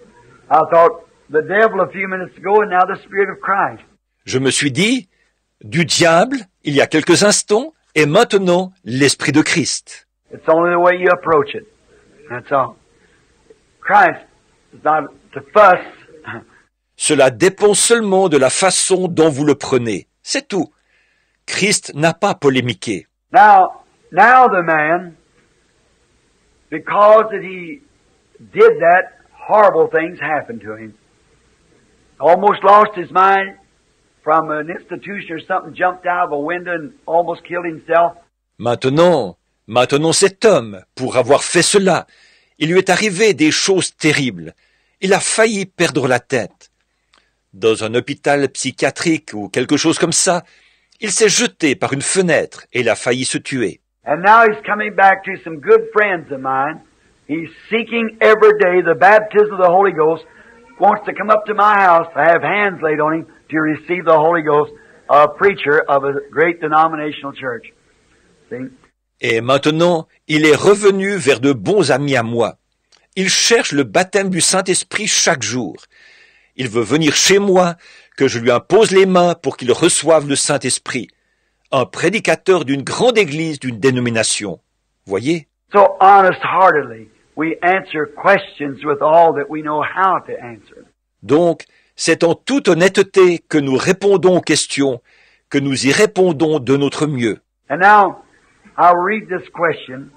I thought, the devil a few minutes ago and now the Spirit of Christ. Je me suis dit, du diable, il y a quelques instants, est maintenant l'Esprit de Christ. It's only the way you approach it. That's all. Christ is not to fuss. Cela dépend seulement de la façon dont vous le prenez. C'est tout. Christ n'a pas polémiqué. Now, now the man, because that he did that, horrible things happened to him. Almost lost his mind from an institution or something, jumped out of a window and almost killed himself. Maintenant, maintenant cet homme, pour avoir fait cela, il lui est arrivé des choses terribles. Il a failli perdre la tête. Dans un hôpital psychiatrique ou quelque chose comme ça, il s'est jeté par une fenêtre et il a failli se tuer. And now he's coming back to some good friends of mine. He's seeking every day the baptism of the Holy Ghost, wants to come up to my house to have hands laid on him to receive the Holy Ghost, a preacher of a great denominational church. See? Et maintenant, il est revenu vers de bons amis à moi. Il cherche le baptême du Saint-Esprit chaque jour. Il veut venir chez moi, que je lui impose les mains pour qu'il reçoive le Saint-Esprit. Un prédicateur d'une grande église d'une dénomination. Voyez? So honest-heartedly, we answer questions with all that we know how to answer. Donc, c'est en toute honnêteté que nous répondons aux questions, que nous y répondons de notre mieux. And now, I'll read this question.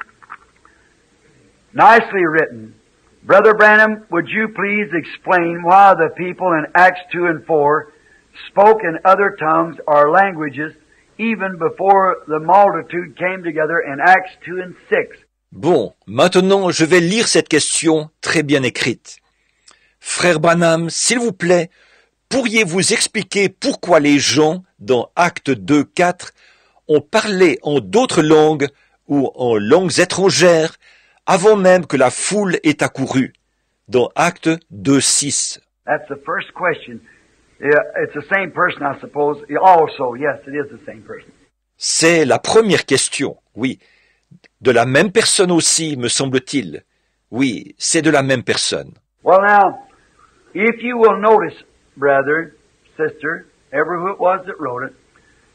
Nicely written. Brother Branham, would you please explain why the people in Acts two and four spoke in other tongues or languages even before the multitude came together in Acts two and six? Bon, maintenant je vais lire cette question très bien écrite. Frère Branham, s'il vous plaît, pourriez-vous expliquer pourquoi les gens, dans Actes deux quatre, ont parlé en d'autres langues ou en langues étrangères avant même que la foule ait accouru, dans Actes deux six. That's the first question. Yeah, it's the same person, I suppose. Also, yes, it is the same person. C'est la première question, oui. De la même personne aussi, me semble-t-il. Oui, c'est de la même personne. Well now, if you will notice, brother, sister, ever who it was that wrote it,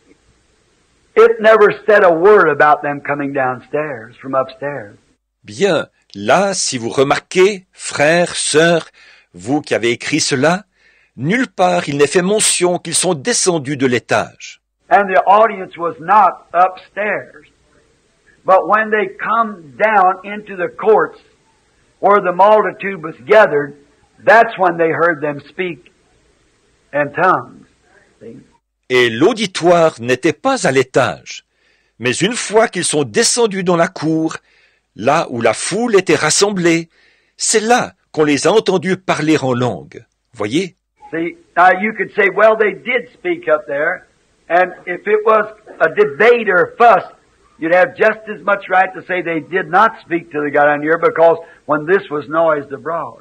it never said a word about them coming downstairs, from upstairs. Bien, là, si vous remarquez, frères, sœurs, vous qui avez écrit cela, nulle part il n'est fait mention qu'ils sont descendus de l'étage. And the audience was not upstairs. But when they come down into the courts where the multitude was gathered, that's when they heard them speak in tongues. See? Et l'auditoire n'était pas à l'étage. Mais une fois qu'ils sont descendus dans la cour, là où la foule était rassemblée, c'est là qu'on les a entendus parler en langue. Voyez? See, now you could say, well, they did speak up there, and if it was a debate or a fuss, you'd have just as much right to say they did not speak till they got on here, because when this was noised abroad.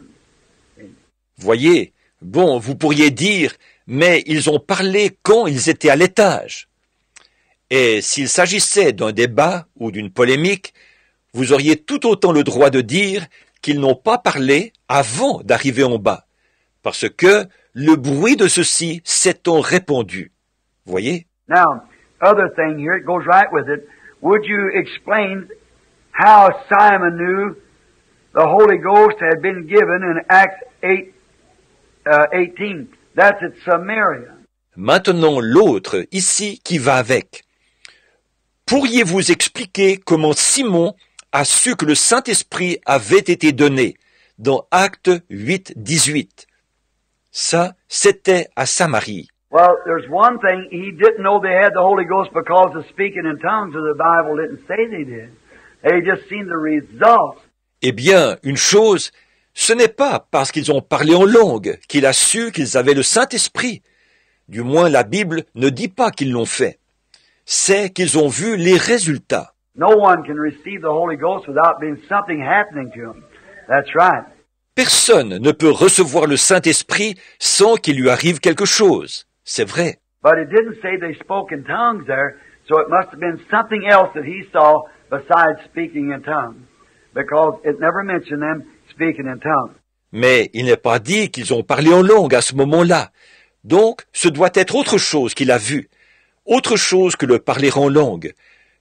Voyez? Bon, vous pourriez dire, mais ils ont parlé quand ils étaient à l'étage. Et s'il s'agissait d'un débat ou d'une polémique, vous auriez tout autant le droit de dire qu'ils n'ont pas parlé avant d'arriver en bas, parce que le bruit de ceci s'étant répandu. Voyez? Now, other thing here, it goes right with it. Would you explain how Simon knew the Holy Ghost had been given in Acts eight, uh, eighteen? That's at Samaria. Maintenant l'autre, ici, qui va avec. Pourriez-vous expliquer comment Simon a su que le Saint-Esprit avait été donné dans Actes huit dix-huit? Ça, c'était à Samarie. Well, there's one thing, he didn't know they had the Holy Ghost because of speaking in tongues, or the Bible didn't say they did. They just seen the results. Eh bien, une chose, ce n'est pas parce qu'ils ont parlé en langue qu'il a su qu'ils avaient le Saint-Esprit. Du moins, la Bible ne dit pas qu'ils l'ont fait. C'est qu'ils ont vu les résultats. No one can receive the Holy Ghost without being something happening to him. That's right. Personne ne peut recevoir le Saint-Esprit sans qu'il lui arrive quelque chose. C'est vrai. But it didn't say they spoke in tongues there, so it must have been something else that he saw besides speaking in tongues, because it never mentioned them speaking in tongues. Mais il n'est pas dit qu'ils ont parlé en langue à ce moment-là. Donc, ce doit être autre chose qu'il a vu. Autre chose que le parler en langue.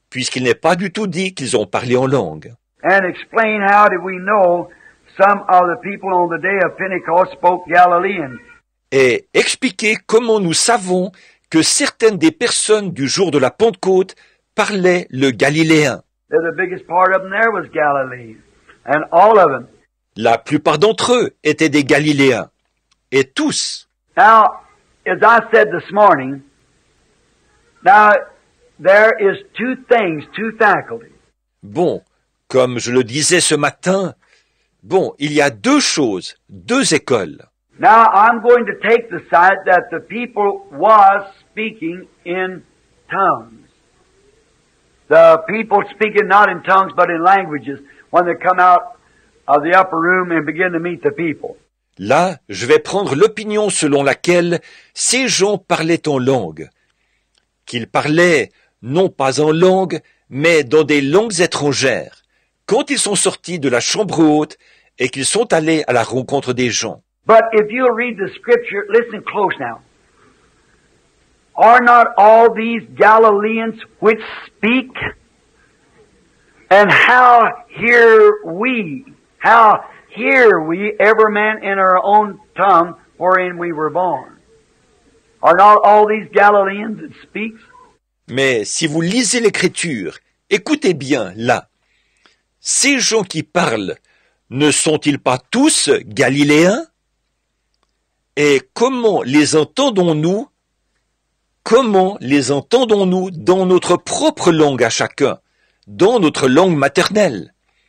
puisqu'il n'est pas du tout dit qu'ils ont parlé en langue. And explain how did we know some of the people on the day of Pentecost spoke Galilean. Et expliquer comment nous savons que certaines des personnes du jour de la Pentecôte parlaient le galiléen. The biggest part of them there was Galilee, and all of them. La plupart d'entre eux étaient des Galiléens, et tous. Now, as I said this morning, now there is two things, two faculties. Bon, comme je le disais ce matin, bon, il y a deux choses, deux écoles. Now I'm going to take the side that the people was speaking in tongues. The people speaking not in tongues but in languages when they come out of the upper room and begin to meet the people. Là, je vais prendre l'opinion selon laquelle ces gens parlaient en langue. Qu'ils parlaient non pas en langue, mais dans des langues étrangères, quand ils sont sortis de la chambre haute et qu'ils sont allés à la rencontre des gens. But if you read the scripture, listen close now. Are not all these Galileans which speak? And how hear we, how hear we every man in our own tongue wherein we were born? Are not all these Galileans that speak? Mais si vous lisez l'Écriture, écoutez bien là. Ces gens qui parlent, ne sont-ils pas tous Galiléens? Et comment les entendons-nous? Comment les entendons-nous dans notre propre langue à chacun, dans notre langue maternelle?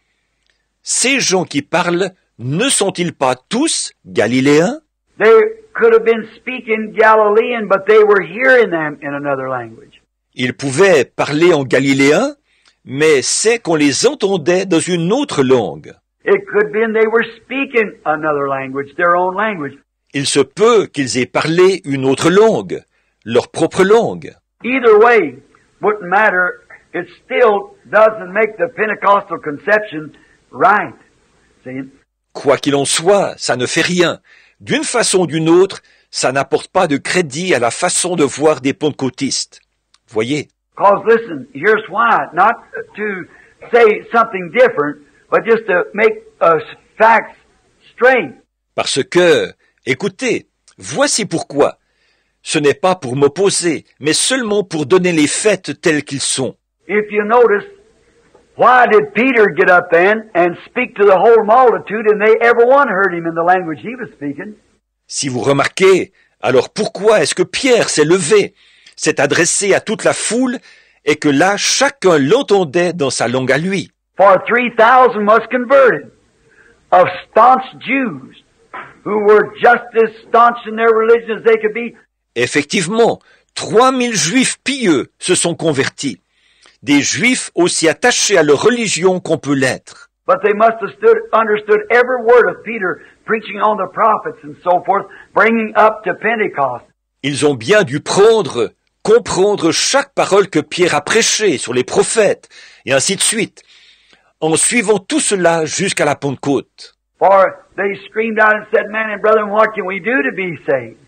Ces gens qui parlent, ne sont-ils pas tous Galiléens? They could have been speaking Galilean, but they were hearing them in another language. Ils pouvaient parler en galiléen, mais c'est qu'on les entendait dans une autre langue. It could have been they were speaking another language, their own language. Il se peut qu'ils aient parlé une autre langue, leur propre langue. Either way, wouldn't matter. It still doesn't make the Pentecostal conception right. See? Quoi qu'il en soit, ça ne fait rien. D'une façon ou d'une autre, ça n'apporte pas de crédit à la façon de voir des pentecôtistes. Voyez? Because listen, here's why. Not to say something different, but just to make us facts straight. Parce que, écoutez, voici pourquoi. Ce n'est pas pour m'opposer, mais seulement pour donner les faits tels qu'ils sont. If you notice, why did Peter get up then and speak to the whole multitude and they everyone heard him in the language he was speaking? Si vous remarquez, alors pourquoi est-ce que Pierre s'est levé, s'est adressé à toute la foule, et que là, chacun l'entendait dans sa langue à lui? For three thousand was converted, of staunch Jews, who were just as staunch in their religion as they could be. Effectivement, trois mille juifs pieux se sont convertis. Des juifs aussi attachés à leur religion qu'on peut l'être. But they must have stood, understood every word of Peter preaching on the prophets and so forth, bringing up to Pentecost. Ils ont bien dû prendre, comprendre chaque parole que Pierre a prêchée sur les prophètes, et ainsi de suite, en suivant tout cela jusqu'à la Pentecôte. For they screamed out and said, "Man and brethren, what can we do to be saved?"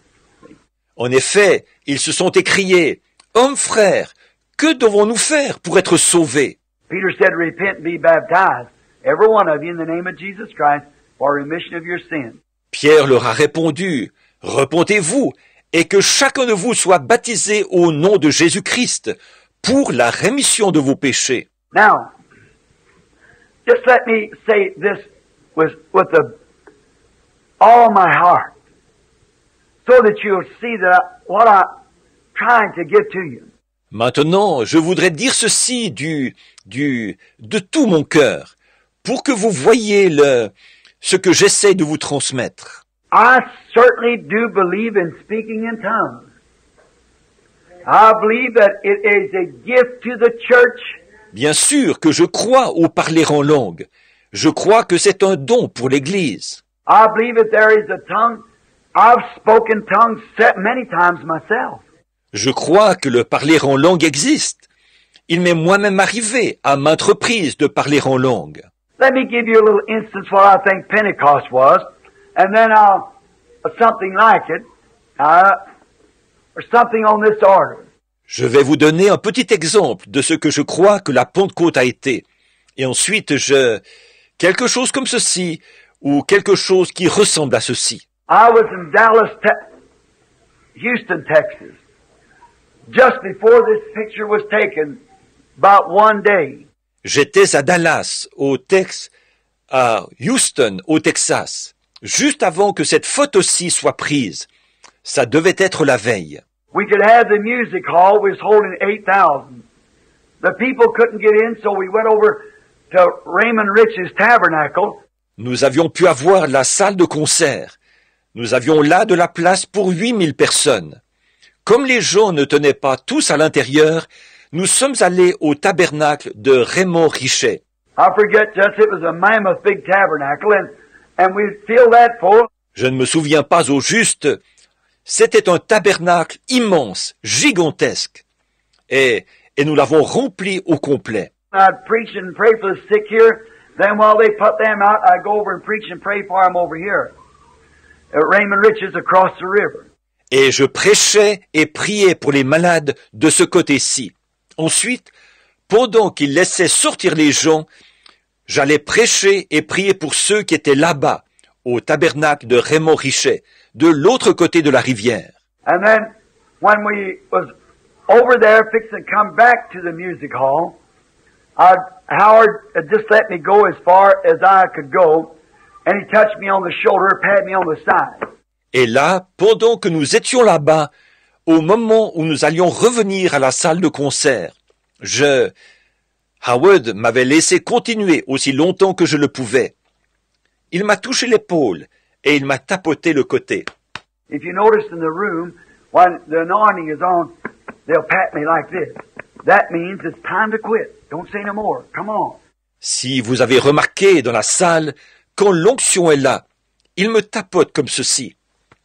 En effet, ils se sont écriés, « Hommes frères, que devons-nous faire pour être sauvés ?» Peter said, "Repent and be baptized, every one of you, in the name of Jesus Christ, for remission of your sins." Pierre leur a répondu, « Repentez-vous, et que chacun de vous soit baptisé au nom de Jésus-Christ, pour la rémission de vos péchés. » Now, just let me say this with, with the, all my heart, so that you'll see that I, what I'm trying to get to you. Maintenant, je voudrais dire ceci du, du, de tout mon cœur, pour que vous voyiez le, ce que j'essaie de vous transmettre. I certainly do believe in speaking in tongues. I believe that it is a gift to the church. Bien sûr que je crois au parler en langue. Je crois que c'est un don pour l'Église. I believe that there is a tongue. I've spoken tongues many times myself. Je crois que le parler en langue existe. Il m'est moi-même arrivé à maintes reprises de parler en langue. Let me give you a little instance what I think Pentecost was, and then I'll something like it, uh, or something on this order. Je vais vous donner un petit exemple de ce que je crois que la Pentecôte a été. Et ensuite, je... quelque chose comme ceci, ou quelque chose qui ressemble à ceci. I was in Dallas, te- Houston, Texas, just before this picture was taken, about one day. J'étais à Dallas, au Tex, à Houston, au Texas, juste avant que cette photo-ci soit prise. Ça devait être la veille. We could have the music hall, we was holding eight thousand. The people couldn't get in, so we went over to Raymond Rich's Tabernacle. Nous avions pu avoir la salle de concert. Nous avions là de la place pour huit mille personnes. Comme les gens ne tenaient pas tous à l'intérieur, nous sommes allés au tabernacle de Raymond Richet. I forget just, it was a mammoth big tabernacle, and, and we filled that full. Je ne me souviens pas au juste. C'était un tabernacle immense, gigantesque. Et, et nous l'avons rempli au complet. I'd preach and pray for the sick here. Then while they put them out, I'd go over and preach and pray for them over here. At Raymond Rich's across the river. Et je prêchais et priais pour les malades de ce côté-ci. Ensuite, pendant qu'ils laissaient sortir les gens, j'allais prêcher et prier pour ceux qui étaient là-bas, au tabernacle de Raymond Richet, de l'autre côté de la rivière. And then, when we was over there fixing to come back to the music hall, I'd, Howard had just let me go as far as I could go, and he touched me on the shoulder, patted me on the side. Et là, pendant que nous étions là-bas, au moment où nous allions revenir à la salle de concert, je... Howard m'avait laissé continuer aussi longtemps que je le pouvais. Il m'a touché l'épaule et il m'a tapoté le côté. If you notice in the room, when the anointing is on, they'll pat me like this. That means it's time to quit. Don't say no more. Come on. Si vous avez remarqué dans la salle, quand l'onction est là, il me tapote comme ceci.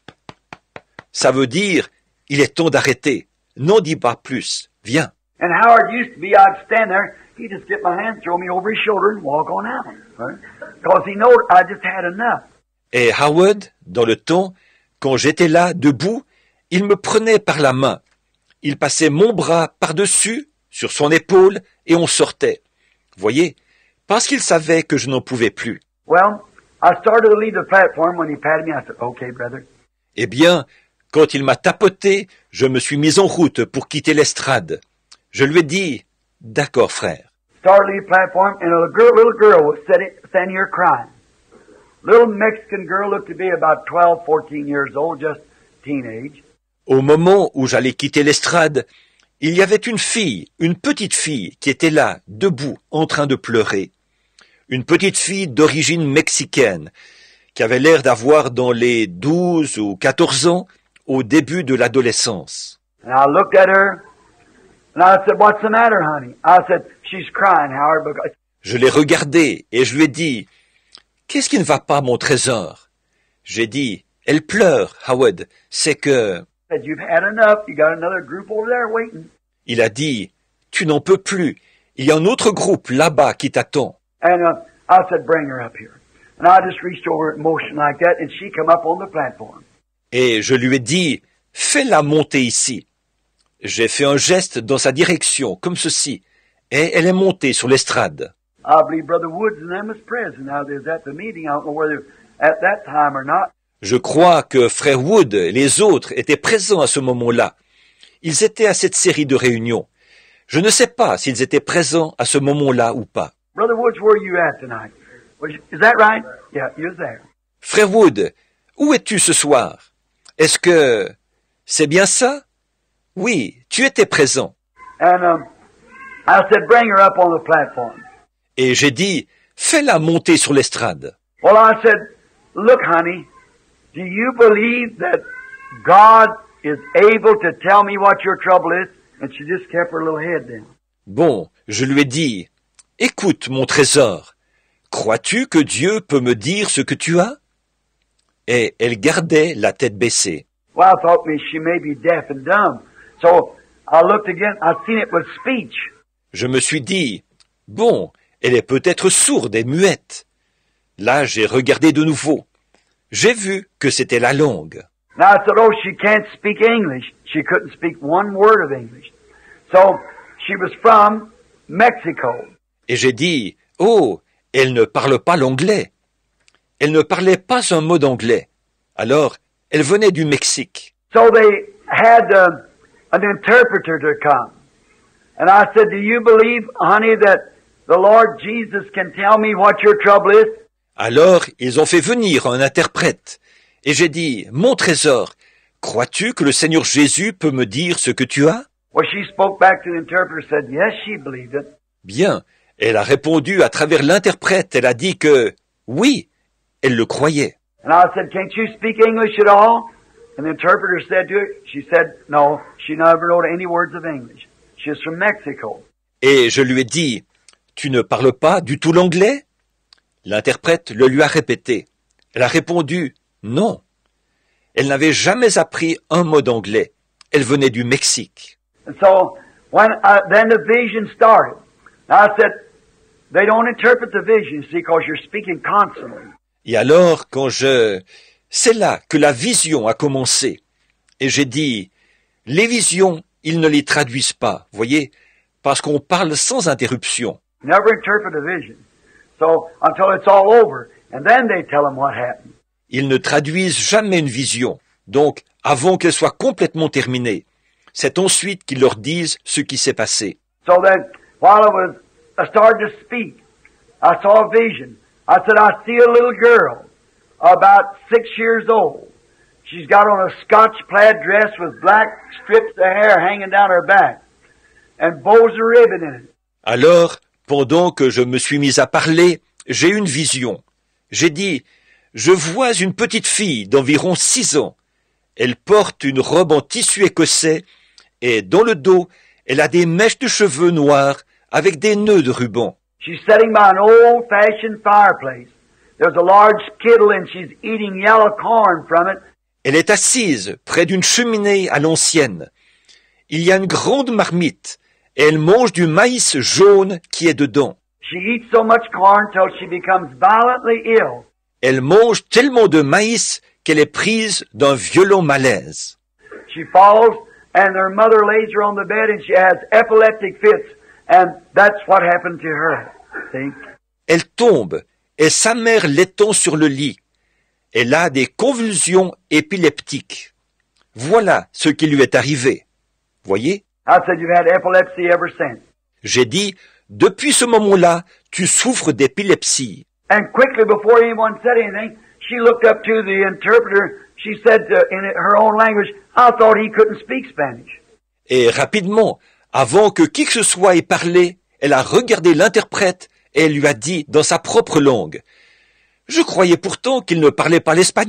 Ça veut dire, il est temps d'arrêter. N'en dis pas plus. Viens. And Howard used to be, I'd stand there, he'd just get my hand, throw me over his shoulder and walk on out. Right? Because he knowed I just had enough. Et Howard, dans le temps, quand j'étais là, debout, il me prenait par la main. Il passait mon bras par-dessus, sur son épaule, et on sortait. Voyez, parce qu'il savait que je n'en pouvais plus. Well, I started to leave the platform when he patted me. I said, "Okay, brother." Eh bien, quand il m'a tapoté, je me suis mis en route pour quitter l'estrade. Je lui ai dit, « D'accord, frère. » Started to leave the platform, and a girl, little girl was sitting, standing here crying. Little Mexican girl looked to be about twelve, fourteen years old, just teenage. Au moment où j'allais quitter l'estrade, il y avait une fille, une petite fille, qui était là, debout, en train de pleurer. Une petite fille d'origine mexicaine, qui avait l'air d'avoir dans les douze ou quatorze ans, au début de l'adolescence. And I looked at her, and I said, "What's the matter, honey?" I said, "She's crying, Howard, because..." Je l'ai regardée et je lui ai dit, « Qu'est-ce qui ne va pas, mon trésor ?» J'ai dit, « Elle pleure, Howard, c'est que... » You've had enough. You got another group over there waiting. Il a dit, « Tu n'en peux plus. Il y a un autre groupe là-bas qui t'attend. » And uh, I said, "Bring her up here." And I just reached over in motion like that, and she come up on the platform. Et je lui ai dit, « Fais-la monter ici. » J'ai fait un geste dans sa direction, comme ceci, et elle est montée sur l'estrade. I believe Brother Woods and them was present. Now, they was at the meeting. I don't know whether at that time or not. Je crois que frère Wood et les autres étaient présents à ce moment-là. Ils étaient à cette série de réunions. Je ne sais pas s'ils étaient présents à ce moment-là ou pas. Brother Woods, where are you at tonight? Was you- Is that right? Yeah, you was there. Frère Wood, où es-tu ce soir? Est-ce que c'est bien ça? Oui, tu étais présent. And um, I said, "Bring her up on the platform." Et j'ai dit, fais-la monter sur l'estrade. Well, I said, "Look, honey, do you believe that God is able to tell me what your trouble is?" And she just kept her little head down. Bon, je lui ai dit, écoute mon trésor, crois-tu que Dieu peut me dire ce que tu as? Et elle gardait la tête baissée. Well, I thought maybe she may be deaf and dumb. So I looked again. I seen it was speech. Je me suis dit, bon, elle est peut-être sourde et muette. Là, j'ai regardé de nouveau. J'ai vu que c'était la langue. And I said, "Oh, she can't speak English." She couldn't speak one word of English. So she was from Mexico. Et j'ai dit, oh, elle ne parle pas l'anglais. Elle ne parlait pas un mot d'anglais. Alors, elle venait du Mexique. So they had uh, an interpreter to come. And I said, do you believe, honey, that the Lord Jesus can tell me what your trouble is? Alors, ils ont fait venir un interprète. Et j'ai dit, mon trésor, crois-tu que le Seigneur Jésus peut me dire ce que tu as? Well, she spoke back to the interpreter, said, yes, she believed it. Bien. Elle a répondu à travers l'interprète. Elle a dit que, oui, elle le croyait. And I said, can't you speak English at all? And the interpreter said to her, she said, no, she never wrote any words of English. She's from Mexico. Et je lui ai dit, tu ne parles pas du tout l'anglais? L'interprète le lui a répété. Elle a répondu, non. Elle n'avait jamais appris un mot d'anglais. Elle venait du Mexique. And so, when, uh, then the vision started. I said, they don't interpret the vision, see, because you're speaking constantly. Et alors, quand je... C'est là que la vision a commencé. Et j'ai dit, les visions, ils ne les traduisent pas, voyez, parce qu'on parle sans interruption. Never interpret a vision. So, until it's all over, and then they tell them what happened. Ils ne traduisent jamais une vision. Donc, avant qu'elle soit complètement terminée, c'est ensuite qu'ils leur disent ce qui s'est passé. So then, while I was, I started to speak, I saw a vision. I said, I see a little girl, about six years old. She's got on a Scotch plaid dress with black strips of hair hanging down her back, and bows of ribbon in it. Alors, pendant que je me suis mis à parler, j'ai eu une vision. J'ai dit, je vois une petite fille d'environ six ans. Elle porte une robe en tissu écossais et dans le dos, elle a des mèches de cheveux noirs avec des nœuds de ruban. She's sitting by an old-fashioned fireplace. There's a large kettle and she's eating yellow corn from it. Elle est assise près d'une cheminée à l'ancienne. Il y a une grande marmite et elle mange du maïs jaune qui est dedans. She eats so much corn till she becomes violently ill. Elle mange tellement de maïs qu'elle est prise d'un violent malaise. She falls and her mother lays her on the bed and she has epileptic fits. And that's what happened to her. See? Elle tombe et sa mère l'étend sur le lit. Elle a des convulsions épileptiques. Voilà ce qui lui est arrivé. Voyez? I said, you've had epilepsy ever since. J'ai dit, depuis ce moment-là, tu souffres d'épilepsie. And quickly, before anyone said anything, she looked up to the interpreter. She said uh, in her own language, I thought he couldn't speak Spanish. Et rapidement, avant que qui que ce soit ait parlé, elle a regardé l'interprète et elle lui a dit dans sa propre langue, « Je croyais pourtant qu'il ne parlait pas l'espagnol. »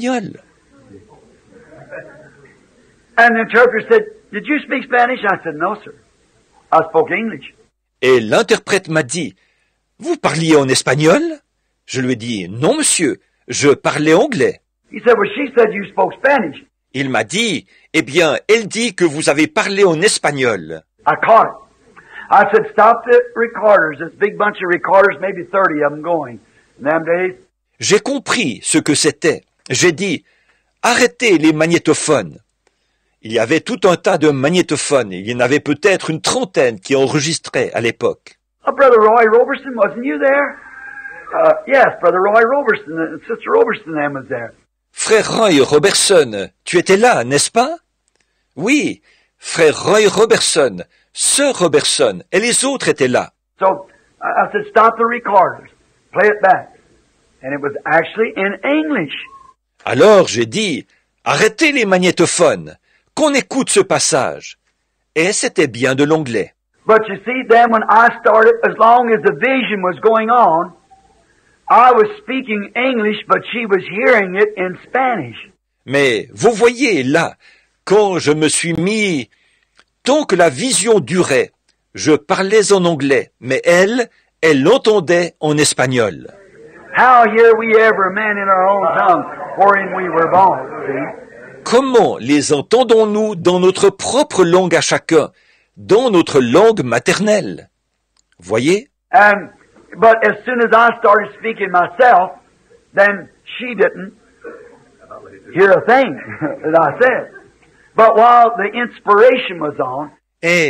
And the interpreter said, did you speak Spanish? I said, no, sir. I spoke English. Et l'interprète m'a dit, « Vous parliez en espagnol ?» Je lui ai dit, « Non, monsieur, je parlais anglais. » He said, well, she said you spoke Spanish. Il m'a dit, « Eh bien, elle dit que vous avez parlé en espagnol. » I caught it. I said, stop the recorders. This big bunch of recorders, maybe thirty of them going. In them days. J'ai compris ce que c'était. J'ai dit, arrêtez les magnétophones. Il y avait tout un tas de magnétophones. Il y en avait peut-être une trentaine qui enregistraient à l'époque. Oh, Brother Roy Robertson, wasn't you there? Uh, yes, Brother Roy Robertson and Sister Robertson them was there. Frère Roy Robertson, tu étais là, n'est-ce pas? Oui, frère Roy Robertson, sœur Robertson, et les autres étaient là. So I said, stop the recorders, play it back. And it was actually in English. Alors j'ai dit, arrêtez les magnétophones, qu'on écoute ce passage. Et c'était bien de l'anglais. But you see, then when I started, as long as the vision was going on, I was speaking English, but she was hearing it in Spanish. Mais vous voyez là, quand je me suis mis, tant que la vision durait, je parlais en anglais, mais elle, elle l'entendait en espagnol. How hear we every man in our own tongue, wherein we were born, see? Comment les entendons-nous dans notre propre langue à chacun, dans notre langue maternelle? Voyez? And, but as soon as I started speaking myself, then she didn't hear a thing that I said. But while the inspiration was on, Et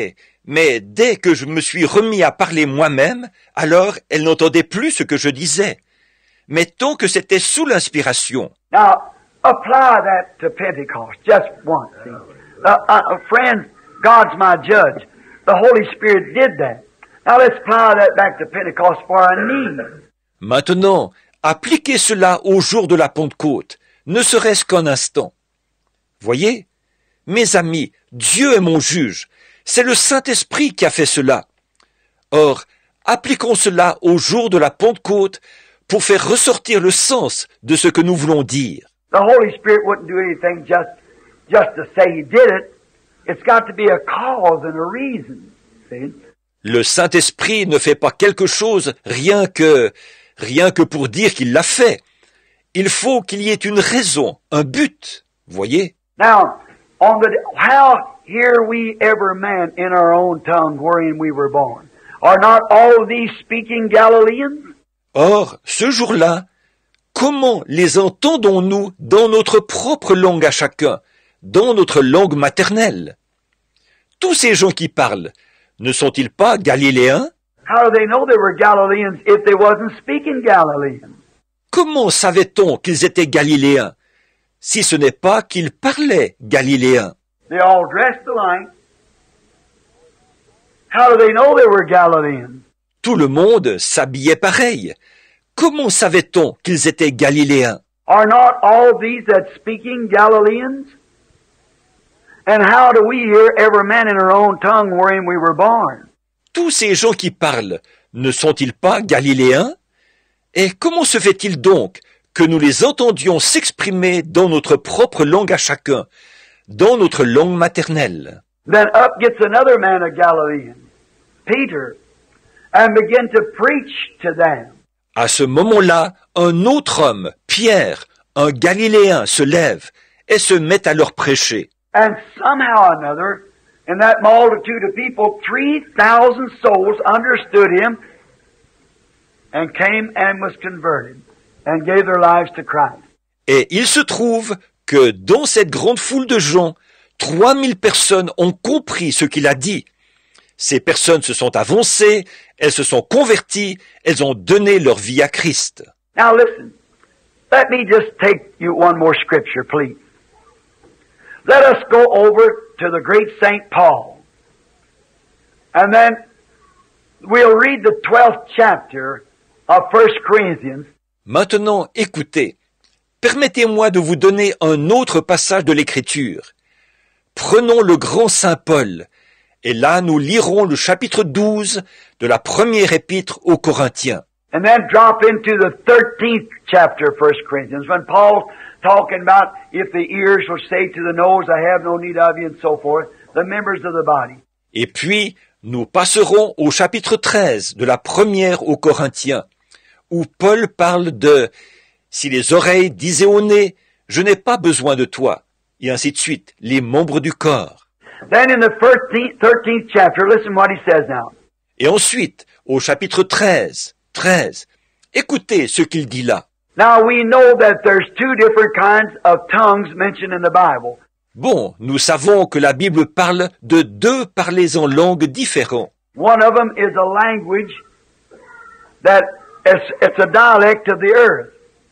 Mais dès que je me suis remis à parler moi-même, alors elle n'entendait plus ce que je disais. Mettons que c'était sous l'inspiration. Now, apply that to Pentecost just once. See? Uh, uh, friends, God's my judge. The Holy Spirit did that. Now let's apply that back to Pentecost for our need. Maintenant, appliquez cela au jour de la Pentecôte, ne serait-ce qu'un instant. Voyez, mes amis, Dieu est mon juge. C'est le Saint-Esprit qui a fait cela. Or, appliquons cela au jour de la Pentecôte pour faire ressortir le sens de ce que nous voulons dire. The Holy Spirit wouldn't do anything just, just to say He did it. It's got to be a cause and a reason. See? Le Saint-Esprit ne fait pas quelque chose rien que, rien que pour dire qu'il l'a fait. Il faut qu'il y ait une raison, un but. Voyez? Now, on the, how hear we every man in our own tongue wherein we were born? Are not all these speaking Galileans? Or, ce jour-là, comment les entendons-nous dans notre propre langue à chacun, dans notre langue maternelle? Tous ces gens qui parlent, ne sont-ils pas galiléens? How do they know they were Galileans if they wasn't speaking Galilean? Comment savait-on qu'ils étaient galiléens, si ce n'est pas qu'ils parlaient galiléen? They all dressed alike. How do they know they were Galileans? Tout le monde s'habillait pareil. Comment savait-on qu'ils étaient galiléens? Are not all these that speaking Galileans? And how do we hear every man in our own tongue wherein we were born? Tous ces gens qui parlent, ne sont-ils pas galiléens? Et comment se fait-il donc que nous les entendions s'exprimer dans notre propre langue à chacun, dans notre langue maternelle? Then up gets another man of Galilean, Peter, and began to preach to them. À ce moment-là, un autre homme, Pierre, un Galiléen, se lève et se met à leur prêcher. And somehow or another, in that multitude of people, three thousand souls understood him and came and was converted and gave their lives to Christ. Et il se trouve que dans cette grande foule de gens, trois mille personnes ont compris ce qu'il a dit. Ces personnes se sont avancées, elles se sont converties, elles ont donné leur vie à Christ. Now listen, let me just take you one more scripture, please. Let us go over to the great Saint Paul. And then we'll read the twelfth chapter of First Corinthians. Maintenant, écoutez. Permettez-moi de vous donner un autre passage de l'Écriture. Prenons le grand Saint Paul, et là nous lirons le chapitre douze de la première épître aux Corinthiens. And then drop into the thirteenth chapter of First Corinthians, when Paul's talking about if the ears will say to the nose, I have no need of you, and so forth, the members of the body. Et puis, nous passerons au chapitre treize de la première aux Corinthiens, où Paul parle de « Si les oreilles disaient au nez, je n'ai pas besoin de toi », et ainsi de suite, les membres du corps. Then in the thirteenth chapter, listen what he says now. Et ensuite, au chapitre treize, treize, écoutez ce qu'il dit là. Now we know that there's two different kinds of tongues mentioned in the Bible. Bon, nous savons que la Bible parle de deux parlers en langue différents. One of them is a language that it's, it's a dialect of the earth.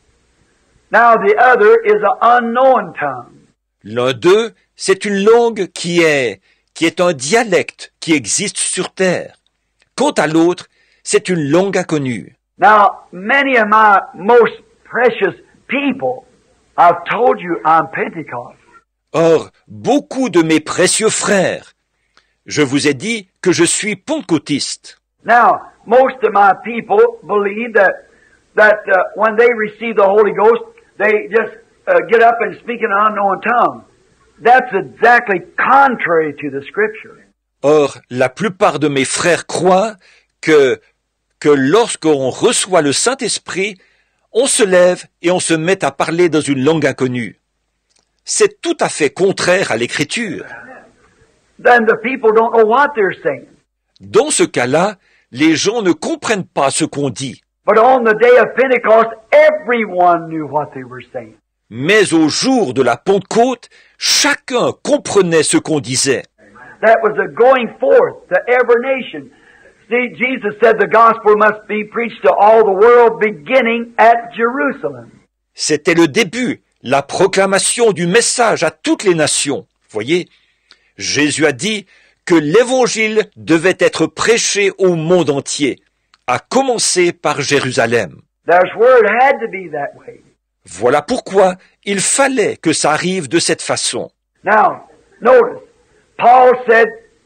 Now the other is an unknown tongue. L'un d'eux, c'est une langue qui est, qui est un dialecte qui existe sur terre. Quant à l'autre, c'est une langue inconnue. Now, many of my most precious people, I've told you I'm Pentecost. Or, beaucoup de mes précieux frères, je vous ai dit que je suis pentecôtiste. Now, most of my people believe that that uh, when they receive the Holy Ghost, they just uh, get up and speak in an unknown tongue. That's exactly contrary to the Scripture. Or, la plupart de mes frères croient que que lorsqu'on reçoit le Saint-Esprit, on se lève et on se met à parler dans une langue inconnue. C'est tout à fait contraire à l'Écriture. Then the people don't know what they're saying. Dans ce cas-là, les gens ne comprennent pas ce qu'on dit. But on the day of Pentecost, everyone knew what they were saying. Mais au jour de la Pentecôte, chacun comprenait ce qu'on disait. that was a going forth to every nation. See, Jesus said the gospel must be preached to all the world beginning at Jerusalem. C'était le début, la proclamation du message à toutes les nations. Voyez, Jésus a dit que l'évangile devait être prêché au monde entier, à commencer par Jérusalem. That's where it had to be that way. Voilà pourquoi il fallait que ça arrive de cette façon. Now, notice, Paul said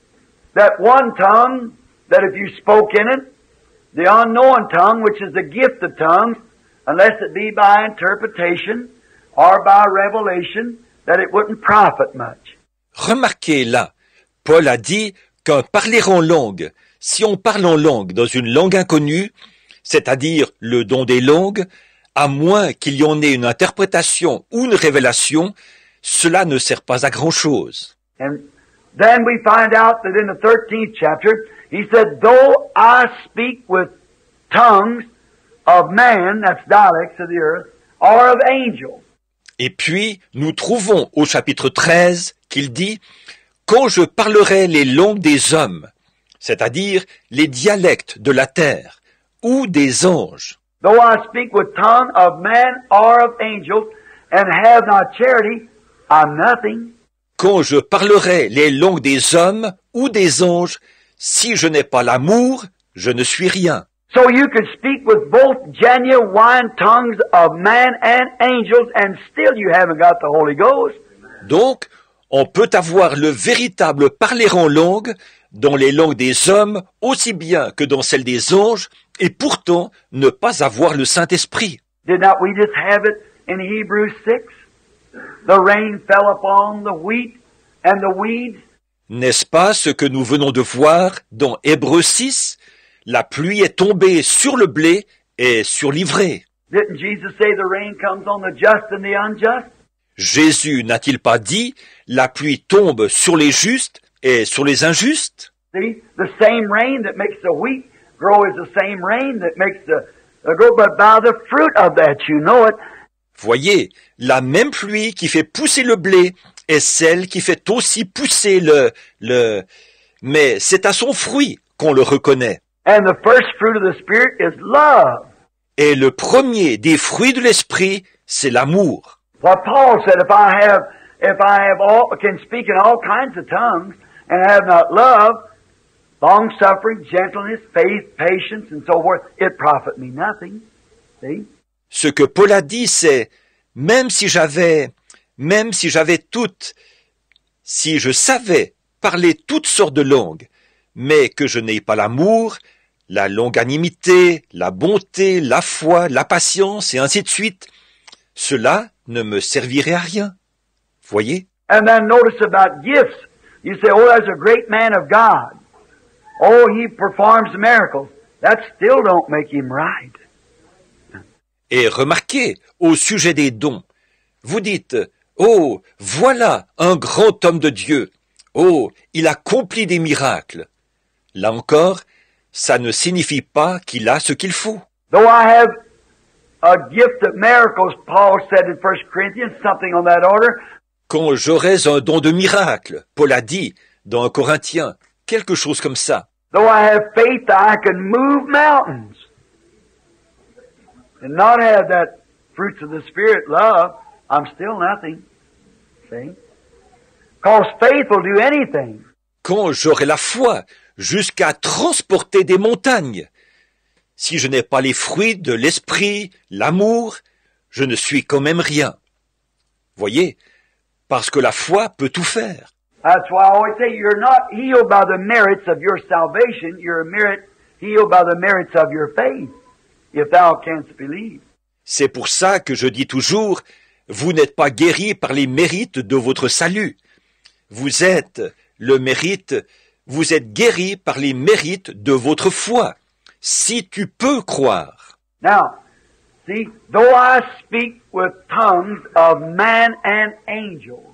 that one tongue, that if you spoke in it, the unknown tongue, which is the gift of tongues, unless it be by interpretation or by revelation, that it wouldn't profit much. Remarquez là, Paul a dit qu'un parler en langue, si on parle en langue dans une langue inconnue, c'est-à-dire le don des langues, à moins qu'il y en ait une interprétation ou une révélation, cela ne sert pas à grand-chose. And then we find out that in the thirteenth chapter, he said, though I speak with tongues of man, that's dialects of the earth, or of angels. Et puis, nous trouvons au chapitre treize qu'il dit « Quand je parlerai les langues des hommes, c'est-à-dire les dialectes de la terre, ou des anges. » Though I speak with tongue of man or of angels, and have not charity, I'm nothing. Quand je parlerai les langues des hommes ou des anges, si je n'ai pas l'amour, je ne suis rien. So you could speak with both genuine tongues of man and angels, and still you haven't got the Holy Ghost. Donc, on peut avoir le véritable parler en langue dans les langues des hommes aussi bien que dans celles des anges, et pourtant ne pas avoir le Saint-Esprit. Did not we just have it in Hebrews six? The rain fell upon the wheat and the weeds. N'est-ce pas ce que nous venons de voir dans Hébreux six? La pluie est tombée sur le blé et sur l'ivraie. Didn't Jesus say the rain comes on the just and the unjust? Jésus n'a-t-il pas dit la pluie tombe sur les justes et sur les injustes? See, the same rain that makes the wheat grow is the same rain that makes the, the grow, but by the fruit of that you know it. Voyez, la même pluie qui fait pousser le blé est celle qui fait aussi pousser le, le, mais c'est à son fruit qu'on le reconnaît. And the first fruit of the Spirit is love. Et le premier des fruits de l'esprit, c'est l'amour. What Paul said, if I have, if I have all, can speak in all kinds of tongues and have not love, long suffering, gentleness, faith, patience, and so forth, it profit me nothing. See? Ce que Paul a dit, c'est, même si j'avais, même si j'avais toutes, si je savais parler toutes sortes de langues, mais que je n'ai pas l'amour, la longanimité, la bonté, la foi, la patience, et ainsi de suite, cela ne me servirait à rien. Voyez? And then notice about gifts. You say, oh, that's a great man of God. Oh, he performs miracles. That still don't make him right. Et remarquez, au sujet des dons, vous dites, oh, voilà un grand homme de Dieu. Oh, il accomplit des miracles. Là encore, ça ne signifie pas qu'il a ce qu'il faut. Though I have a gift of miracles, Paul said in First Corinthians, something on that order. Quand j'aurais un don de miracle, Paul a dit dans un Corinthien, quelque chose comme ça. Though I have faith, I can move mountains. And not have that fruits of the Spirit, love, I'm still nothing. See? Because faith will do anything. Quand j'aurai la foi jusqu'à transporter des montagnes, si je n'ai pas les fruits de l'esprit, l'amour, je ne suis quand même rien. Voyez, parce que la foi peut tout faire. That's why I always say you're not healed by the merits of your salvation, you're merit, healed by the merits of your faith, if thou canst believe. C'est pour ça que je dis toujours, vous n'êtes pas guéri par les mérites de votre salut. Vous êtes le mérite, vous êtes guéri par les mérites de votre foi, si tu peux croire. Now, see, though I speak with tongues of man and angels,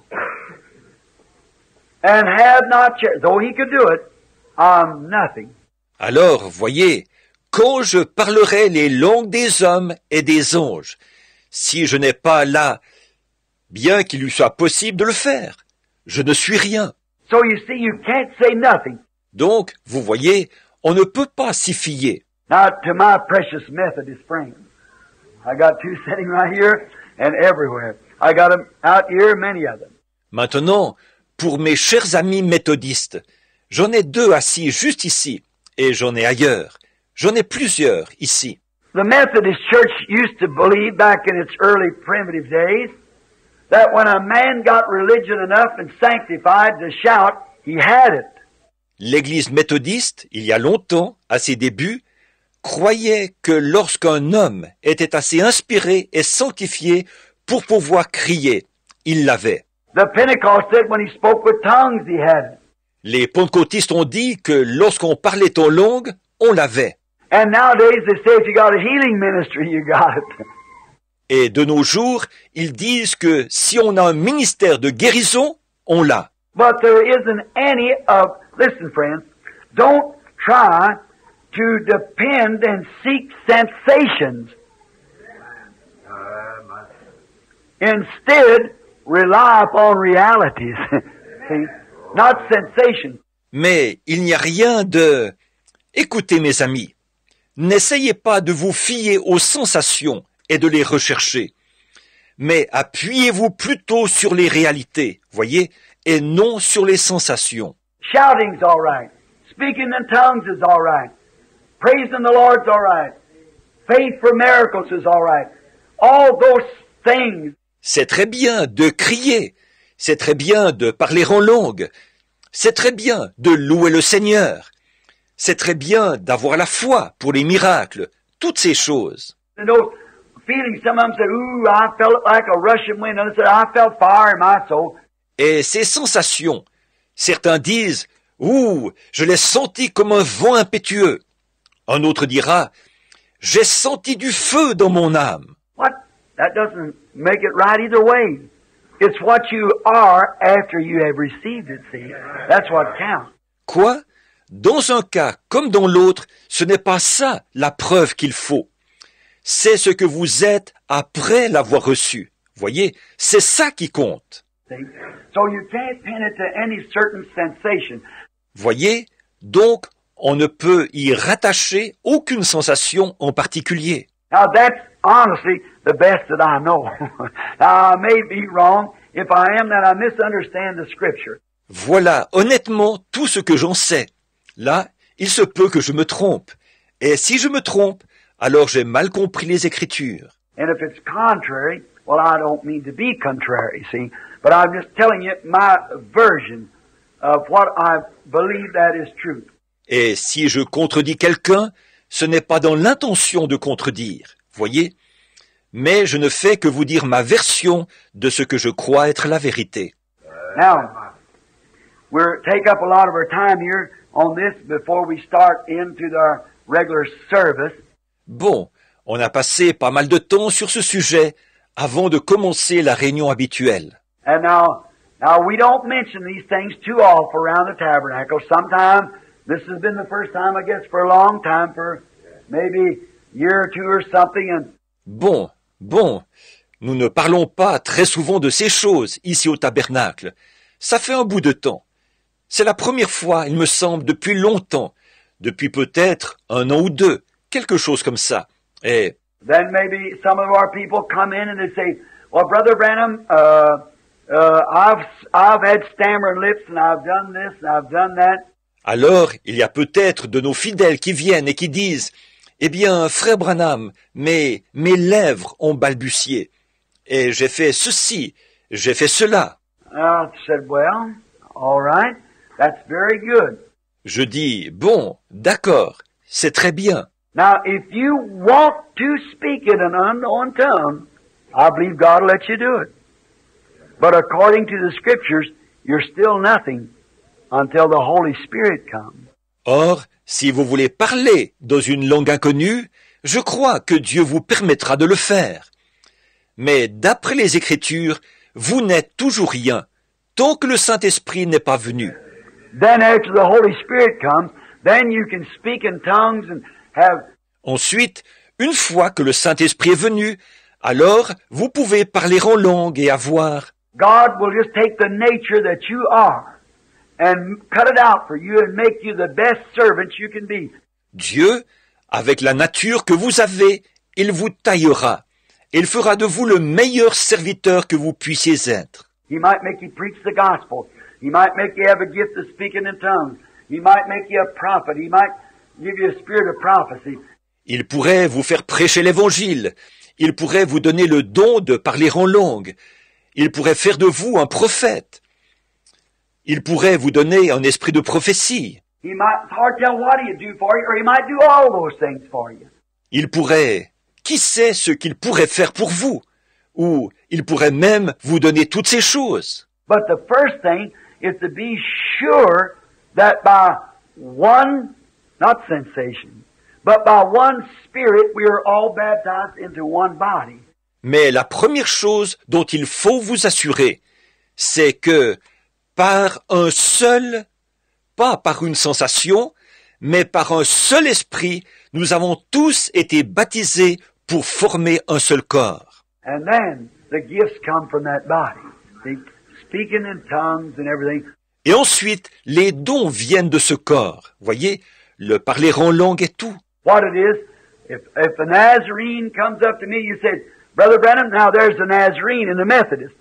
and have not charity, though he could do it, I'm nothing. Alors, voyez, quand je parlerai les langues des hommes et des anges, si je n'ai pas là, bien qu'il lui soit possible de le faire, je ne suis rien. So you see, you can't say nothing. Donc, vous voyez, on ne peut pas s'y fier. Now, to my precious Methodist friends, I got two sitting right here and everywhere. I got them out here, many of them. Maintenant, pour mes chers amis méthodistes, j'en ai deux assis juste ici, et j'en ai ailleurs. J'en ai plusieurs ici. The Methodist Church used to believe back in its early primitive days that when a man got religion enough and sanctified to shout, he had it. L'Église méthodiste, il y a longtemps, à ses débuts, croyait que lorsqu'un homme était assez inspiré et sanctifié pour pouvoir crier, il l'avait. The Pentecost said when he spoke with tongues, he had it. Les pentecôtistes ont dit que lorsqu'on parlait en langue, on l'avait. And nowadays they say if you got a healing ministry, you got it. Et de nos jours, ils disent que si on a un ministère de guérison, on l'a. But there isn't any of, listen friends, don't try to depend and seek sensations. Instead, rely upon realities. See, not sensations. Mais il n'y a rien de... Écoutez mes amis, n'essayez pas de vous fier aux sensations et de les rechercher, mais appuyez-vous plutôt sur les réalités, voyez, et non sur les sensations. Shouting's all right. Speaking in tongues is all right. Praising the Lord's all right. Faith for miracles is all right. All those things. C'est très bien de crier. C'est très bien de parler en langue. C'est très bien de louer le Seigneur. C'est très bien d'avoir la foi pour les miracles. Toutes ces choses. And those feelings, some of them said, ooh, I felt like a rushing wind. Others said, I felt fire in my soul. Et ces sensations, certains disent, ouh, je l'ai senti comme un vent impétueux. Un autre dira, j'ai senti du feu dans mon âme. What? That doesn't make it right either way. It's what you are after you have received it, see. That's what counts. Quoi? Dans un cas comme dans l'autre, ce n'est pas ça la preuve qu'il faut. C'est ce que vous êtes après l'avoir reçu. Voyez, c'est ça qui compte. So you can't pin it to any certain sensation. Voyez, donc on ne peut y rattacher aucune sensation en particulier. Now that's honestly the best that I know. Now I may be wrong. If I am, then I misunderstand the scripture. Voilà honnêtement tout ce que j'en sais. Là, il se peut que je me trompe. Et si je me trompe, alors j'ai mal compris les Écritures. And if it's contrary, well, I don't mean to be contrary, see, but I'm just telling you my version of what I believe that is true. Et si je contredis quelqu'un, ce n'est pas dans l'intention de contredire, voyez, mais je ne fais que vous dire ma version de ce que je crois être la vérité. Now, we'll take up a lot of our time here on this before we start into our regular service. Bon, on a passé pas mal de temps sur ce sujet avant de commencer la réunion habituelle. And now, now we don't mention these things too often around the tabernacle. Sometimes this has been the first time, I guess, for a long time, for maybe a year or two or something. And bon, bon, nous ne parlons pas très souvent de ces choses ici au tabernacle. Ça fait un bout de temps. C'est la première fois, il me semble, depuis longtemps, depuis peut-être un an ou deux, quelque chose comme ça. Et then maybe some of our people come in and they say, "Well, Brother Branham, uh, uh, I've I've had stammering lips and I've done this and I've done that." alors, il y a peut-être de nos fidèles qui viennent et qui disent, eh bien, frère Branham, mais mes lèvres ont balbutié, et j'ai fait ceci, j'ai fait cela. I said, well, all right, that's very good. Je dis, bon, d'accord, c'est très bien. Now, if you want to speak in an unknown tongue, I believe God will let you do it. But according to the Scriptures, you're still nothing until the Holy Spirit comes. Or, si vous voulez parler dans une langue inconnue, je crois que Dieu vous permettra de le faire. Mais d'après les Écritures, vous n'êtes toujours rien, tant que le Saint-Esprit n'est pas venu. Then after the Holy Spirit comes, then you can speak in tongues and have... Ensuite, une fois que le Saint-Esprit est venu, alors vous pouvez parler en langue et avoir... God will just take the nature that you are and cut it out for you and make you the best servant you can be. Dieu, avec la nature que vous avez, il vous taillera. Il fera de vous le meilleur serviteur que vous puissiez être. He might make you preach the gospel. He might make you have a gift of speaking in tongues. He might make you a prophet. He might give you a spirit of prophecy. Il pourrait vous faire prêcher l'évangile. Il pourrait vous donner le don de parler en langue. Il pourrait faire de vous un prophète. Il pourrait vous donner un esprit de prophétie. He might hard tell what he'd do for you, or he might do all those things for you. Il pourrait, qui sait ce qu'il pourrait faire pour vous? Ou il pourrait même vous donner toutes ces choses. But the first thing is to be sure that by one, not sensation, but by one Spirit we are all baptized into one body. Mais la première chose dont il faut vous assurer, c'est que par un seul, pas par une sensation, mais par un seul esprit, nous avons tous été baptisés pour former un seul corps. And then the gifts come from that body. See, speaking in tongues and everything. Et ensuite, les dons viennent de ce corps. Voyez, le parler en langue et tout. What it is, if, if a Nazarene comes up to me, you said, Brother Branham, now there's a Nazarene in the Methodist.